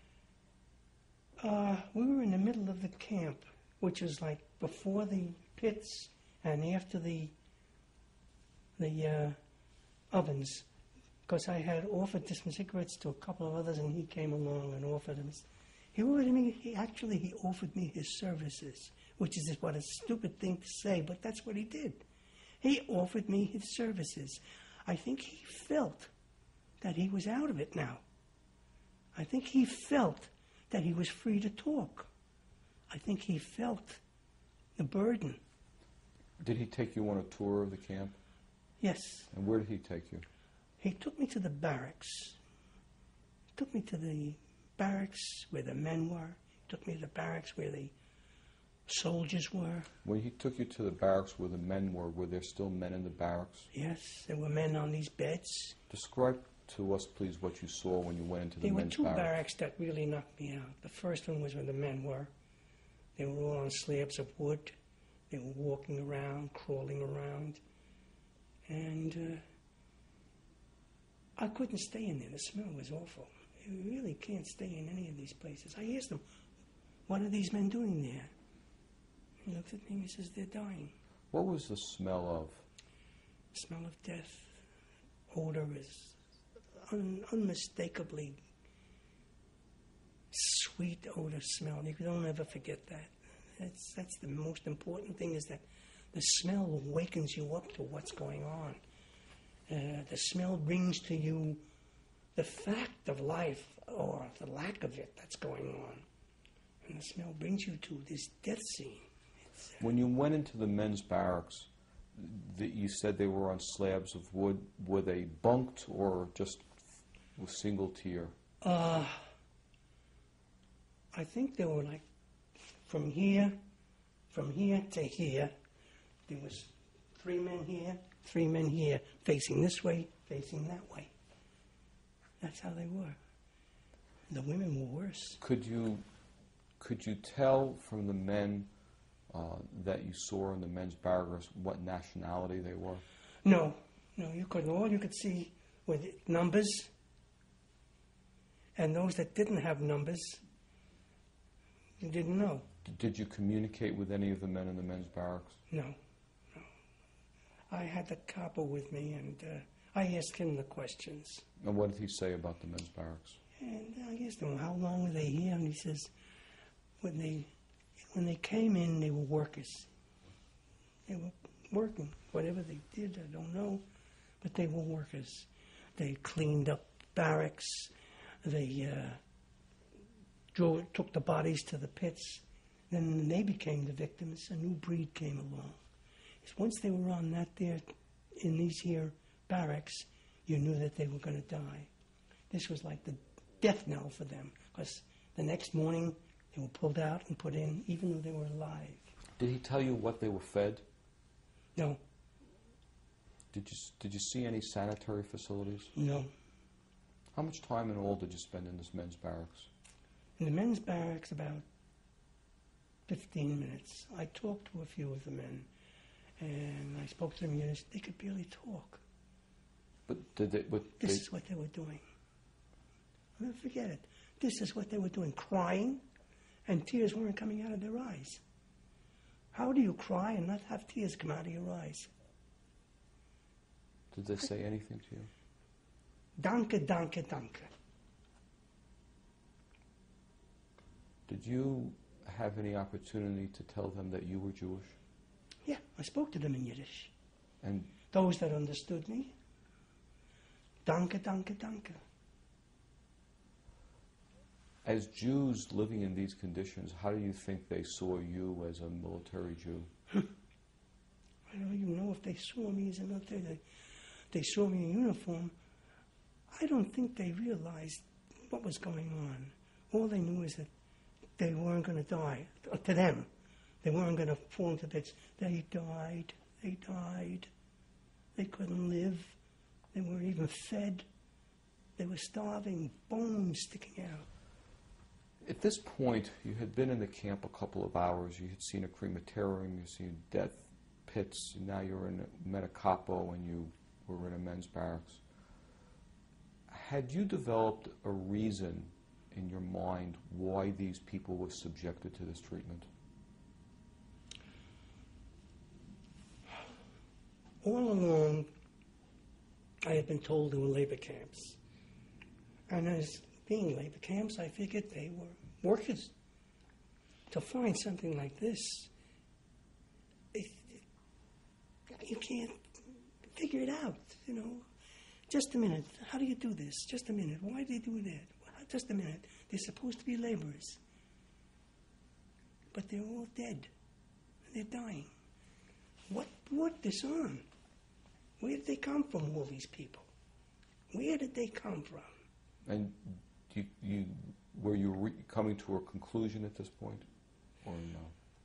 Uh, we were in the middle of the camp, which was like before the pits and after the the uh, ovens. Because I had offered some cigarettes to a couple of others, and he came along and offered them. He offered me. He actually he offered me his services, which is what a stupid thing to say, but that's what he did. He offered me his services. I think he felt that he was out of it now. I think he felt that he was free to talk. I think he felt the burden. Did he take you on a tour of the camp? Yes. And where did he take you? He took me to the barracks. He took me to the barracks where the men were. He took me to the barracks where the soldiers were. When he took you to the barracks where the men were, were there still men in the barracks? Yes, there were men on these beds. Describe to us, please, what you saw when you went into the men's men's barracks. There were two barracks. barracks that really knocked me out. The first one was where the men were. They were all on slabs of wood. They were walking around, crawling around. And uh, I couldn't stay in there. The smell was awful. You really can't stay in any of these places. I asked him, what are these men doing there? He looked at me and he says, they're dying. What was the smell of? The smell of death. Odor is un- unmistakably sweet odor smell. You don't ever forget that. That's, that's the most important thing, is that the smell awakens you up to what's going on. Uh, the smell brings to you the fact of life, or the lack of it, that's going on. And the smell brings you to this death scene. It's, uh, when you went into the men's barracks, the, you said they were on slabs of wood. Were they bunked or just with single tier? Uh, I think they were like from here, from here to here. There was three men here, three men here, facing this way, facing that way. That's how they were. The women were worse. Could you, could you tell from the men uh, that you saw in the men's barracks what nationality they were? No, no, you couldn't. All you could see were the numbers, and those that didn't have numbers, you didn't know. D- did you communicate with any of the men in the men's barracks? No, no. I had the capo with me, and uh, I asked him the questions. And what did he say about the men's barracks? And I asked him, how long were they here? And he says, when they when they came in, they were workers. They were working. Whatever they did, I don't know, but they were workers. They cleaned up barracks. They uh, drove, took the bodies to the pits. Then they became the victims. A new breed came along. Once they were on that there, in these here barracks, you knew that they were going to die. This was like the death knell for them, because the next morning they were pulled out and put in, even though they were alive. Did he tell you what they were fed? No. Did you did you see any sanitary facilities? No. How much time in all did you spend in this men's barracks? In the men's barracks, about fifteen minutes. I talked to a few of the men, and I spoke to them in Yiddish. They could barely talk. But did they? But this they, is what they were doing. I'll never forget it. This is what they were doing, crying, and tears weren't coming out of their eyes. How do you cry and not have tears come out of your eyes? Did they say anything to you? Danke, danke, danke. Did you have any opportunity to tell them that you were Jewish? Yeah, I spoke to them in Yiddish. And those that understood me, danke, danke, danke. As Jews living in these conditions, how do you think they saw you as a military Jew? I don't even know if they saw me as a military. They, they saw me in uniform. I don't think they realized what was going on. All they knew is that they weren't going to die. To them, they weren't going to fall into bits. They died. They died. They couldn't live. They weren't even fed. They were starving, bones sticking out. At this point, you had been in the camp a couple of hours. You had seen a crematorium. You'd seen death pits. Now you're in a Medicapo and you were in a men's barracks. Had you developed a reason in your mind why these people were subjected to this treatment? All along, I had been told there were labor camps. And as being labor camps, I figured they were workers. To find something like this, it, it, you can't figure it out, you know. Just a minute. How do you do this? Just a minute. Why do they do that? Just a minute. They're supposed to be laborers. But they're all dead. They're dying. What brought this on? Where did they come from, all these people? Where did they come from? And you, you, were you re- coming to a conclusion at this point, or no?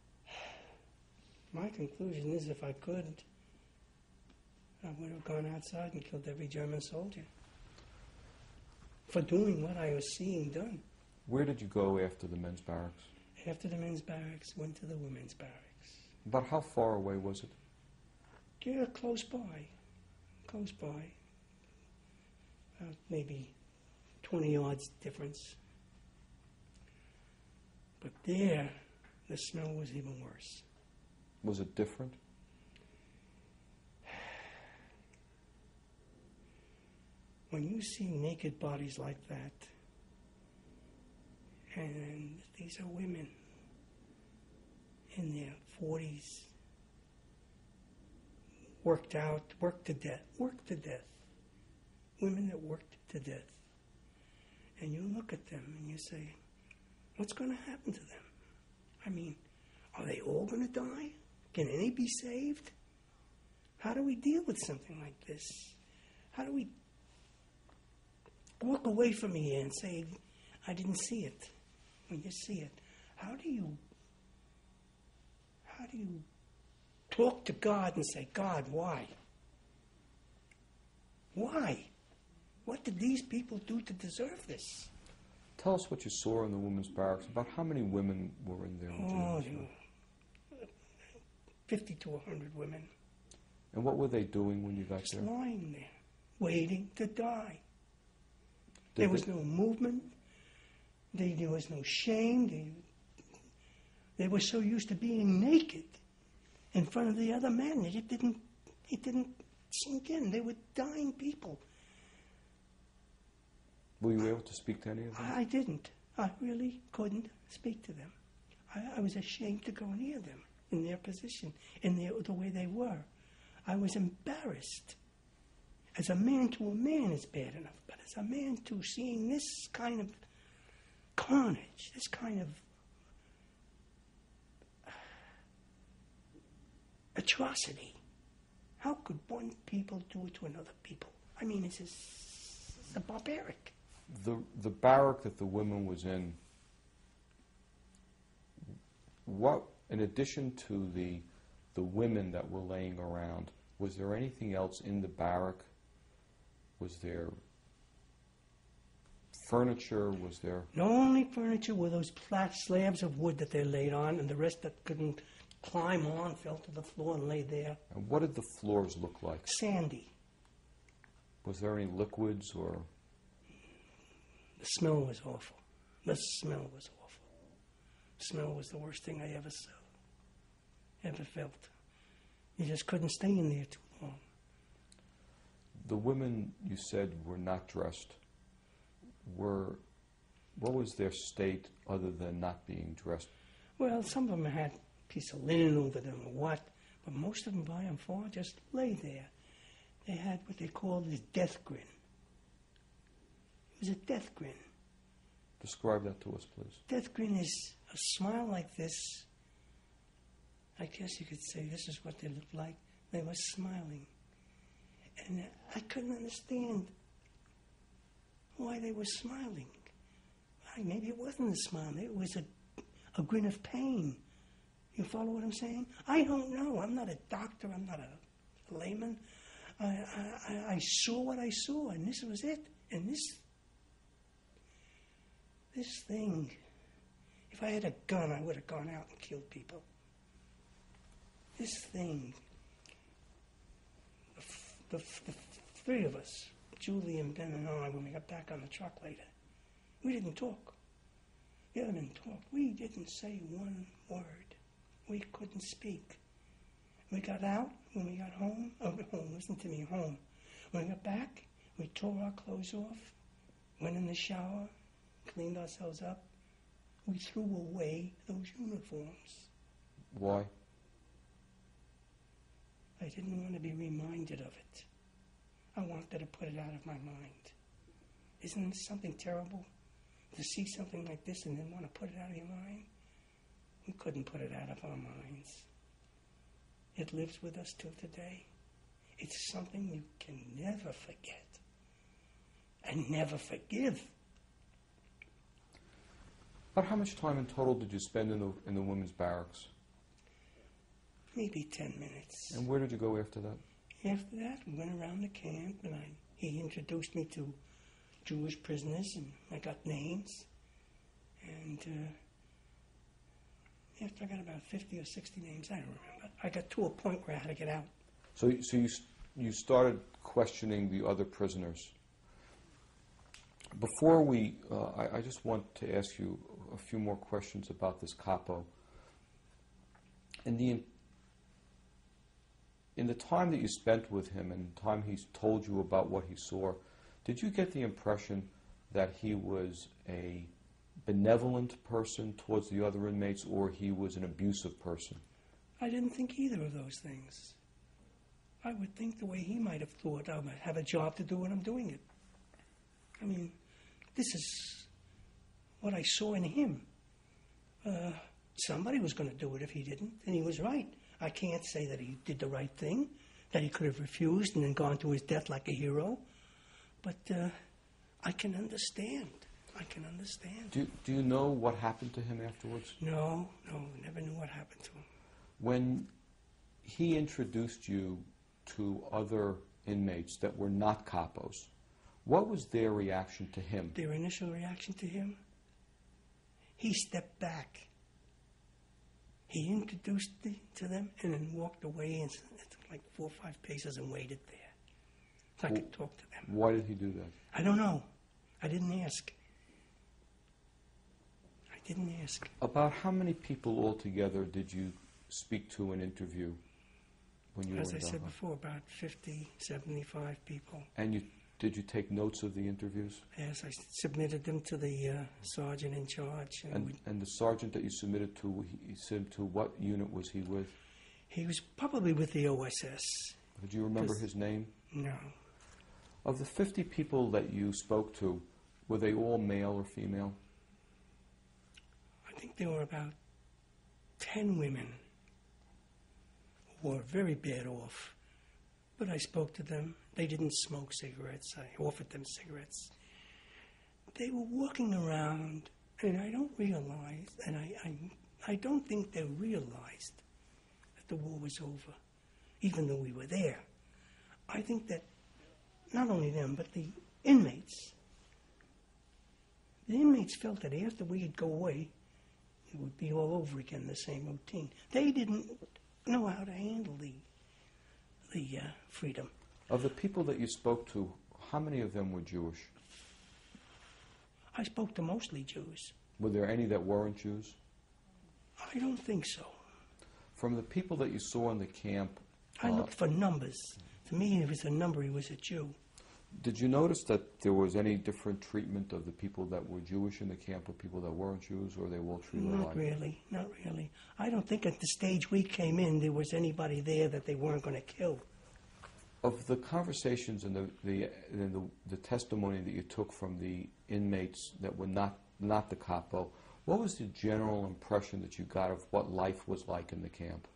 My conclusion is, if I could, I would have gone outside and killed every German soldier for doing what I was seeing done. Where did you go after the men's barracks? After the men's barracks, went to the women's barracks. About how far away was it? Yeah, close by. Close by. Uh, maybe twenty yards difference. But there, the smell was even worse. Was it different? When you see naked bodies like that, and these are women in their forties, worked out, worked to death, worked to death, women that worked to death, and you look at them and you say, what's going to happen to them? I mean, are they all going to die? Can any be saved? How do we deal with something like this? How do we walk away from here and say, I didn't see it? When you see it, how do you, how do you talk to God and say, God, why? Why? What did these people do to deserve this? Tell us what you saw in the women's barracks. About how many women were in there? Oh, fifty to a hundred women. And what were they doing when you got Just there? lying there, waiting to die. Did there was they- no movement. They, there was no shame. They, they were so used to being naked in front of the other men that it didn't, it didn't sink in. They were dying people. Were you able to speak to any of them? I didn't. I really couldn't speak to them. I, I was ashamed to go near them in their position, in their, the way they were. I was embarrassed. As a man to a man, it's bad enough. But as a man to seeing this kind of carnage, this kind of atrocity, how could one people do it to another people? I mean, it's just it's barbaric. The the barrack that the woman was in, what, in addition to the the women that were laying around, was there anything else in the barrack? Was there furniture? Was there... The only furniture were those flat slabs of wood that they laid on, and the rest that couldn't climb on fell to the floor and lay there. And what did the floors look like? Sandy. Was there any liquids or... The smell was awful. The smell was awful. The smell was the worst thing I ever saw, ever felt. You just couldn't stay in there too long. The women, you said, were not dressed. Were, what was their state other than not being dressed? Well, some of them had a piece of linen over them or what, but most of them, by and far, just lay there. They had what they called this death grin. It was a death grin. Describe that to us, please. Death grin is a smile like this. I guess you could say this is what they looked like. They were smiling. And I couldn't understand why they were smiling. Maybe it wasn't a smile. Maybe it was a, a grin of pain. You follow what I'm saying? I don't know. I'm not a doctor. I'm not a layman. I, I, I saw what I saw, and this was it. And this, this thing, if I had a gun, I would have gone out and killed people. This thing, the, the, the three of us, Julie and Ben and I, when we got back on the truck later, we didn't talk. The other men talked. We didn't say one word. We couldn't speak. We got out, when we got home, oh, home, listen to me, home. When we got back, we tore our clothes off, went in the shower, cleaned ourselves up. We threw away those uniforms. Why? I didn't want to be reminded of it. I wanted to put it out of my mind. Isn't this something terrible? To see something like this and then want to put it out of your mind? We couldn't put it out of our minds. It lives with us till today. It's something you can never forget and never forgive. About how much time in total did you spend in the in the women's barracks? Maybe ten minutes. And where did you go after that? After that, we went around the camp, and I, he introduced me to Jewish prisoners, and I got names. And uh, after I got about fifty or sixty names, I don't remember, I got to a point where I had to get out. So, so you you started questioning the other prisoners. Before we, uh, I, I just want to ask you a few more questions about this capo. In the in the time that you spent with him and the time he's told you about what he saw, did you get the impression that he was a benevolent person towards the other inmates, or he was an abusive person? I didn't think either of those things. I would think the way he might have thought, I might have a job to do and I'm doing it. I mean, this is what I saw in him. Uh, somebody was going to do it if he didn't, and he was right. I can't say that he did the right thing, that he could have refused and then gone to his death like a hero, but uh, I can understand. I can understand. Do, do you know what happened to him afterwards? No, no, never knew what happened to him. When he introduced you to other inmates that were not capos, what was their reaction to him? Their initial reaction to him? He stepped back. He introduced me to them and then walked away and like four or five paces and waited there so I could talk to them. Why did he do that? I don't know. I didn't ask. I didn't ask. About how many people altogether did you speak to and interview when you As were I in said Dachau? before, about fifty, seventy-five people. And you did you take notes of the interviews? Yes, I submitted them to the uh, sergeant in charge. And, And, we, and the sergeant that you submitted to, he said to what unit was he with? he was probably with the O S S. Did you remember Does- his name? No. Of the fifty people that you spoke to, were they all male or female? I think there were about ten women who were very bad off. But I spoke to them. They didn't smoke cigarettes. I offered them cigarettes. They were walking around, and I don't realize, and I, I, I don't think they realized that the war was over, even though we were there. I think that not only them, but the inmates, the inmates felt that after we'd go away, it would be all over again, the same routine. They didn't know how to handle the the uh, freedom. Of the people that you spoke to, how many of them were Jewish? I spoke to mostly Jews. Were there any that weren't Jews? I don't think so. From the people that you saw in the camp... I uh, looked for numbers. To me, if it was a number, he was a Jew. Did you notice that there was any different treatment of the people that were Jewish in the camp or people that weren't Jews, or they were all treated alike? Not really, not really. I don't think at the stage we came in there was anybody there that they weren't going to kill. Of the conversations and the the, and the the testimony that you took from the inmates that were not, not the capo, what was the general impression that you got of what life was like in the camp?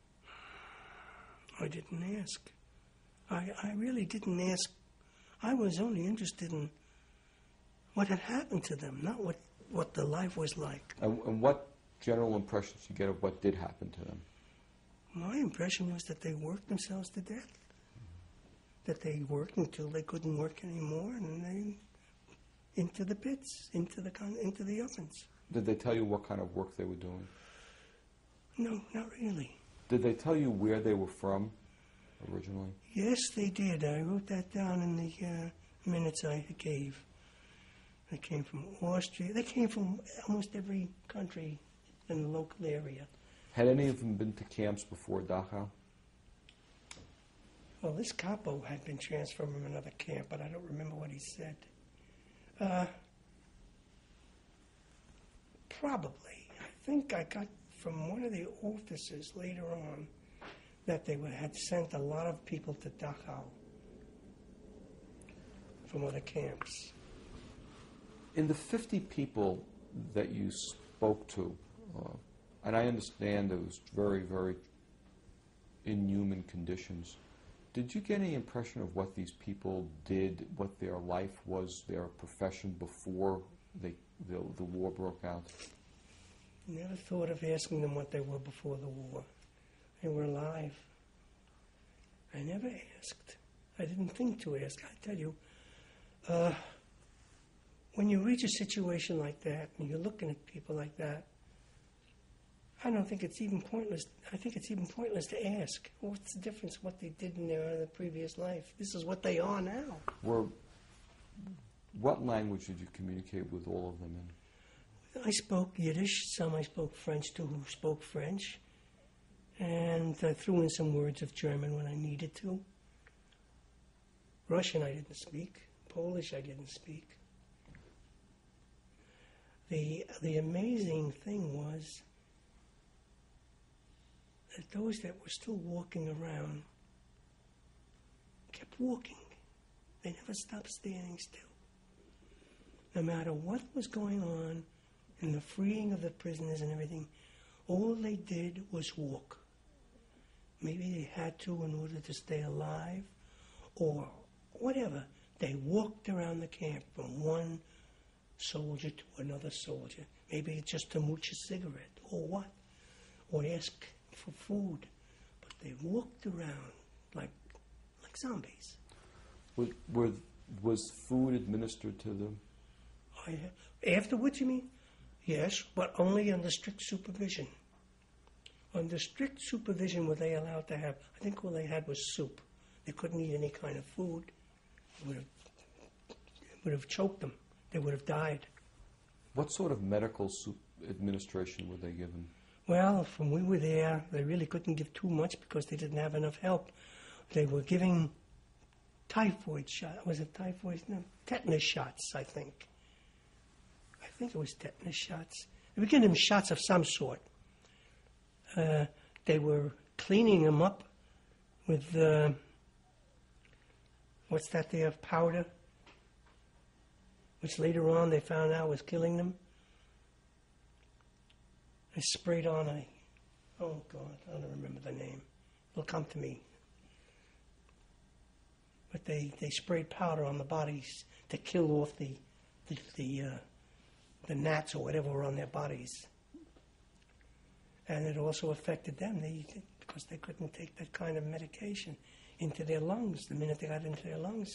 I didn't ask. I, I really didn't ask. I was only interested in what had happened to them, not what, what the life was like. And, and what general impressions did you get of what did happen to them? My impression was that they worked themselves to death. That they worked until they couldn't work anymore, and they into the pits, into the con- into the ovens. Did they tell you what kind of work they were doing? No, not really. Did they tell you where they were from originally? Yes, they did. I wrote that down in the uh, minutes I gave. They came from Austria. They came from almost every country in the local area. Had any of them been to camps before Dachau? Well, this capo had been transferred from another camp, but I don't remember what he said. Uh, probably. I think I got from one of the officers later on that they would, had sent a lot of people to Dachau from other camps. In the fifty people that you spoke to, uh, and I understand it was very, very inhuman conditions, did you get any impression of what these people did, what their life was, their profession before they, the, the war broke out? Never thought of asking them what they were before the war. They were alive. I never asked. I didn't think to ask. I tell you, uh, when you reach a situation like that and you're looking at people like that, I don't think it's even pointless. I think it's even pointless to ask. What's the difference what they did in their other previous life? This is what they are now. Were, what language did you communicate with all of them in? I spoke Yiddish. Some I spoke French to who spoke French. And I threw in some words of German when I needed to. Russian I didn't speak. Polish I didn't speak. The, the amazing thing was that those that were still walking around kept walking. They never stopped standing still. No matter what was going on in the freeing of the prisoners and everything, all they did was walk. Maybe they had to in order to stay alive, or whatever. They walked around the camp from one soldier to another soldier. Maybe just to mooch a cigarette, or what, or ask for food. But they walked around like like zombies. Were, were, was food administered to them? I, afterwards, you mean? Yes, but only under strict supervision. Under strict supervision were they allowed to have, I think all they had was soup. They couldn't eat any kind of food. It would have, it would have choked them. They would have died. What sort of medical soup administration were they given? Well, when we were there, they really couldn't give too much because they didn't have enough help. They were giving typhoid shots. Was it typhoid? No, tetanus shots, I think. I think it was tetanus shots. They were giving them shots of some sort. Uh, they were cleaning them up with uh, what's that there, powder, which later on they found out was killing them. They sprayed on a, oh God, I don't remember the name. It'll come to me. But they, they sprayed powder on the bodies to kill off the the the, uh, the gnats or whatever were on their bodies. And it also affected them they, because they couldn't take that kind of medication into their lungs the minute they got into their lungs.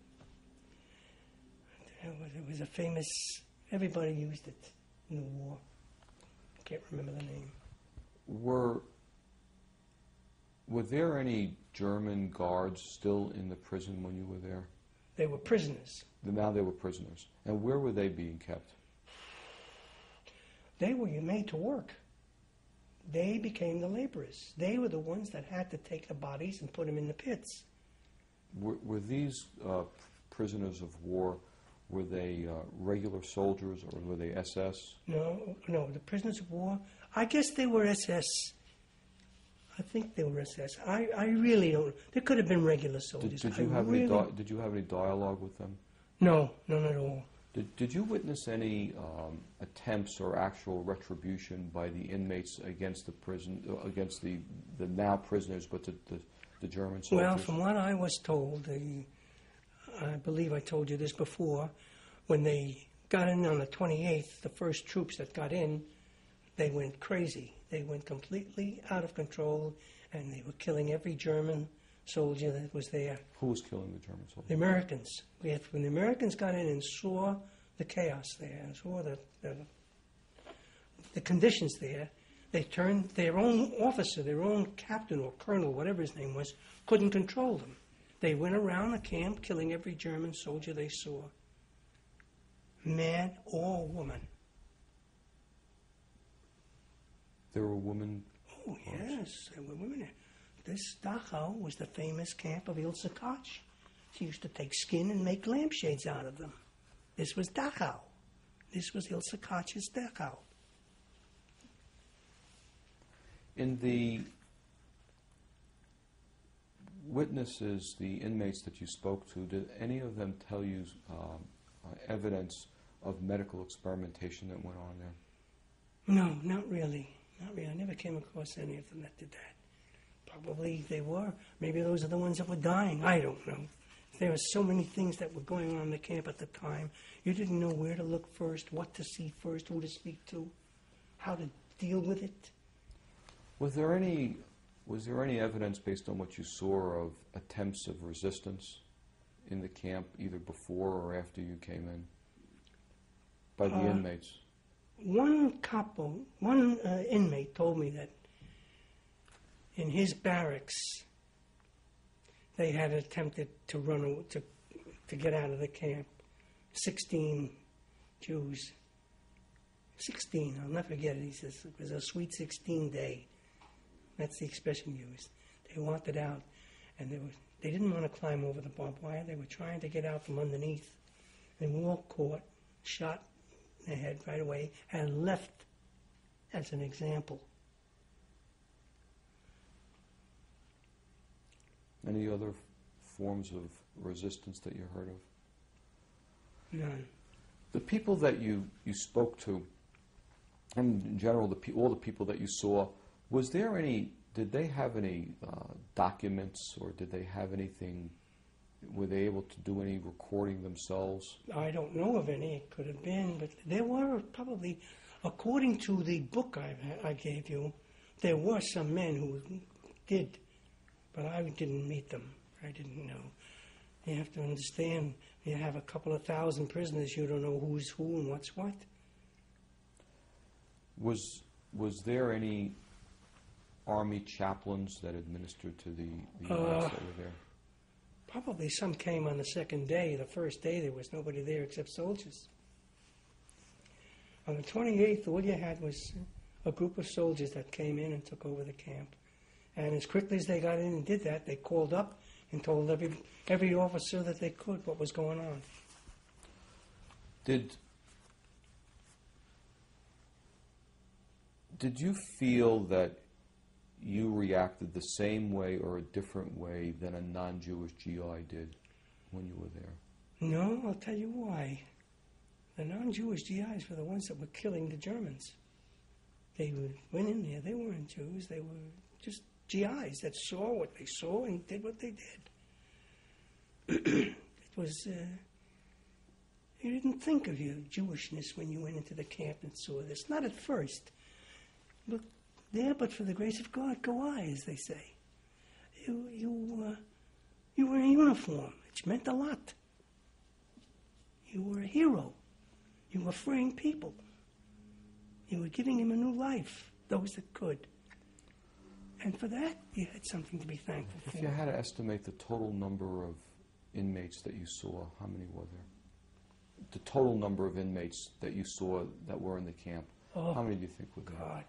It was, it was a famous, everybody used it in the war. I can't remember the name. Were, were there any German guards still in the prison when you were there? They were prisoners. Now they were prisoners. And where were they being kept? They were made to work. They became the laborers. They were the ones that had to take the bodies and put them in the pits. Were, were these uh, prisoners of war, were they uh, regular soldiers or were they S S? No, no, the prisoners of war, I guess they were S S. I think they were S S. I, I really don't. They could have been regular soldiers. Did, did you I have really, any di- Did you have any dialogue with them? No, none at all. Did, did you witness any um, attempts or actual retribution by the inmates against the prison, uh, against the, the now prisoners, but the, the, the German soldiers? Well, from what I was told, the, I believe I told you this before, when they got in on the twenty-eighth, the first troops that got in, they went crazy. They went completely out of control, and they were killing every German soldier that was there. Who was killing the German soldiers? The Americans. We had, when the Americans got in and saw the chaos there, and saw the, the, the conditions there, they turned their own officer, their own captain or colonel, whatever his name was, couldn't control them. They went around the camp killing every German soldier they saw, man or woman. There were women. Oh, yes, there were women there. This Dachau was the famous camp of Ilse Koch. She used to take skin and make lampshades out of them. This was Dachau. This was Ilse Koch's Dachau. In the witnesses, the inmates that you spoke to, did any of them tell you um, uh, evidence of medical experimentation that went on there? No, not really. Not really. I never came across any of them that did that. Probably they were. Maybe those are the ones that were dying. I don't know. There were so many things that were going on in the camp at the time. You didn't know where to look first, what to see first, who to speak to, how to deal with it. Was there any was there any evidence based on what you saw of attempts of resistance in the camp, either before or after you came in, by the uh, inmates? One couple, one uh, inmate told me that in his barracks, they had attempted to run to to get out of the camp. Sixteen Jews. Sixteen. I'll never forget it. He says it was a sweet sixteen day. That's the expression used. They wanted out, and they were they didn't want to climb over the barbed wire. They were trying to get out from underneath. They were all caught, shot in the head right away, and left as an example. Any other f- forms of resistance that you heard of? None. The people that you, you spoke to, and in general, the pe- all the people that you saw, was there any, did they have any uh, documents or did they have anything, were they able to do any recording themselves? I don't know of any. It could have been, but there were probably, according to the book I, I gave you, there were some men who did, but I didn't meet them. I didn't know. You have to understand, you have a couple of thousand prisoners, you don't know who's who and what's what. Was was there any Army chaplains that administered to the, the Uh, inmates that were there? Probably some came on the second day. The first day there was nobody there except soldiers. On the twenty-eighth, all you had was a group of soldiers that came in and took over the camp. And as quickly as they got in and did that, they called up and told every every officer that they could what was going on. Did did you feel that you reacted the same way or a different way than a non-Jewish G I did when you were there? No, I'll tell you why. The non-Jewish G Is were the ones that were killing the Germans. They went in there. They weren't Jews. They were just G Is that saw what they saw and did what they did. It was, uh, you didn't think of your Jewishness when you went into the camp and saw this. Not at first. Look, there but for the grace of God, go I, as they say. You, you, uh, you were in uniform, which meant a lot. You were a hero. You were freeing people. You were giving him a new life, those that could. And for that, you had something to be thankful If for. you had to estimate the total number of inmates that you saw, how many were there? The total number of inmates that you saw that were in the camp, Oh, how many do you think were there? God.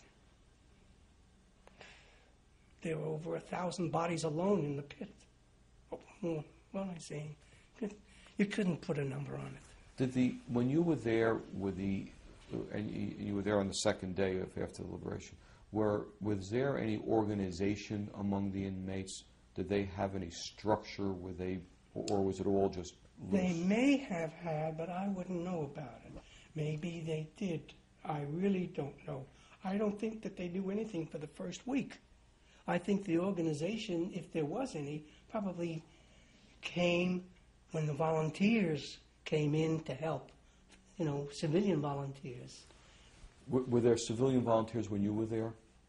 There were over a thousand bodies alone in the pit. Oh, more. What am I saying? You couldn't put a number on it. Did the when you were there with the and you, you were there on the second day of after the liberation, were was there any organization among the inmates? Did they have any structure? Were they, or was it all just loose? They may have had, but I wouldn't know about it. Maybe they did. I really don't know. I don't think that they knew anything for the first week. I think the organization, if there was any, probably came when the volunteers came in to help, you know, civilian volunteers. Were, were there civilian volunteers when you were there?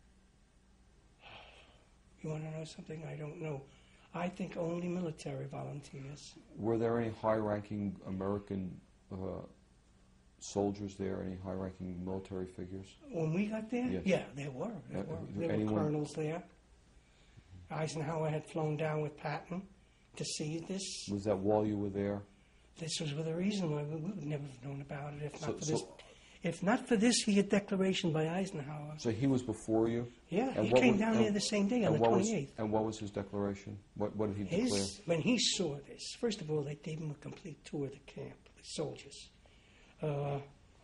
You want to know something? I don't know. I think only military volunteers. Were there any high-ranking American uh, soldiers there? Any high-ranking military figures? When we got there? Yes. Yeah, there were. There Uh, were, there there were anyone- colonels there. Eisenhower had flown down with Patton to see this. Was that while you were there? This was the reason why we, we would never have known about it if not So- for this. so- If not for this, he had declaration by Eisenhower. So he was before you? Yeah, And he what came was- down and- there the same day on and the what was- twenty-eighth. And what was his declaration? What, what did he declare? His, when he saw this, first of all, they gave him a complete tour of the camp, the soldiers. Uh,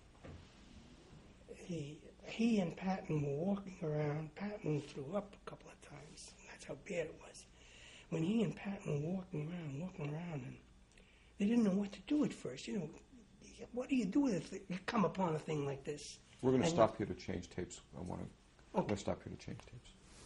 he, he and Patton were walking around. Patton threw up a couple of times. That's how bad it was. When he and Patton were walking around, walking around, and they didn't know what to do at first. You know, what do you do if you come upon a thing like this? We're going to And- stop here to change tapes. I want to. I'm Okay. going to stop here to change tapes.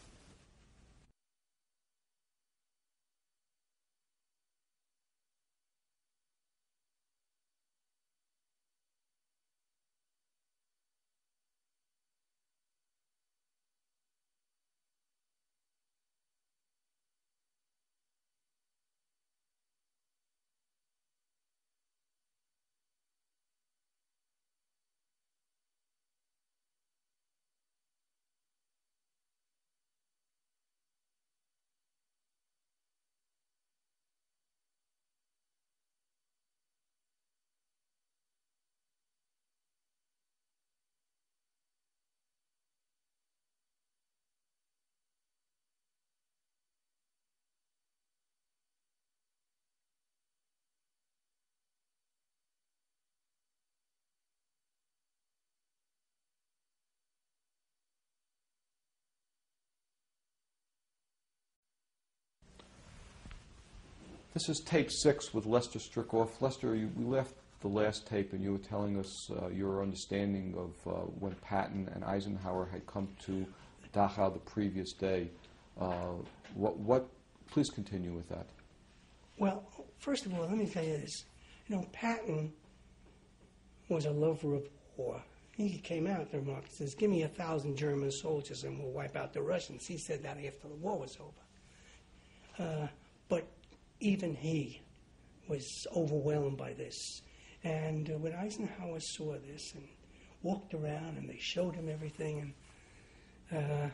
This is tape six with Lester Stricoff. Lester, you, we left the last tape and you were telling us uh, your understanding of uh, when Patton and Eisenhower had come to Dachau the previous day. Uh, what, what, please continue with that. Well, first of all, let me tell you this. You know, Patton was a lover of war. He came out there, Mark, and says, give me a thousand German soldiers and we'll wipe out the Russians. He said that after the war was over. Uh, but even he was overwhelmed by this. And uh, when Eisenhower saw this and walked around and they showed him everything, and uh,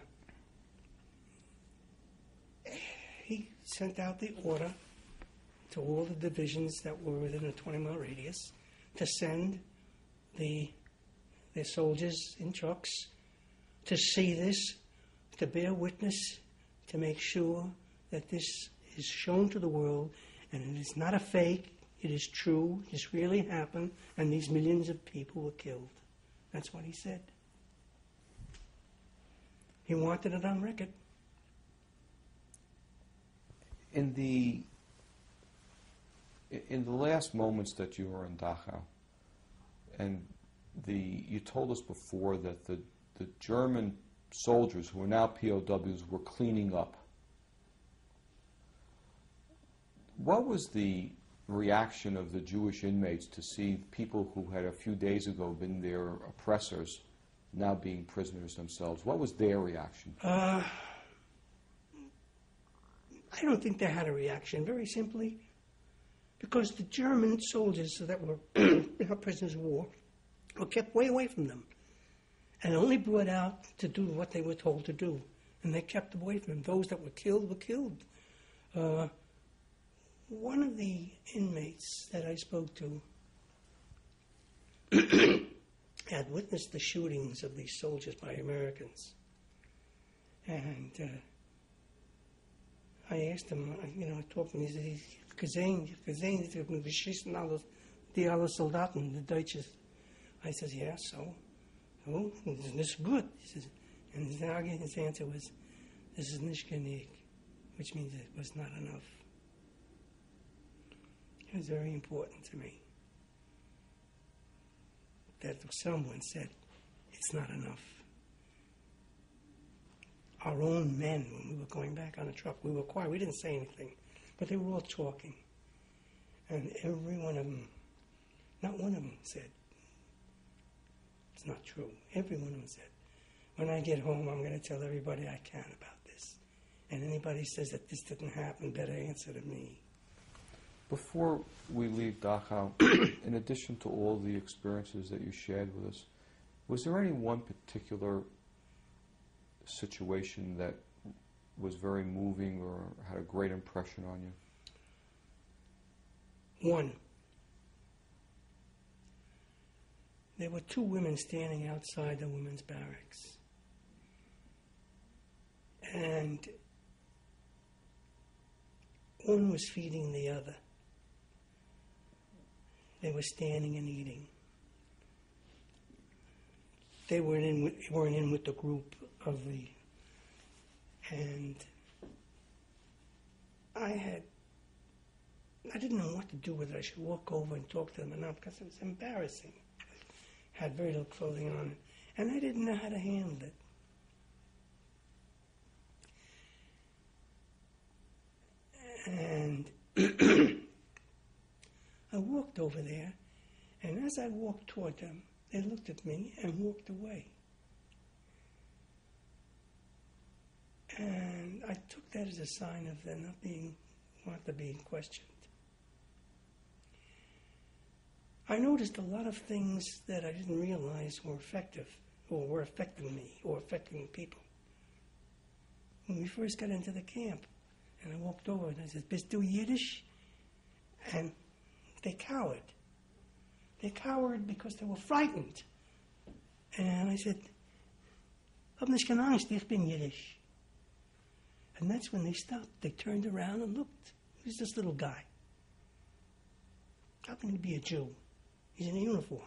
he sent out the order to all the divisions that were within a twenty mile radius to send the their soldiers in trucks to see this, to bear witness, to make sure that this is shown to the world, and it is not a fake, it is true, this really happened, and these millions of people were killed. That's what he said. He wanted it on record. In the I- In the last moments that you were in Dachau, and the you told us before that the, the German soldiers who are now P O Ws were cleaning up. What was the reaction of the Jewish inmates to see people who had a few days ago been their oppressors now being prisoners themselves? What was their reaction? Uh, I don't think they had a reaction, very simply, because the German soldiers that were prisoners of war were kept way away from them and only brought out to do what they were told to do. And they kept away from them. Those that were killed were killed. Uh, one of the inmates that I spoke to had witnessed the shootings of these soldiers by Americans. And uh, I asked him, you know, I talked to him, he said, gesehen, gesehen, wir beschissen alle, die alle Soldaten, the Deutsches. I said, yeah, so? Oh, this is good. He says, and his, his answer was, this is nicht genug, which means it was not enough. It was very important to me that someone said, it's not enough. Our own men, when we were going back on the truck, we were quiet, we didn't say anything, but they were all talking. And every one of them, not one of them said, it's not true. Every one of them said, when I get home, I'm going to tell everybody I can about this. And anybody says that this didn't happen, better answer to me. Before we leave Dachau, in addition to all the experiences that you shared with us, was there any one particular situation that was very moving or had a great impression on you? One. There were two women standing outside the women's barracks. And one was feeding the other. They were standing and eating. They weren't in with, weren't in with the group of the... And I had... I didn't know what to do with it. I should walk over and talk to them or not, because it was embarrassing. I had very little clothing on, and I didn't know how to handle it. And I walked over there, and as I walked toward them, they looked at me and walked away. And I took that as a sign of them not being, not to being questioned. I noticed a lot of things that I didn't realize were effective, or were affecting me, or affecting people. When we first got into the camp, and I walked over and I said, "Bist du Yiddish?" And they cowered. They cowered because they were frightened. And I said, "Hab nicht keine Angst, ich bin Yiddish." And that's when they stopped. They turned around and looked. Who's this little guy? How can he be a Jew? He's in a uniform.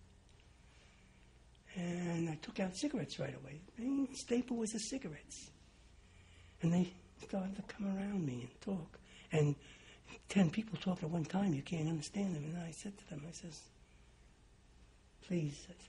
And I took out cigarettes right away. The main staple was the cigarettes. And they started to come around me and talk. And ten people talk at one time, you can't understand them. And I said to them, I says, please, I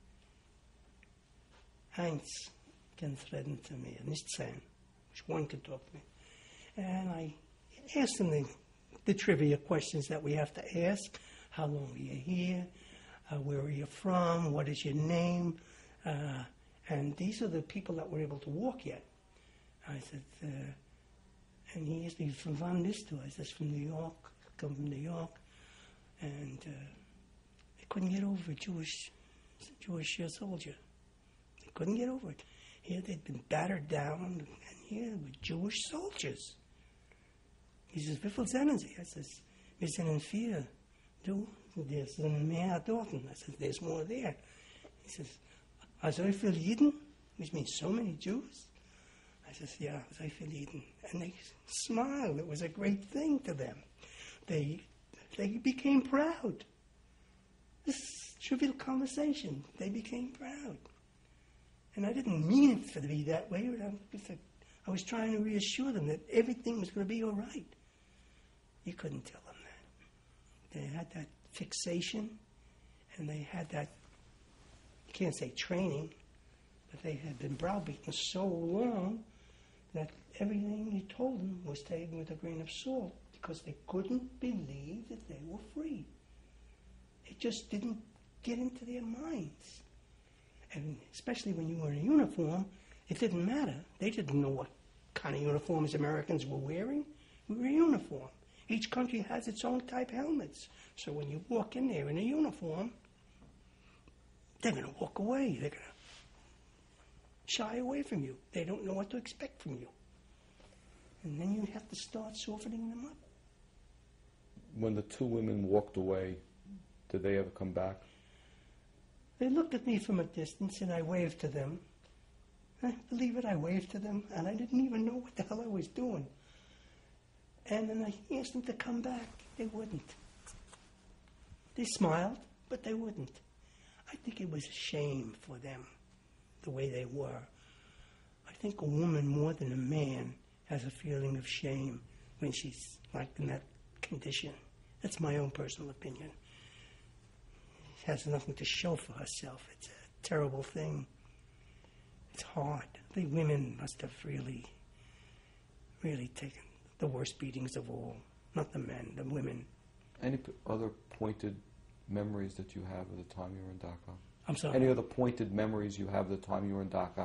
said, eins can threaten to me, nicht sein, which one could talk to me. And I asked them the, the trivia questions that we have to ask. How long are you here? Uh, where are you from? What is your name? Uh, and these are the people that were able to walk yet. I said, uh, and he asked me, from wann bist du? I said, from New York. I come from New York. And uh, they couldn't get over a Jewish, Jewish uh, soldier. They couldn't get over it. Here they'd been battered down, and here were Jewish soldiers. He says, wie viel sind Sie? I says, wir sind vier. Du, there's mehr dort. I said, there's more there. He says, are so viele Juden? Which means so many Jews? I says, yeah, so viele Juden. And they smiled. It was a great thing to them. They they became proud. This trivial conversation, they became proud. And I didn't mean it to be that way. I was trying to reassure them that everything was going to be all right. You couldn't tell them that. They had that fixation, and they had that, you can't say training, but they had been browbeaten so long that everything you told them was taken with a grain of salt because they couldn't believe that they were free. It just didn't get into their minds. And especially when you were in a uniform, it didn't matter. They didn't know what kind of uniforms Americans were wearing. We were a uniform. Each country has its own type helmets. So when you walk in there in a uniform, they're going to walk away. They're going to shy away from you. They don't know what to expect from you. And then you have to start softening them up. When the two women walked away, did they ever come back? They looked at me from a distance, and I waved to them. I believe it, I waved to them, and I didn't even know what the hell I was doing. And then I asked them to come back. They wouldn't. They smiled, but they wouldn't. I think it was a shame for them, the way they were. I think a woman more than a man has a feeling of shame when she's like in that condition. That's my own personal opinion. She has nothing to show for herself. It's a terrible thing. It's hard. The women must have really, really taken the worst beatings of all. Not the men, the women. Any p- other pointed memories that you have of the time you were in Dhaka? I'm sorry? Any other pointed memories you have of the time you were in Dhaka?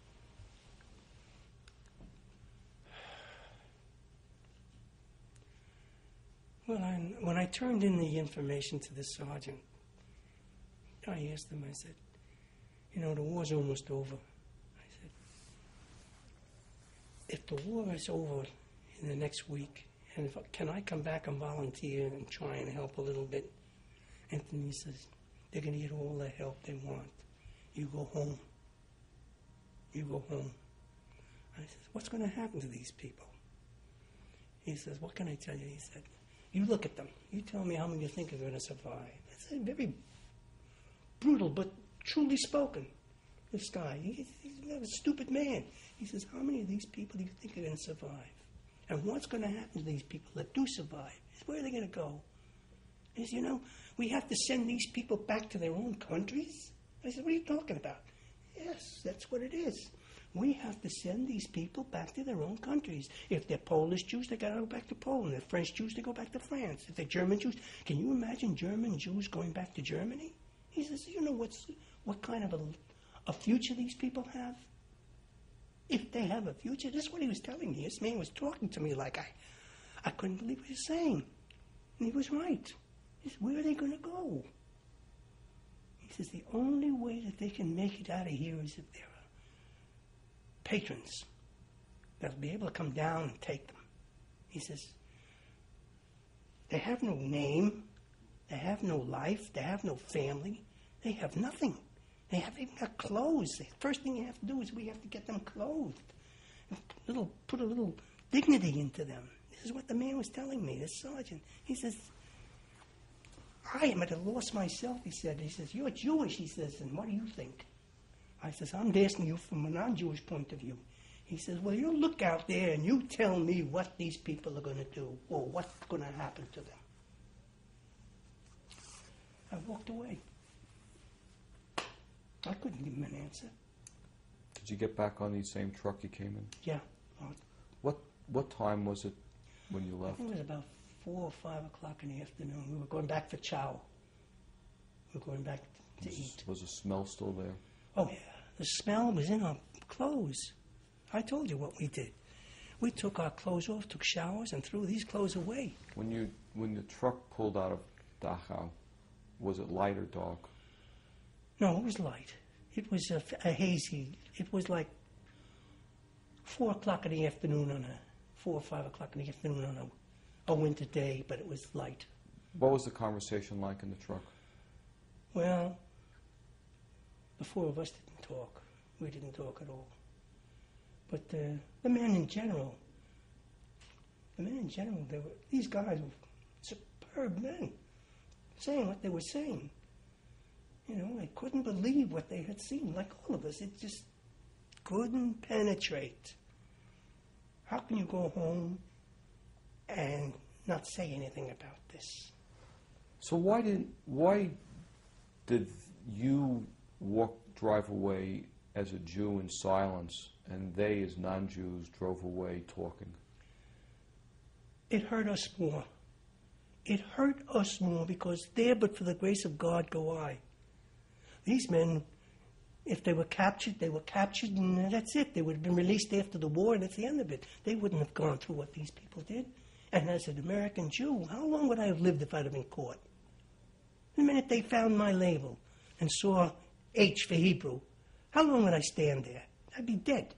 Well, I, when I turned in the information to the sergeant, I asked him, I said, you know, the war's almost over. I said, if the war is over in the next week, and if, can I come back and volunteer and try and help a little bit? Anthony says, they're going to get all the help they want. You go home. You go home. I said, what's going to happen to these people? He says, what can I tell you? He said, you look at them. You tell me how many you think are going to survive. That's a very brutal but truly spoken. This guy, he, he's not a stupid man. He says, how many of these people do you think are going to survive? And what's going to happen to these people that do survive? Where are they going to go? He says, you know, we have to send these people back to their own countries? I said, what are you talking about? Yes, that's what it is. We have to send these people back to their own countries. If they're Polish Jews, they got to go back to Poland. If they're French Jews, they go back to France. If they're German Jews, can you imagine German Jews going back to Germany? He says, you know what's, what kind of a, a future these people have? If they have a future, this is what he was telling me. This man was talking to me like I, I couldn't believe what he was saying. And he was right. He said, where are they going to go? He says, the only way that they can make it out of here is if there are patrons that'll be able to come down and take them. He says, they have no name, they have no life, they have no family, they have nothing. They haven't even got clothes. The first thing you have to do is we have to get them clothed. Little, put a little dignity into them. This is what the man was telling me, this sergeant. He says, I am at a loss myself, he said. He says, you're Jewish, he says, and what do you think? I says, I'm asking you from a non-Jewish point of view. He says, well, you look out there and you tell me what these people are going to do or what's going to happen to them. I walked away. I couldn't give him an answer. Did you get back on the same truck you came in? Yeah. What what time was it when you left? I think it was about four or five o'clock in the afternoon. We were going back for chow. We were going back to was, eat. Was the smell still there? Oh, yeah. The smell was in our clothes. I told you what we did. We took our clothes off, took showers, and threw these clothes away. When you when the truck pulled out of Dachau, was it light or dark? No, it was light. It was a, a hazy. It was like four o'clock in the afternoon on a four or five o'clock in the afternoon on a, a winter day, but it was light. What was the conversation like in the truck? Well, the four of us didn't talk. We didn't talk at all. But uh, the men in general, the men in general, they were, these guys were superb men, saying what they were saying. You know, they couldn't believe what they had seen, like all of us. It just couldn't penetrate. How can you go home and not say anything about this? So why didn't why did you walk drive away as a Jew in silence, and they as non-Jews drove away talking? It hurt us more. It hurt us more because there, but for the grace of God, go I. These men, if they were captured, they were captured, and that's it. They would have been released after the war, and that's the end of it. They wouldn't have gone through what these people did. And as an American Jew, how long would I have lived if I'd have been caught? The minute they found my label and saw H for Hebrew, how long would I stand there? I'd be dead.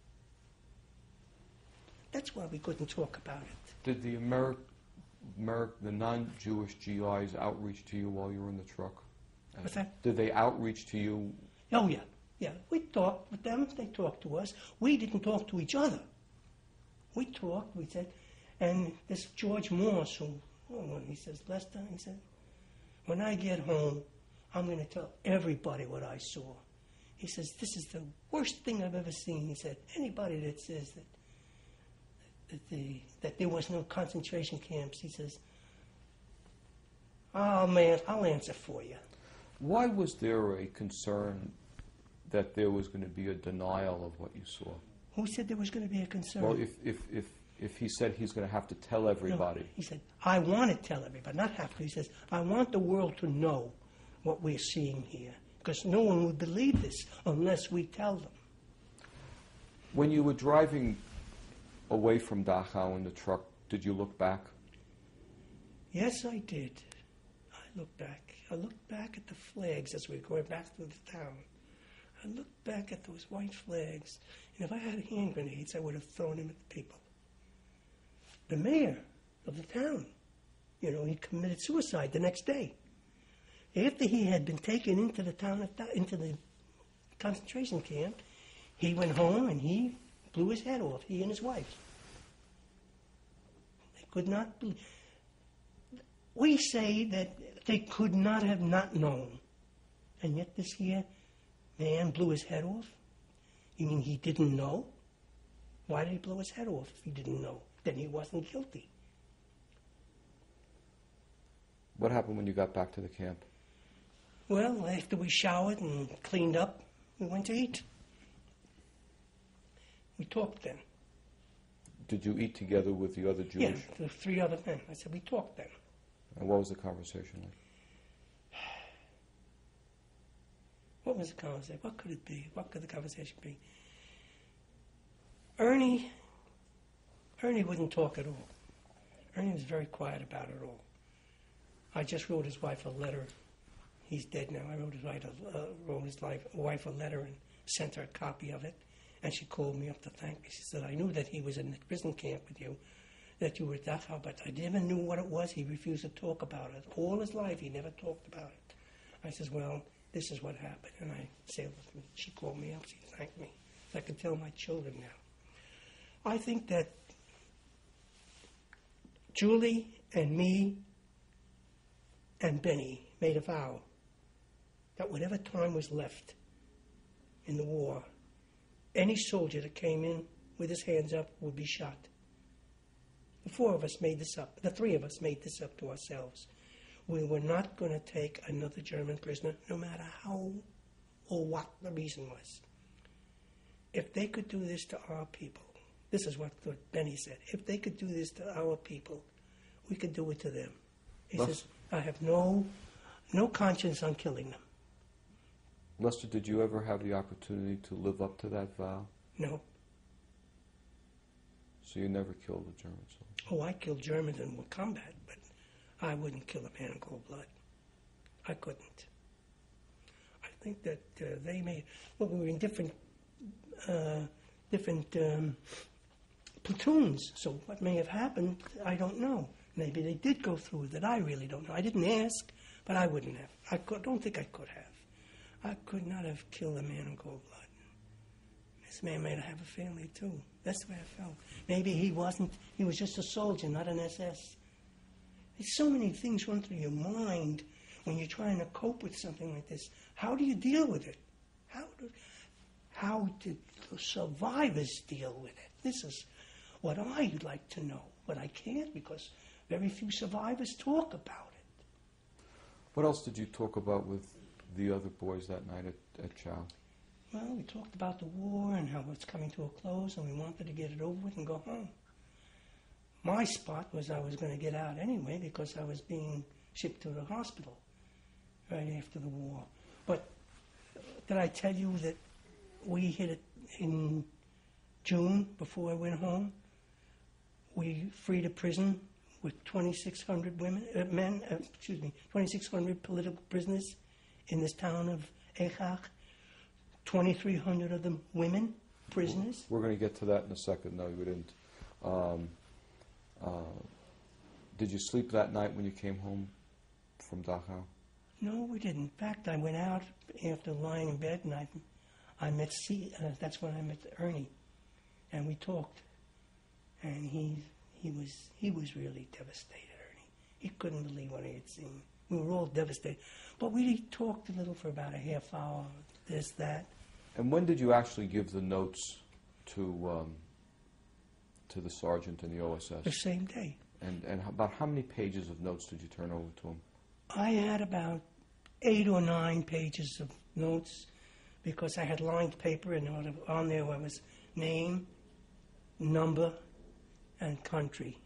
That's why we couldn't talk about it. Did the Ameri- Ameri- the non-Jewish G Is outreach to you while you were in the truck? What's that? Did they outreach to you? Oh, yeah. Yeah. We talked with them. They talked to us. We didn't talk to each other. We talked. We said, and this George Morse, who, oh, he says, Lester, he said, when I get home, I'm going to tell everybody what I saw. He says, this is the worst thing I've ever seen. He said, anybody that says that that, the, that there was no concentration camps, he says, oh, man, I'll answer for you. Why was there a concern that there was going to be a denial of what you saw? Who said there was going to be a concern? Well, if, if, if, if he said he's going to have to tell everybody. No, he said, I want to tell everybody, not have to. He says, I want the world to know what we're seeing here, because no one would believe this unless we tell them. When you were driving away from Dachau in the truck, did you look back? Yes, I did. I looked back. I looked back at the flags as we were going back through the town. I looked back at those white flags, and if I had hand grenades, I would have thrown them at the people. The mayor of the town, you know, he committed suicide the next day. After he had been taken into the town, of, into the concentration camp, he went home and he blew his head off, he and his wife. They could not believe. We say that they could not have not known. And yet this here man blew his head off? You mean he didn't know? Why did he blow his head off if he didn't know? Then he wasn't guilty. What happened when you got back to the camp? Well, after we showered and cleaned up, we went to eat. We talked then. Did you eat together with the other Jewish? Yeah, the three other men. I said, we talked then. And what was the conversation like? What was the conversation? What could it be? What could the conversation be? Ernie, Ernie wouldn't talk at all. Ernie was very quiet about it all. I just wrote his wife a letter. He's dead now. I wrote his wife a, uh, wrote his life, wife a letter and sent her a copy of it. And she called me up to thank me. She said, I knew that he was in the prison camp with you, that you were at Dachau, but I never knew what it was. He refused to talk about it. All his life, he never talked about it. I says, well, this is what happened. And I said, she called me up. She thanked me. I could tell my children now. I think that Julie and me and Benny made a vow that whatever time was left in the war, any soldier that came in with his hands up would be shot. The four of us made this up. The three of us made this up to ourselves. We were not going to take another German prisoner, no matter how or what the reason was. If they could do this to our people, this is what Benny said, if they could do this to our people, we could do it to them. He Lester, says, I have no, no conscience on killing them. Lester, did you ever have the opportunity to live up to that vow? No. So you never killed a German soldier? Oh, I killed Germans in combat, but I wouldn't kill a man in cold blood. I couldn't. I think that uh, they made, well, we were in different, uh, different um, platoons, so what may have happened, I don't know. Maybe they did go through with it. I really don't know. I didn't ask, but I wouldn't have. I could, don't think I could have. I could not have killed a man in cold blood. This man may have a family, too. That's the way I felt. Maybe he wasn't, he was just a soldier, not an S S. There's so many things run through your mind when you're trying to cope with something like this. How do you deal with it? How do, how did the survivors deal with it? This is what I'd like to know, but I can't because very few survivors talk about it. What else did you talk about with the other boys that night at, at Chow? Well, we talked about the war and how it's coming to a close, and we wanted to get it over with and go home. My spot was I was going to get out anyway because I was being shipped to the hospital right after the war. But did I tell you that we hit it in June before I went home? We freed a prison with twenty-six hundred women, uh, men, uh, excuse me, twenty-six hundred political prisoners in this town of Eichach. twenty-three hundred of them women, prisoners. We're going to get to that in a second. No, you didn't. Um, uh, did you sleep that night when you came home from Dachau? No, we didn't. In fact, I went out after lying in bed, and I, I met C. Uh, that's when I met Ernie, and we talked. And he, he was, he was really devastated. Ernie, he couldn't believe what he had seen. We were all devastated, but we talked a little for about a half hour. This, that. And when did you actually give the notes to um, to the sergeant and the O S S? The same day. And and about how many pages of notes did you turn over to him? I had about eight or nine pages of notes because I had lined paper, and on there was name, number, and country.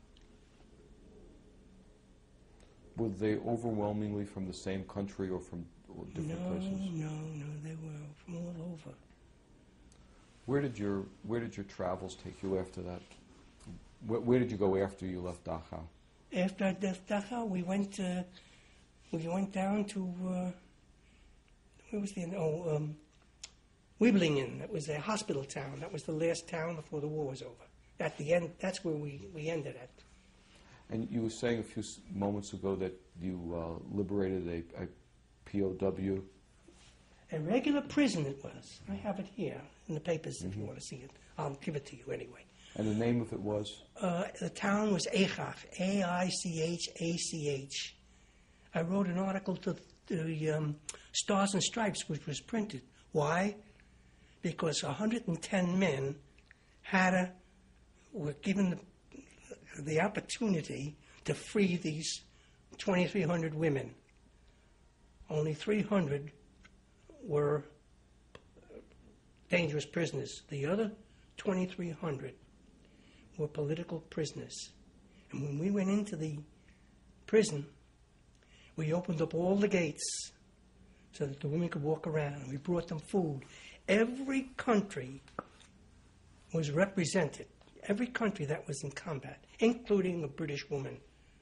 Were they overwhelmingly from the same country or from different no, places? No, no, they were from all over. Where did your Where did your travels take you after that? Where, where did you go after you left Dachau? After I left Dachau, we went uh, we went down to uh, where was the oh um, Wiblingen. That was a hospital town. That was the last town before the war was over. At the end, that's where we, we ended at. And you were saying a few s- moments ago that you uh, liberated a, a P O W. A regular prison it was. I have it here in the papers Mm-hmm. if you want to see it. I'll give it to you anyway. And the name of it was? Uh, the town was Eichach, A I C H A C H. I wrote an article to the um, Stars and Stripes, which was printed. Why? Because one hundred ten men had a, were given the, the opportunity to free these twenty-three hundred women. Only three hundred were dangerous prisoners. The other twenty-three hundred were political prisoners. And when we went into the prison, we opened up all the gates so that the women could walk around. We brought them food. Every country was represented. Every country that was in combat, including a British woman.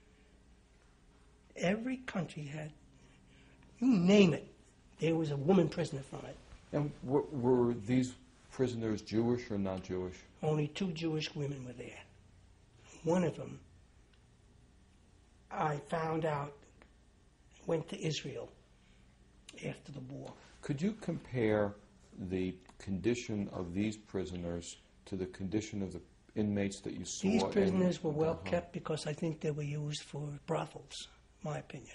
Every country had, you name it, there was a woman prisoner from it. And w- were these prisoners Jewish or not Jewish? Only two Jewish women were there. One of them, I found out, went to Israel after the war. Could you compare the condition of these prisoners to the condition of the inmates that you saw? These prisoners in were well Dachau? kept because I think they were used for brothels, my opinion.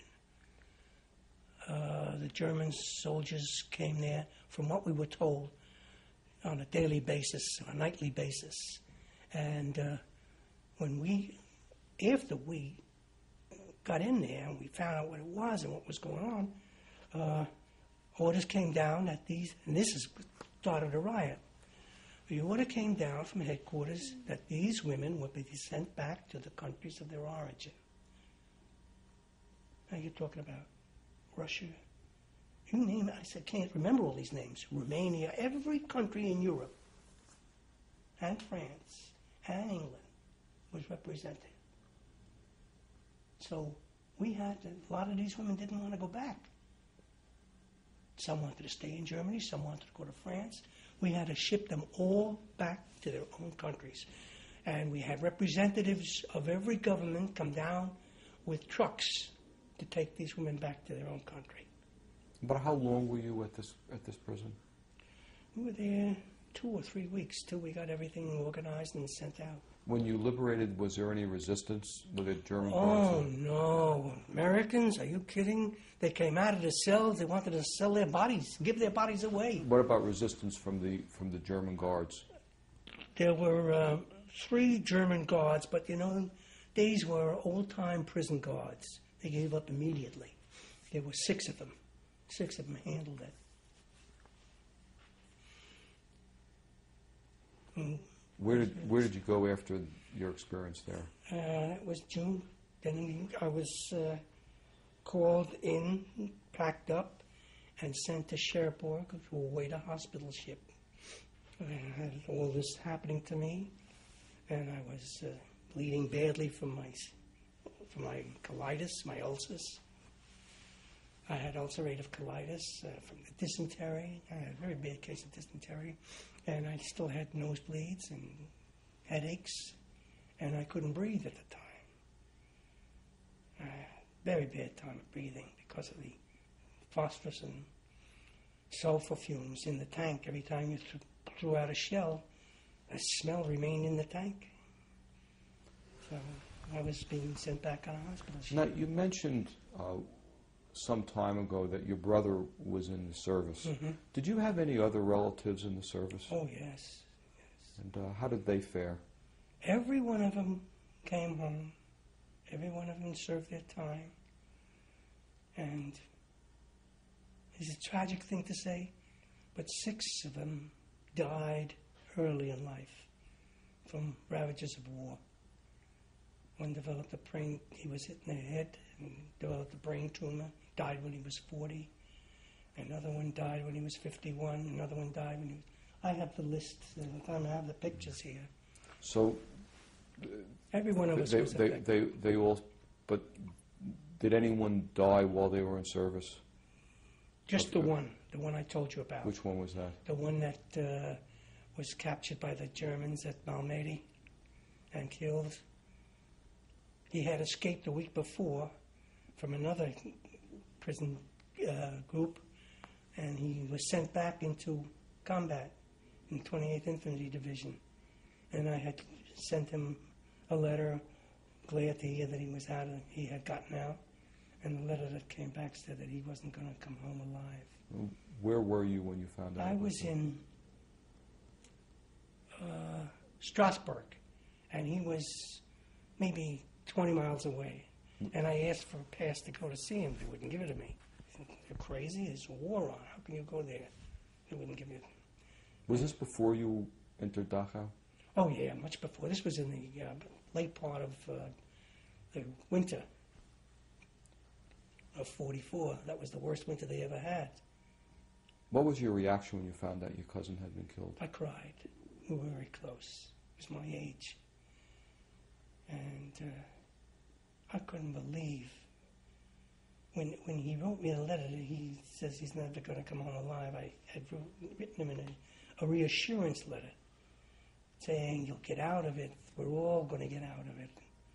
Uh, the German soldiers came there, from what we were told, on a daily basis, on a nightly basis. And uh, when we, after we got in there and we found out what it was and what was going on, uh, orders came down that these, and this is started a riot. The order came down from headquarters that these women would be sent back to the countries of their origin. Now you're talking about Russia, you name it. I said, can't remember all these names. Romania, every country in Europe, and France, and England was represented. So we had to, a lot of these women didn't want to go back. Some wanted to stay in Germany, some wanted to go to France. We had to ship them all back to their own countries. And we had representatives of every government come down with trucks to take these women back to their own country. But how long were you at this at this prison? We were there two or three weeks till we got everything organized and sent out. When you liberated, was there any resistance with the German Oh, guards? no. Americans? Are you kidding? They came out of the cells. They wanted to sell their bodies, give their bodies away. What about resistance from the from the German guards? There were uh, three German guards, but, you know, these were old-time prison guards. They gave up immediately there were six of them. Six of them handled it. Mm. Where did where did you go after your experience there? Uh, it was June. Then I was uh, called in, packed up, and sent to Cherbourg to await a hospital ship. I had all this happening to me, and I was uh, bleeding badly from my from my colitis, my ulcers. I had ulcerative colitis uh, from the dysentery. I had a very bad case of dysentery, and I still had nosebleeds and headaches, and I couldn't breathe at the time. Uh, very bad time of breathing because of the phosphorus and sulfur fumes in the tank. Every time you th- threw out a shell, the smell remained in the tank. So I was being sent back on a hospital ship. Now, you mentioned uh, some time ago that your brother was in the service. Mm-hmm. Did you have any other relatives in the service? Oh, yes. yes. And uh, how did they fare? Every one of them came home. Every one of them served their time. And it's a tragic thing to say, but six of them died early in life from ravages of war. One developed a brain, he was hit in the head and developed a brain tumor, died when he was forty. Another one died when he was fifty-one. Another one died when he was... I have the list, I have the pictures here. So... Every one of us they, was they, affected. they, they all... But did anyone die while they were in service? Just Okay. the one, the one I told you about. Which one was that? The one that uh, was captured by the Germans at Malmedy and killed. He had escaped the week before from another prison uh, group, and he was sent back into combat in twenty-eighth Infantry Division. And I had sent him a letter, glad to hear that he was out of, he had gotten out. And the letter that came back said that he wasn't going to come home alive. Where were you when you found out? I was in uh, Strasbourg, and he was maybe twenty miles away. And I asked for a pass to go to see him. They wouldn't give it to me. You're crazy? There's a war on. How can you go there? They wouldn't give it. Was this before you entered Dachau? Oh, yeah, much before. This was in the uh, late part of uh, the winter of forty-four. That was the worst winter they ever had. What was your reaction when you found out your cousin had been killed? I cried. We were very close. It was my age. And uh, I couldn't believe. When when he wrote me a letter, he says he's never going to come home alive. I had written him in a, a reassurance letter saying, you'll get out of it. We're all going to get out of it.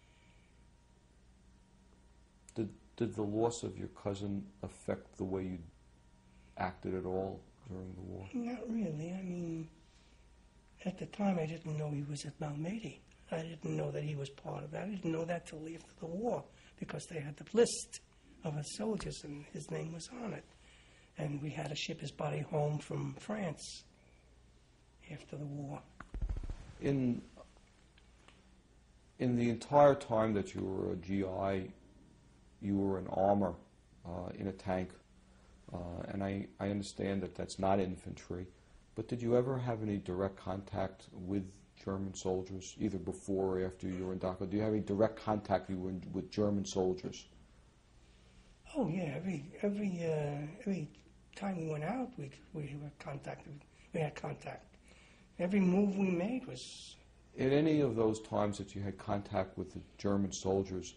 Did did the loss of your cousin affect the way you acted at all during the war? Not really. I mean, at the time I didn't know he was at Malmedy. I didn't know that he was part of that. I didn't know that till after the war because they had the list of his soldiers and his name was on it. And we had to ship his body home from France after the war. In in the entire time that you were a G I, you were in armor uh, in a tank, uh, and I, I understand that that's not infantry, but did you ever have any direct contact with German soldiers, either before or after you were in Dachau? Do you have any direct contact you were in, with German soldiers? Oh yeah, every every uh, every time we went out, we we were contacted. We had contact. Every move we made was. In any of those times that you had contact with the German soldiers,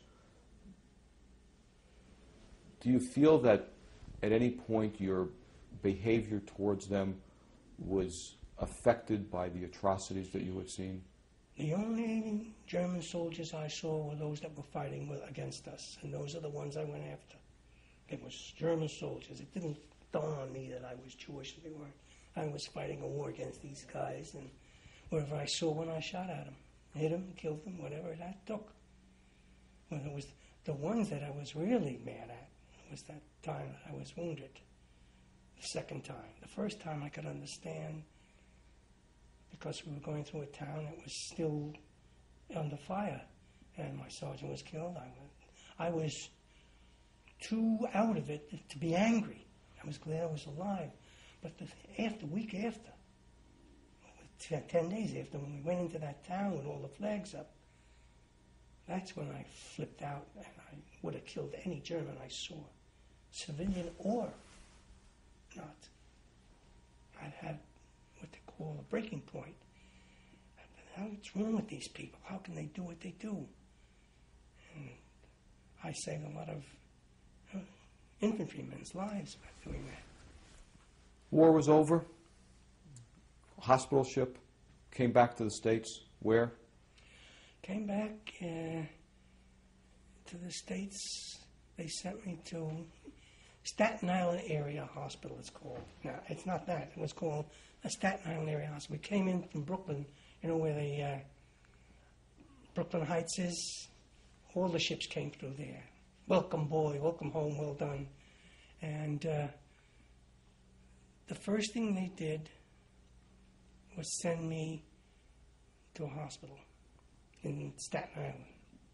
do you feel that at any point your behavior towards them was affected by the atrocities that you had seen? The only German soldiers I saw were those that were fighting with, against us, and those are the ones I went after. It was German soldiers. It didn't dawn on me that I was Jewish. They weren't. I was fighting a war against these guys, and wherever I saw one, I shot at them, hit them, killed them, whatever that took. When it was the ones that I was really mad at was that time that I was wounded. The second time. The first time I could understand because we were going through a town that was still under fire, and my sergeant was killed. I was, I was too out of it to be angry. I was glad I was alive. But the after week after, ten days after, when we went into that town with all the flags up, that's when I flipped out, and I would have killed any German I saw, civilian or not. I had what they call a breaking point. What's wrong with these people? How can they do what they do? And I saved a lot of uh, infantrymen's lives by doing that. War was over. Hospital ship came back to the States. Where? Came back uh, to the States. They sent me to Staten Island Area Hospital, it's called. No, it's not that. It was called a Staten Island Area Hospital. We came in from Brooklyn, you know where the uh, Brooklyn Heights is? All the ships came through there. Welcome, boy. Welcome home. Well done. And uh, the first thing they did was send me to a hospital in Staten Island.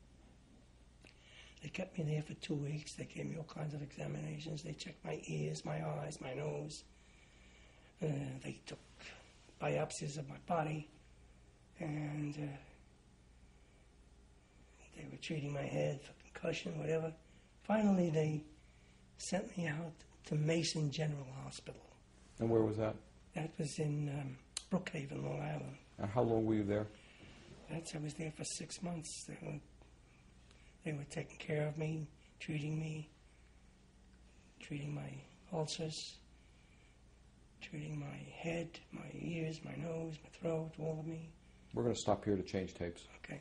They kept me there for two weeks. They gave me all kinds of examinations. They checked my ears, my eyes, my nose. Uh, they took biopsies of my body. And uh, they were treating my head for concussion, whatever. Finally, they sent me out to Mason General Hospital. And where was that? That was in um, Brookhaven, Long Island. And how long were you there? That's, I was there for six months. They were, they were taking care of me, treating me, treating my ulcers, treating my head, my ears, my nose, my throat, all of me. We're going to stop here to change tapes. Okay.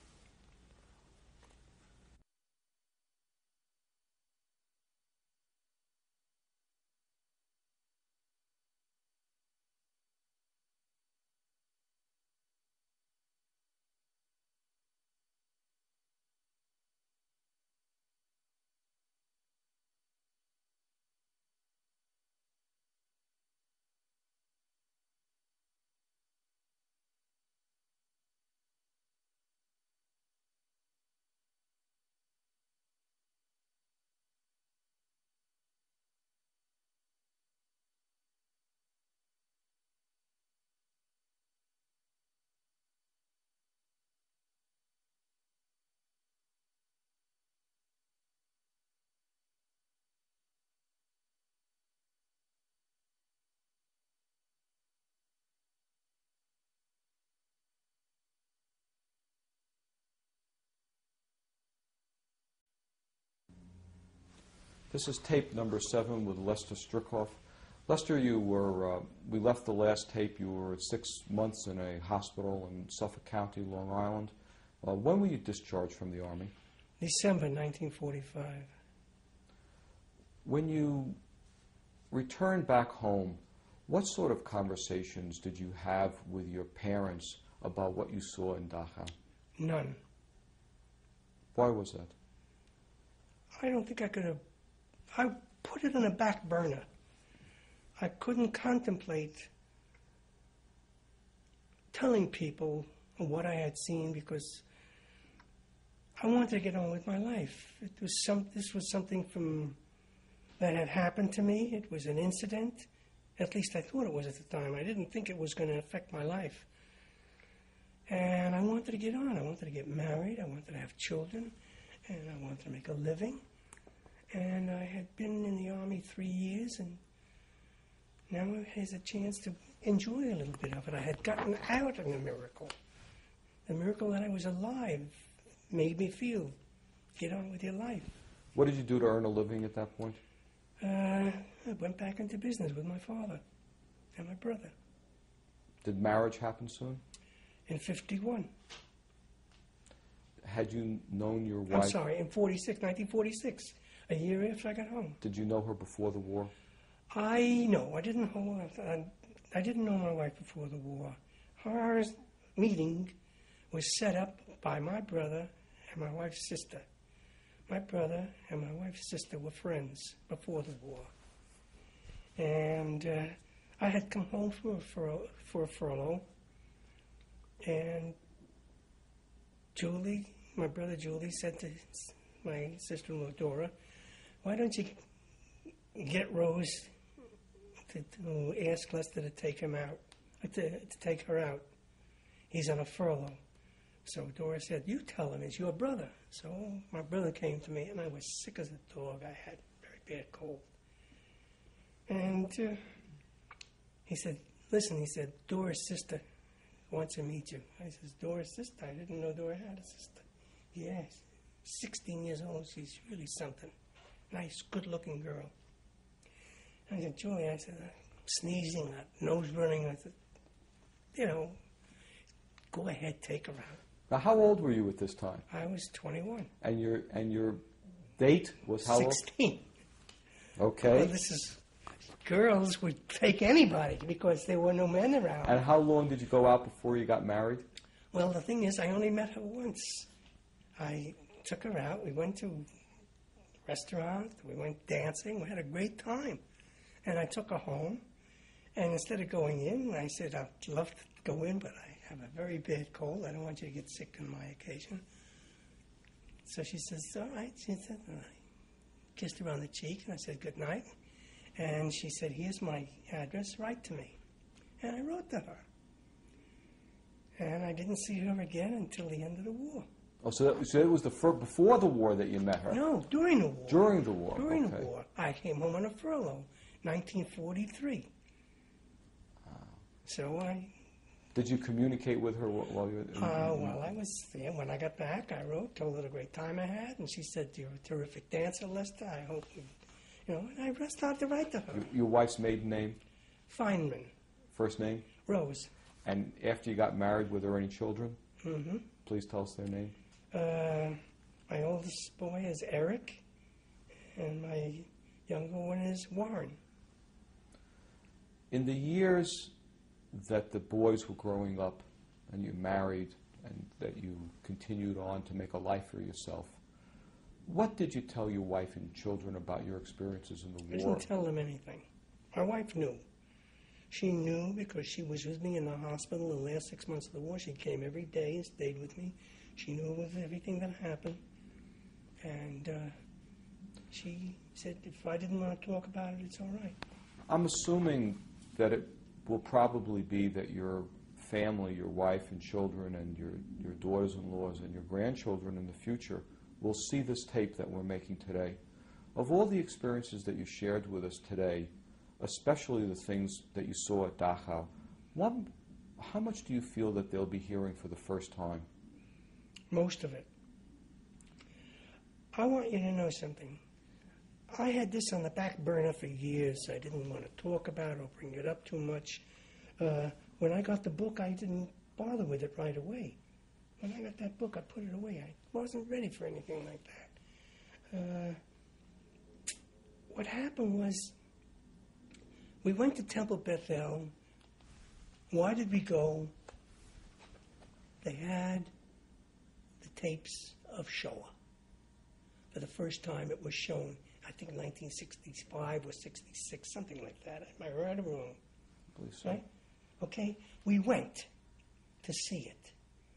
This is tape number seven with Lester Stricoff. Lester, you were, uh, we left the last tape, you were six months in a hospital in Suffolk County, Long Island. Uh, when were you discharged from the Army? December nineteen forty-five. When you returned back home, what sort of conversations did you have with your parents about what you saw in Dachau? None. Why was that? I don't think I could have... I put it on a back burner. I couldn't contemplate telling people what I had seen because I wanted to get on with my life. It was some, this was something from that had happened to me. It was an incident. At least I thought it was at the time. I didn't think it was going to affect my life. And I wanted to get on. I wanted to get married. I wanted to have children. And I wanted to make a living. And I had been in the Army three years, and now here's a chance to enjoy a little bit of it. I had gotten out in a miracle. The miracle that I was alive made me feel, get on with your life. What did you do to earn a living at that point? Uh, I went back into business with my father and my brother. Did marriage happen soon? In fifty-one. Had you known your wife? I'm sorry, in forty-six, nineteen forty-six. A year after I got home. Did you know her before the war? I no, I didn't know. I, I didn't know my wife before the war. Our meeting was set up by my brother and my wife's sister. My brother and my wife's sister were friends before the war, and uh, I had come home for a furlough, for a furlough, and Julie, my brother Julie, said to my sister-in-law Dora, why don't you get Rose to, to ask Lester to take him out, to, to take her out. He's on a furlough. So Doris said, you tell him it's your brother. So my brother came to me, and I was sick as a dog. I had a very bad cold. And uh, he said, listen, he said, Doris' sister wants to meet you. I says, Doris' sister? I didn't know Doris had a sister. Yes, sixteen years old. She's really something. Nice, good-looking girl. I said, Joey, I said, sneezing, nose running. I said, you know, go ahead, take her out. Now, how old were you at this time? I was twenty-one. And your and your date was how sixteen. old? Okay. Well, this is, girls would take anybody because there were no men around. And how long did you go out before you got married? Well, the thing is, I only met her once. I took her out. We went to a restaurant. We went dancing. We had a great time. And I took her home. And instead of going in, I said, I'd love to go in, but I have a very bad cold. I don't want you to get sick on my occasion. So she says, all right. She said, and I kissed her on the cheek, and I said, good night. And she said, here's my address. Write to me. And I wrote to her. And I didn't see her again until the end of the war. Oh, so, that, so it was the fir- before the war that you met her? No, during the war. During the war. During okay. the war. I came home on a furlough, nineteen forty-three. Wow. So I... Did you communicate with her while you were... In, Uh, in, well, I was there. When I got back, I wrote, told her the great time I had, and she said, you're a terrific dancer, Lester. I hope you... You know, and I started to write to her. Your, your wife's maiden name? Feynman. First name? Rose. And after you got married, were there any children? Mm-hmm. Please tell us their name. Uh, my oldest boy is Eric, and my younger one is Warren. In the years that the boys were growing up and you married and that you continued on to make a life for yourself, what did you tell your wife and children about your experiences in the I war? didn't tell them anything. My wife knew. She knew because she was with me in the hospital the last six months of the war. She came every day and stayed with me. She knew with everything that happened. And uh, she said if I didn't want to talk about it, it's all right. I'm assuming that it will probably be that your family, your wife and children and your, your daughters-in-laws and your grandchildren in the future will see this tape that we're making today. Of all the experiences that you shared with us today, especially the things that you saw at Dachau, what, how much do you feel that they'll be hearing for the first time? Most of it. I want you to know something. I had this on the back burner for years. I didn't want to talk about it or bring it up too much. Uh, when I got the book, I didn't bother with it right away. When I got that book, I put it away. I wasn't ready for anything like that. Uh, what happened was, we went to Temple Bethel. Why did we go? They had the tapes of Shoah. For the first time it was shown, I think nineteen sixty-five or sixty-six, something like that. Am I right or wrong? I believe so. Right? Okay, we went to see it.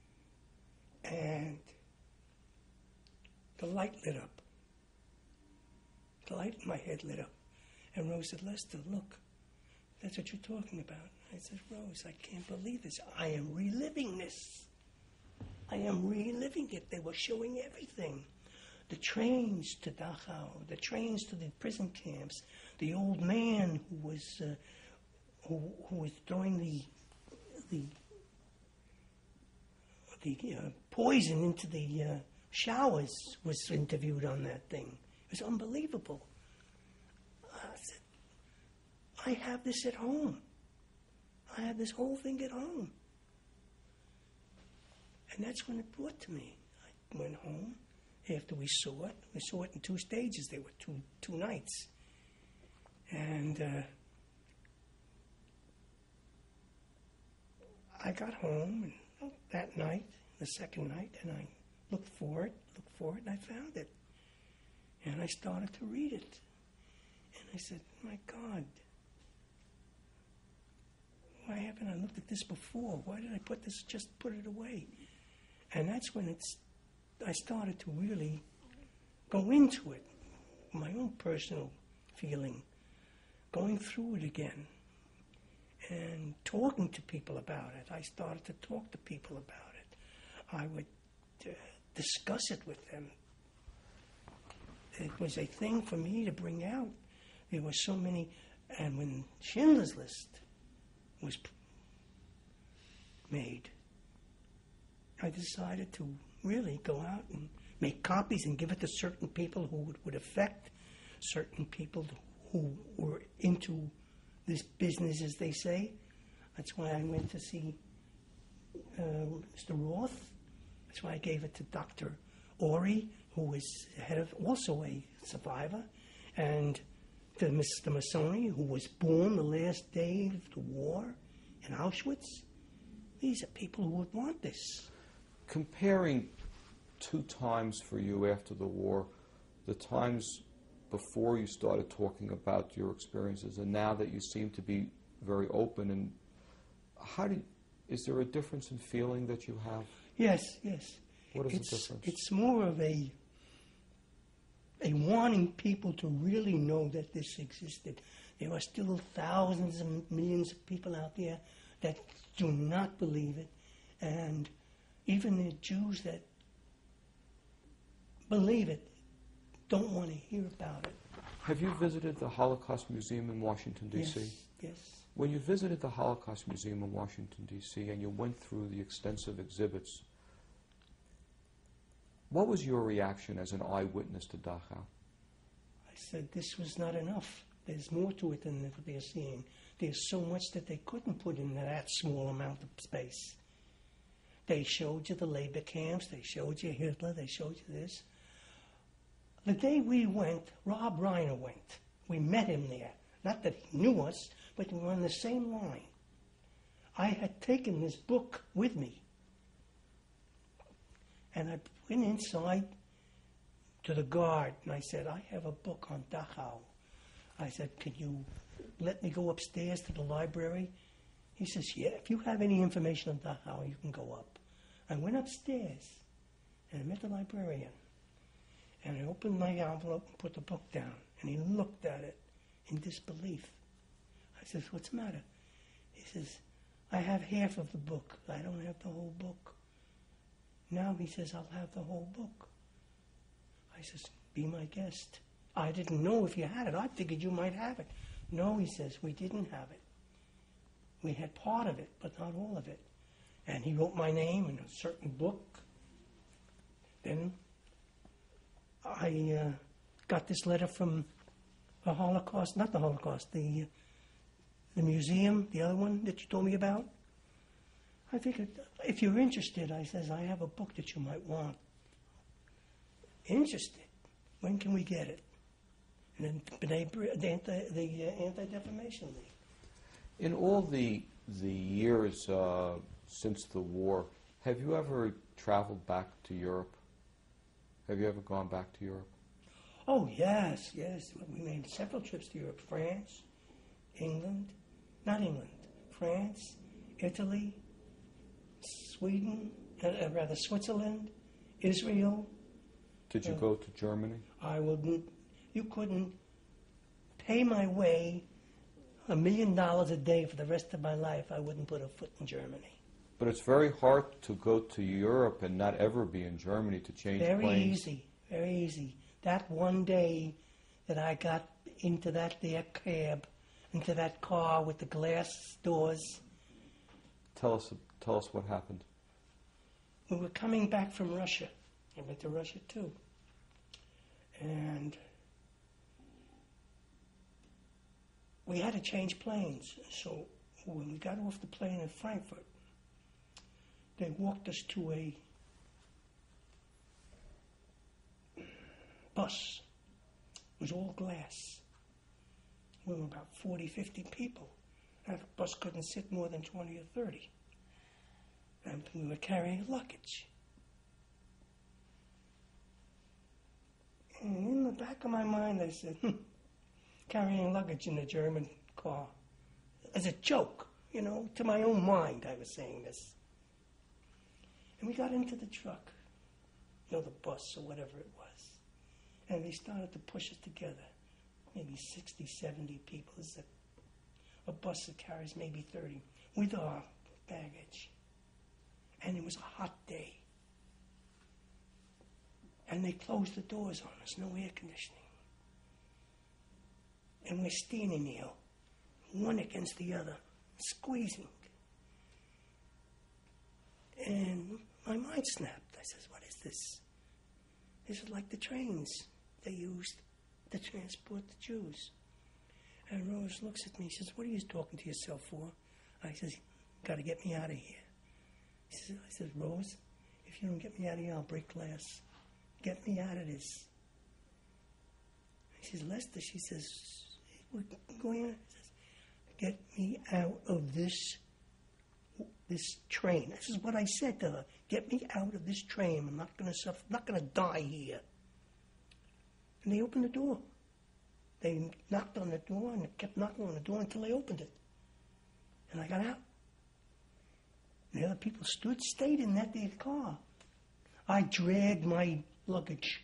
And the light lit up. The light in my head lit up. And Rose said, Lester, look, that's what you're talking about. I said, Rose, I can't believe this. I am reliving this. I am reliving it. They were showing everything. The trains to Dachau, the trains to the prison camps, the old man who was uh, who, who was throwing the the the uh, poison into the uh, showers was interviewed on that thing. It was unbelievable. I said, I have this at home. I have this whole thing at home. And that's when it brought to me. I went home after we saw it. We saw it in two stages. There were two two nights. And uh, I got home and that night, the second night, and I looked for it, looked for it, and I found it. And I started to read it. And I said, my God, why haven't I looked at this before? Why did I put this, just put it away? And that's when it's, I started to really go into it. my own personal feeling, going through it again and talking to people about it. I started to talk to people about it. I would uh, discuss it with them. It was a thing for me to bring out. There were so many, and when Schindler's List was made, I decided to really go out and make copies and give it to certain people who it would affect, certain people who were into this business, as they say. That's why I went to see uh, Mister Roth. That's why I gave it to Doctor Ori, who was head of, also a survivor, and to Mister Massoni, who was born the last day of the war in Auschwitz. These are people who would want this. Comparing two times for you after the war, the times before you started talking about your experiences and now that you seem to be very open, and how do you, is there a difference in feeling that you have? Yes, yes. What is it's, the difference? It's more of a a wanting people to really know that this existed. There are still thousands and millions of people out there that do not believe it, and even the Jews that believe it don't want to hear about it. Have you visited the Holocaust Museum in Washington, D C? Yes, yes. When you visited the Holocaust Museum in Washington, D C, and you went through the extensive exhibits, what was your reaction as an eyewitness to Dachau? I said this was not enough. There's more to it than what they're seeing. There's so much that they couldn't put in that small amount of space. They showed you the labor camps, they showed you Hitler, they showed you this. The day we went, Rob Reiner went. We met him there. Not that he knew us, but we were on the same line. I had taken this book with me. And I went inside to the guard, and I said, I have a book on Dachau. I said, can you let me go upstairs to the library? He says, yeah, if you have any information on Dachau, you can go up. I went upstairs, and I met the librarian. And I opened my envelope and put the book down. And he looked at it in disbelief. I says, what's the matter? He says, I have half of the book. I don't have the whole book. Now he says, I'll have the whole book. I says, be my guest. I didn't know if you had it. I figured you might have it. No, he says, we didn't have it. We had part of it, but not all of it. And he wrote my name in a certain book. Then I uh, got this letter from the Holocaust, not the Holocaust, the, the museum, the other one that you told me about. I figured, if you're interested, I says, I have a book that you might want. Interested? When can we get it? And then the, anti, the uh, Anti-Defamation League. In all the, the years uh, since the war, have you ever traveled back to Europe? Have you ever gone back to Europe? Oh, yes, yes. We made several trips to Europe. France, England, not England, France, Italy, Sweden, uh, rather Switzerland, Israel. Did you uh, go to Germany? I wouldn't. You couldn't pay my way a million dollars a day for the rest of my life. I wouldn't put a foot in Germany. But it's very hard to go to Europe and not ever be in Germany to change very planes. Very easy, very easy. That one day that I got into that there cab, into that car with the glass doors. Tell us, tell us what happened. We were coming back from Russia. I went to Russia too. And we had to change planes. So when we got off the plane in Frankfurt, they walked us to a bus. It was all glass. We were about forty, fifty people. That bus couldn't sit more than twenty or thirty. And we were carrying luggage. And in the back of my mind, I said, hmm, carrying luggage in a German car. As a joke, you know, to my own mind I was saying this. And we got into the truck, you know, the bus or whatever it was. And they started to push us together. Maybe sixty, seventy people. This is a, a bus that carries maybe thirty with our baggage. And it was a hot day. And they closed the doors on us, no air conditioning. And we're standing there, one against the other, squeezing. And my mind snapped. I says, what is this? This is like the trains they used to transport the Jews. And Rose looks at me, she says, what are you talking to yourself for? I says, got to get me out of here. She says, I says, Rose, if you don't get me out of here, I'll break glass. Get me out of this. She says, Lester, she says, we're going on. She says, get me out of this this train. This is what I said to her. Get me out of this train. I'm not going to suffer. I'm not going to die here. And they opened the door. They knocked on the door and kept knocking on the door until they opened it. And I got out. And the other people stood, stayed in that their car. I dragged my luggage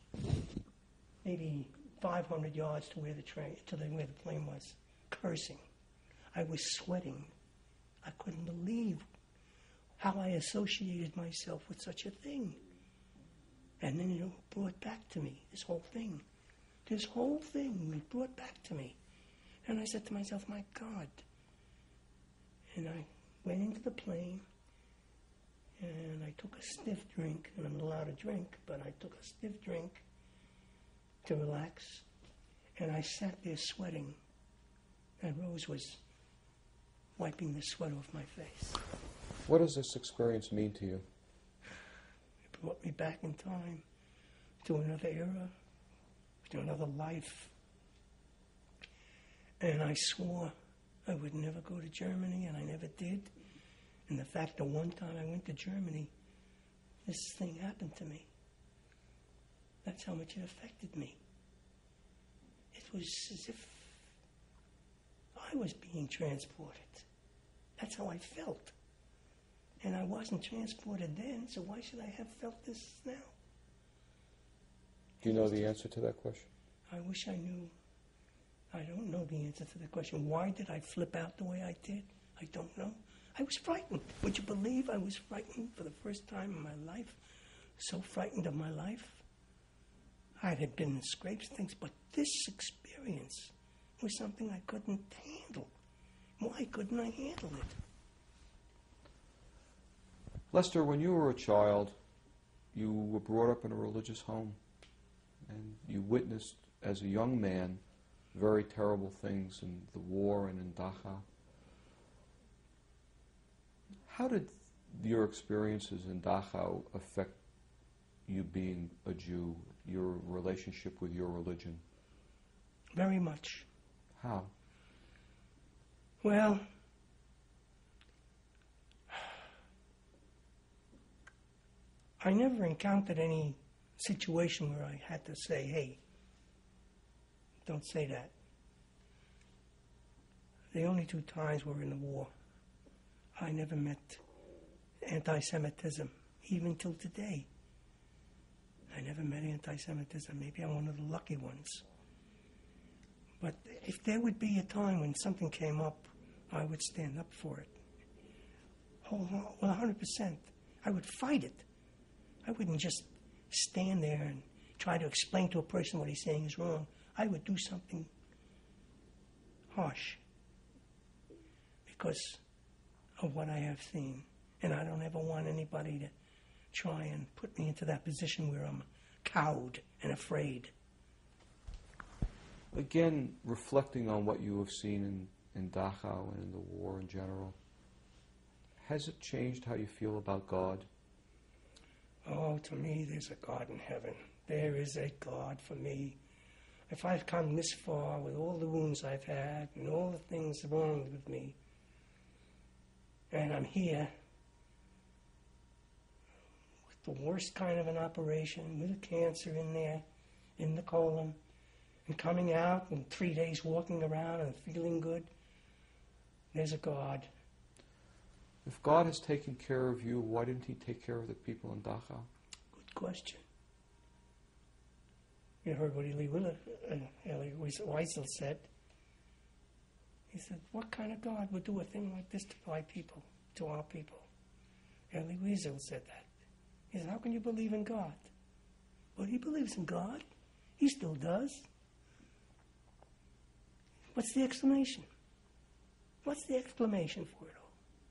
maybe five hundred yards to where the train, to the, where the plane was, cursing. I was sweating. I couldn't believe how I associated myself with such a thing. And then it brought back to me, this whole thing. This whole thing was brought back to me. And I said to myself, my God. And I went into the plane, and I took a stiff drink, and I'm not allowed to drink, but I took a stiff drink to relax, and I sat there sweating, and Rose was wiping the sweat off my face. What does this experience mean to you? It brought me back in time to another era, to another life. And I swore I would never go to Germany, and I never did. And the fact that one time I went to Germany, this thing happened to me. That's how much it affected me. It was as if I was being transported. That's how I felt. And I wasn't transported then, so why should I have felt this now? Do you know the answer to that question? I wish I knew. I don't know the answer to the question. Why did I flip out the way I did? I don't know. I was frightened. Would you believe I was frightened for the first time in my life? So frightened of my life. I had been in scrapes, things, but this experience was something I couldn't handle. Why couldn't I handle it? Lester, when you were a child, you were brought up in a religious home, and you witnessed, as a young man, very terrible things in the war and in Dachau. How did your experiences in Dachau affect you being a Jew, your relationship with your religion? Very much. How? Well, I never encountered any situation where I had to say, hey, don't say that. The only two times were in the war. I never met anti-Semitism, even till today. I never met anti-Semitism. Maybe I'm one of the lucky ones. But if there would be a time when something came up, I would stand up for it. Oh, well, one hundred percent. I would fight it. I wouldn't just stand there and try to explain to a person what he's saying is wrong. I would do something harsh because of what I have seen. And I don't ever want anybody to try and put me into that position where I'm cowed and afraid. Again, reflecting on what you have seen in, in Dachau and in the war in general, has it changed how you feel about God? Oh, to me, there's a God in heaven. There is a God for me. If I've come this far with all the wounds I've had and all the things wrong with me, and I'm here with the worst kind of an operation, with a cancer in there, in the colon, and coming out and three days walking around and feeling good, there's a God. If God has taken care of you, why didn't he take care of the people in Dachau? Good question. You heard what Elie Willer, uh, Elie Wiesel said. He said, what kind of God would do a thing like this to my people, to our people? Elie Wiesel said that. He said, how can you believe in God? Well, he believes in God. He still does. What's the explanation? What's the explanation for it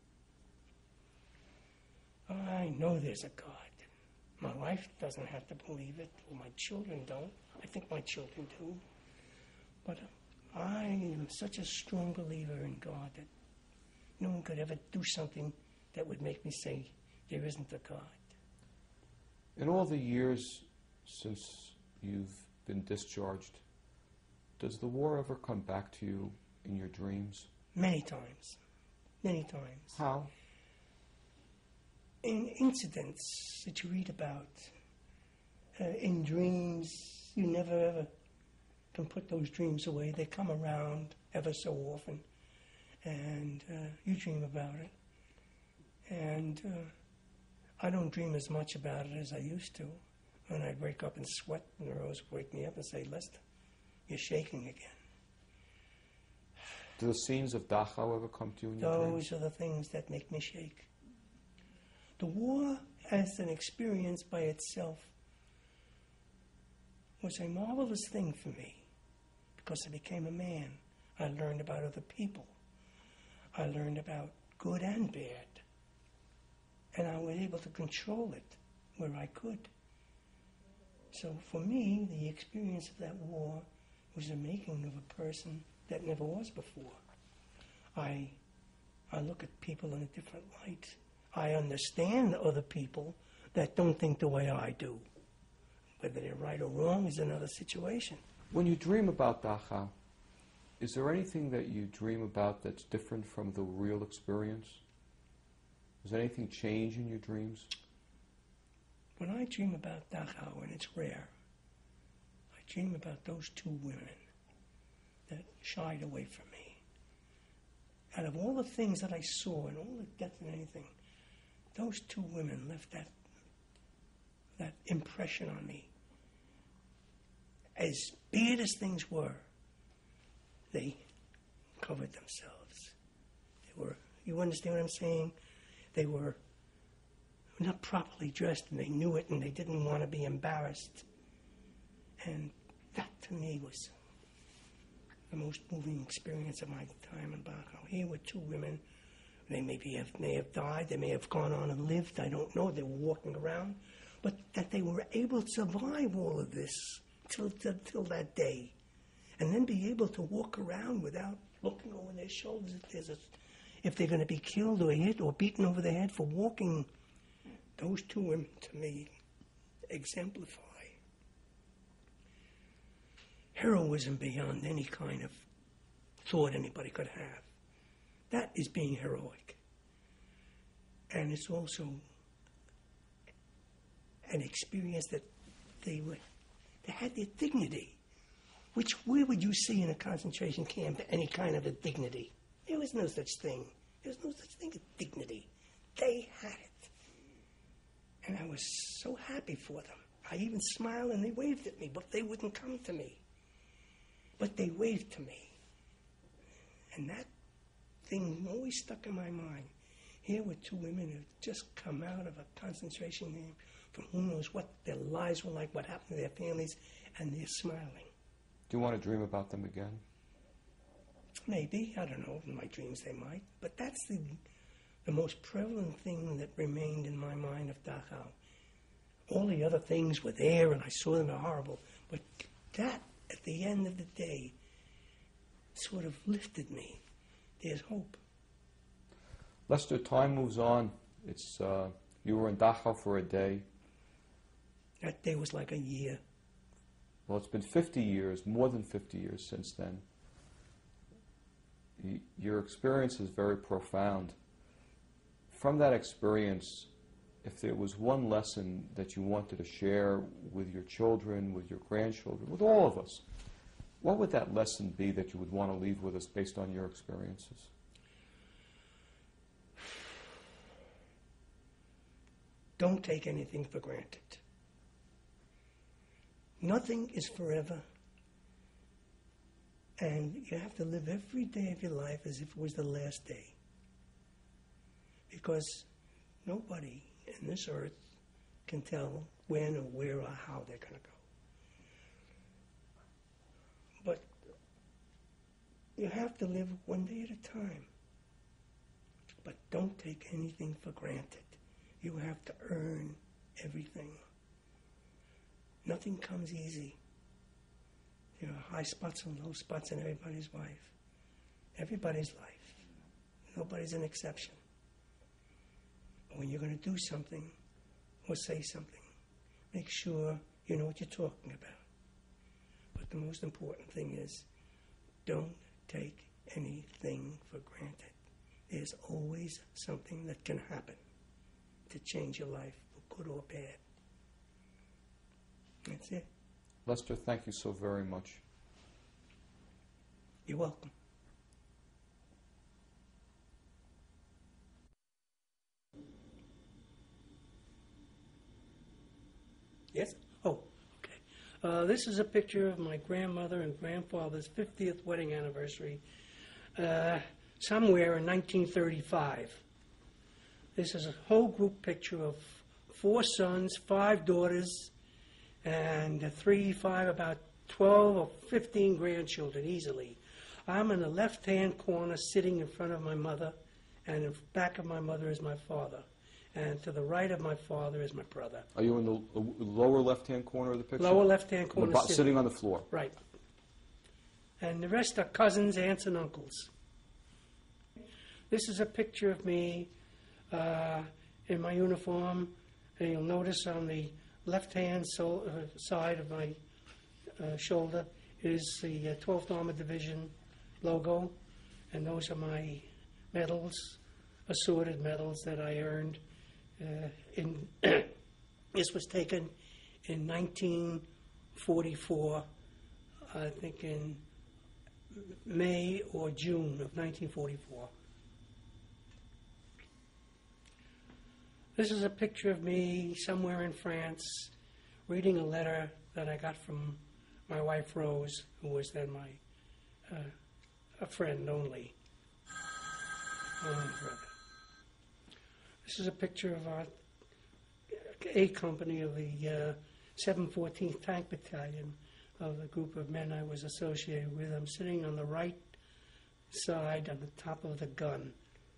all? I know there's a God. My wife doesn't have to believe it. Well, my children don't. I think my children do. But I am such a strong believer in God that no one could ever do something that would make me say there isn't a God. In all the years since you've been discharged, does the war ever come back to you in your dreams? Many times. Many times. How? In incidents that you read about, uh, in dreams, you never ever can put those dreams away. They come around ever so often, and uh, you dream about it. And uh, I don't dream as much about it as I used to. When I'd wake up and sweat, and Rose would wake me up and say, Lester, you're shaking again. Do the scenes of Dachau ever come to you in your dreams? Those are the things that make me shake. The war as an experience by itself was a marvelous thing for me because I became a man. I learned about other people. I learned about good and bad. And I was able to control it where I could. So for me, the experience of that war was the making of a person that never was before. I, I look at people in a different light. I understand other people that don't think the way I do. Whether they're right or wrong is another situation. When you dream about Dachau, is there anything that you dream about that's different from the real experience? Does anything change in your dreams? When I dream about Dachau, and it's rare, I dream about those two women that shied away from me. Out of all the things that I saw and all the death and anything, those two women left that that impression on me. As bad as things were, they covered themselves. They were, you understand what I'm saying? They were not properly dressed, and they knew it, and they didn't want to be embarrassed. And that, to me, was the most moving experience of my time in Dachau. Here were two women. They maybe have, may have died. They may have gone on and lived. I don't know. They were walking around. But that they were able to survive all of this till, till, till that day. And then be able to walk around without looking over their shoulders if, there's a, if they're going to be killed or hit or beaten over the head for walking. Those two women, to me, exemplify heroism beyond any kind of thought anybody could have. That is being heroic. And it's also an experience that they were, they had their dignity, which where would you see in a concentration camp any kind of a dignity? There was no such thing. There was no such thing as dignity. They had it. And I was so happy for them. I even smiled and they waved at me, but they wouldn't come to me. But they waved to me. And that thing always stuck in my mind. Here were two women who had just come out of a concentration camp from who knows what their lives were like, what happened to their families, and they're smiling. Do you want to dream about them again? Maybe. I don't know. In my dreams they might. But that's the, the most prevalent thing that remained in my mind of Dachau. All the other things were there, and I saw them are horrible. But that, at the end of the day, sort of lifted me. There's hope. Lester, time moves on. It's uh, you were in Dachau for a day. That day was like a year. Well, it's been fifty years, more than fifty years since then. Y- your experience is very profound. From that experience, if there was one lesson that you wanted to share with your children, with your grandchildren, with all of us, what would that lesson be that you would want to leave with us based on your experiences? Don't take anything for granted. Nothing is forever. And you have to live every day of your life as if it was the last day. Because nobody in this earth can tell when or where or how they're going to go. But you have to live one day at a time. But don't take anything for granted. You have to earn everything. Nothing comes easy. There are high spots and low spots in everybody's life. Everybody's life. Nobody's an exception. But when you're going to do something or say something, make sure you know what you're talking about. But the most important thing is, don't take anything for granted. There's always something that can happen to change your life, for good or bad. That's it. Lester, thank you so very much. You're welcome. Yes? Oh, okay. Uh, this is a picture of my grandmother and grandfather's fiftieth wedding anniversary, uh, somewhere in nineteen thirty-five. This is a whole group picture of four sons, five daughters, and three, five, about twelve or fifteen grandchildren easily. I'm in the left-hand corner sitting in front of my mother, and in back of my mother is my father. And to the right of my father is my brother. Are you in the l- lower left-hand corner of the picture? Lower left-hand corner. Bo- sitting. sitting on the floor. Right. And the rest are cousins, aunts, and uncles. This is a picture of me uh, in my uniform. And you'll notice on the left-hand so, uh, side of my uh, shoulder is the uh, twelfth Armored Division logo. And those are my medals, assorted medals that I earned. Uh, in this was taken in nineteen forty-four, I think in May or June of nineteen forty-four. This is a picture of me somewhere in France reading a letter that I got from my wife Rose, who was then my uh, a friend only. Oh, this is a picture of our A Company of the uh, seven fourteenth Tank Battalion of the group of men I was associated with. I'm sitting on the right side on the top of the gun.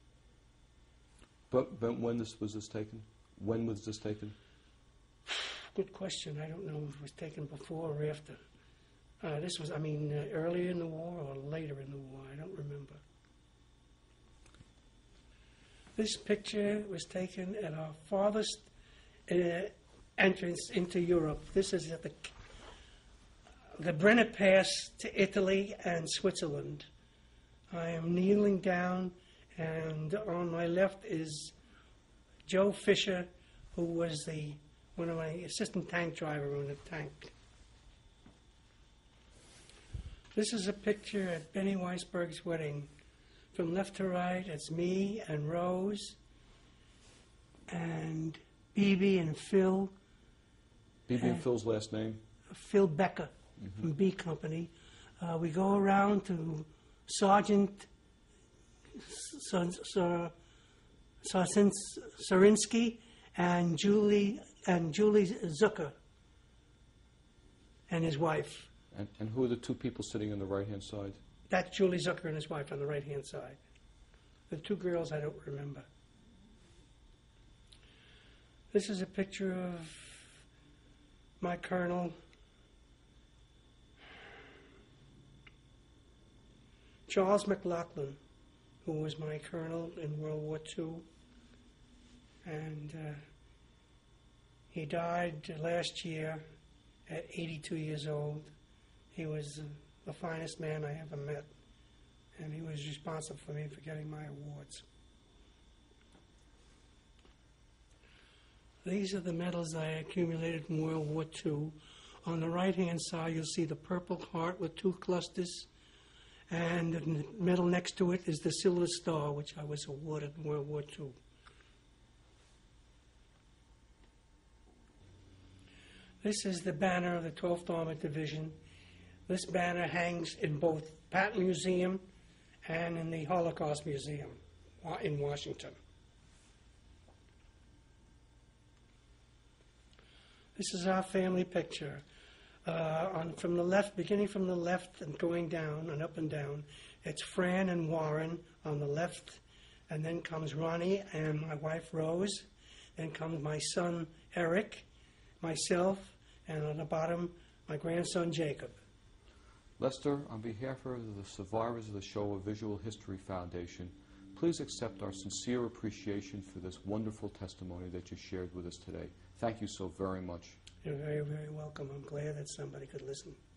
But, but when this was this taken? When was this taken? Good question. I don't know if it was taken before or after. Uh, this was, I mean, uh, earlier in the war or later in the war. I don't remember. This picture was taken at our farthest uh, entrance into Europe. This is at the, the Brenner Pass to Italy and Switzerland. I am kneeling down, and on my left is Joe Fisher, who was the one of my assistant tank driver on the tank. This is a picture at Benny Weisberg's wedding. From left to right, it's me and Rose and B.B. and Phil. B B and Phil's last name? Phil Becker Mm-hmm. from B Company. Uh, we go around to Sergeant Sarinsky and Julie and Julie Zucker and his wife. And, and who are the two people sitting on the right-hand side? That's Julie Zucker and his wife on the right-hand side. The two girls I don't remember. This is a picture of my colonel, Charles McLaughlin, who was my colonel in World War Two. And uh, he died last year at eighty-two years old. He was uh, the finest man I ever met, and he was responsible for me for getting my awards. These are the medals I accumulated in World War Two. On the right-hand side, you'll see the Purple Heart with two clusters, and the medal next to it is the Silver Star, which I was awarded in World War Two. This is the banner of the twelfth Armored Division. This banner hangs in both Patton Museum and in the Holocaust Museum in Washington. This is our family picture. Uh, on, from the left, beginning from the left and going down and up and down, it's Fran and Warren on the left, and then comes Ronnie and my wife Rose, then comes my son Eric, myself, and on the bottom, my grandson Jacob. Lester, on behalf of the survivors of the Shoah Visual History Foundation, please accept our sincere appreciation for this wonderful testimony that you shared with us today. Thank you so very much. You're very, very welcome. I'm glad that somebody could listen.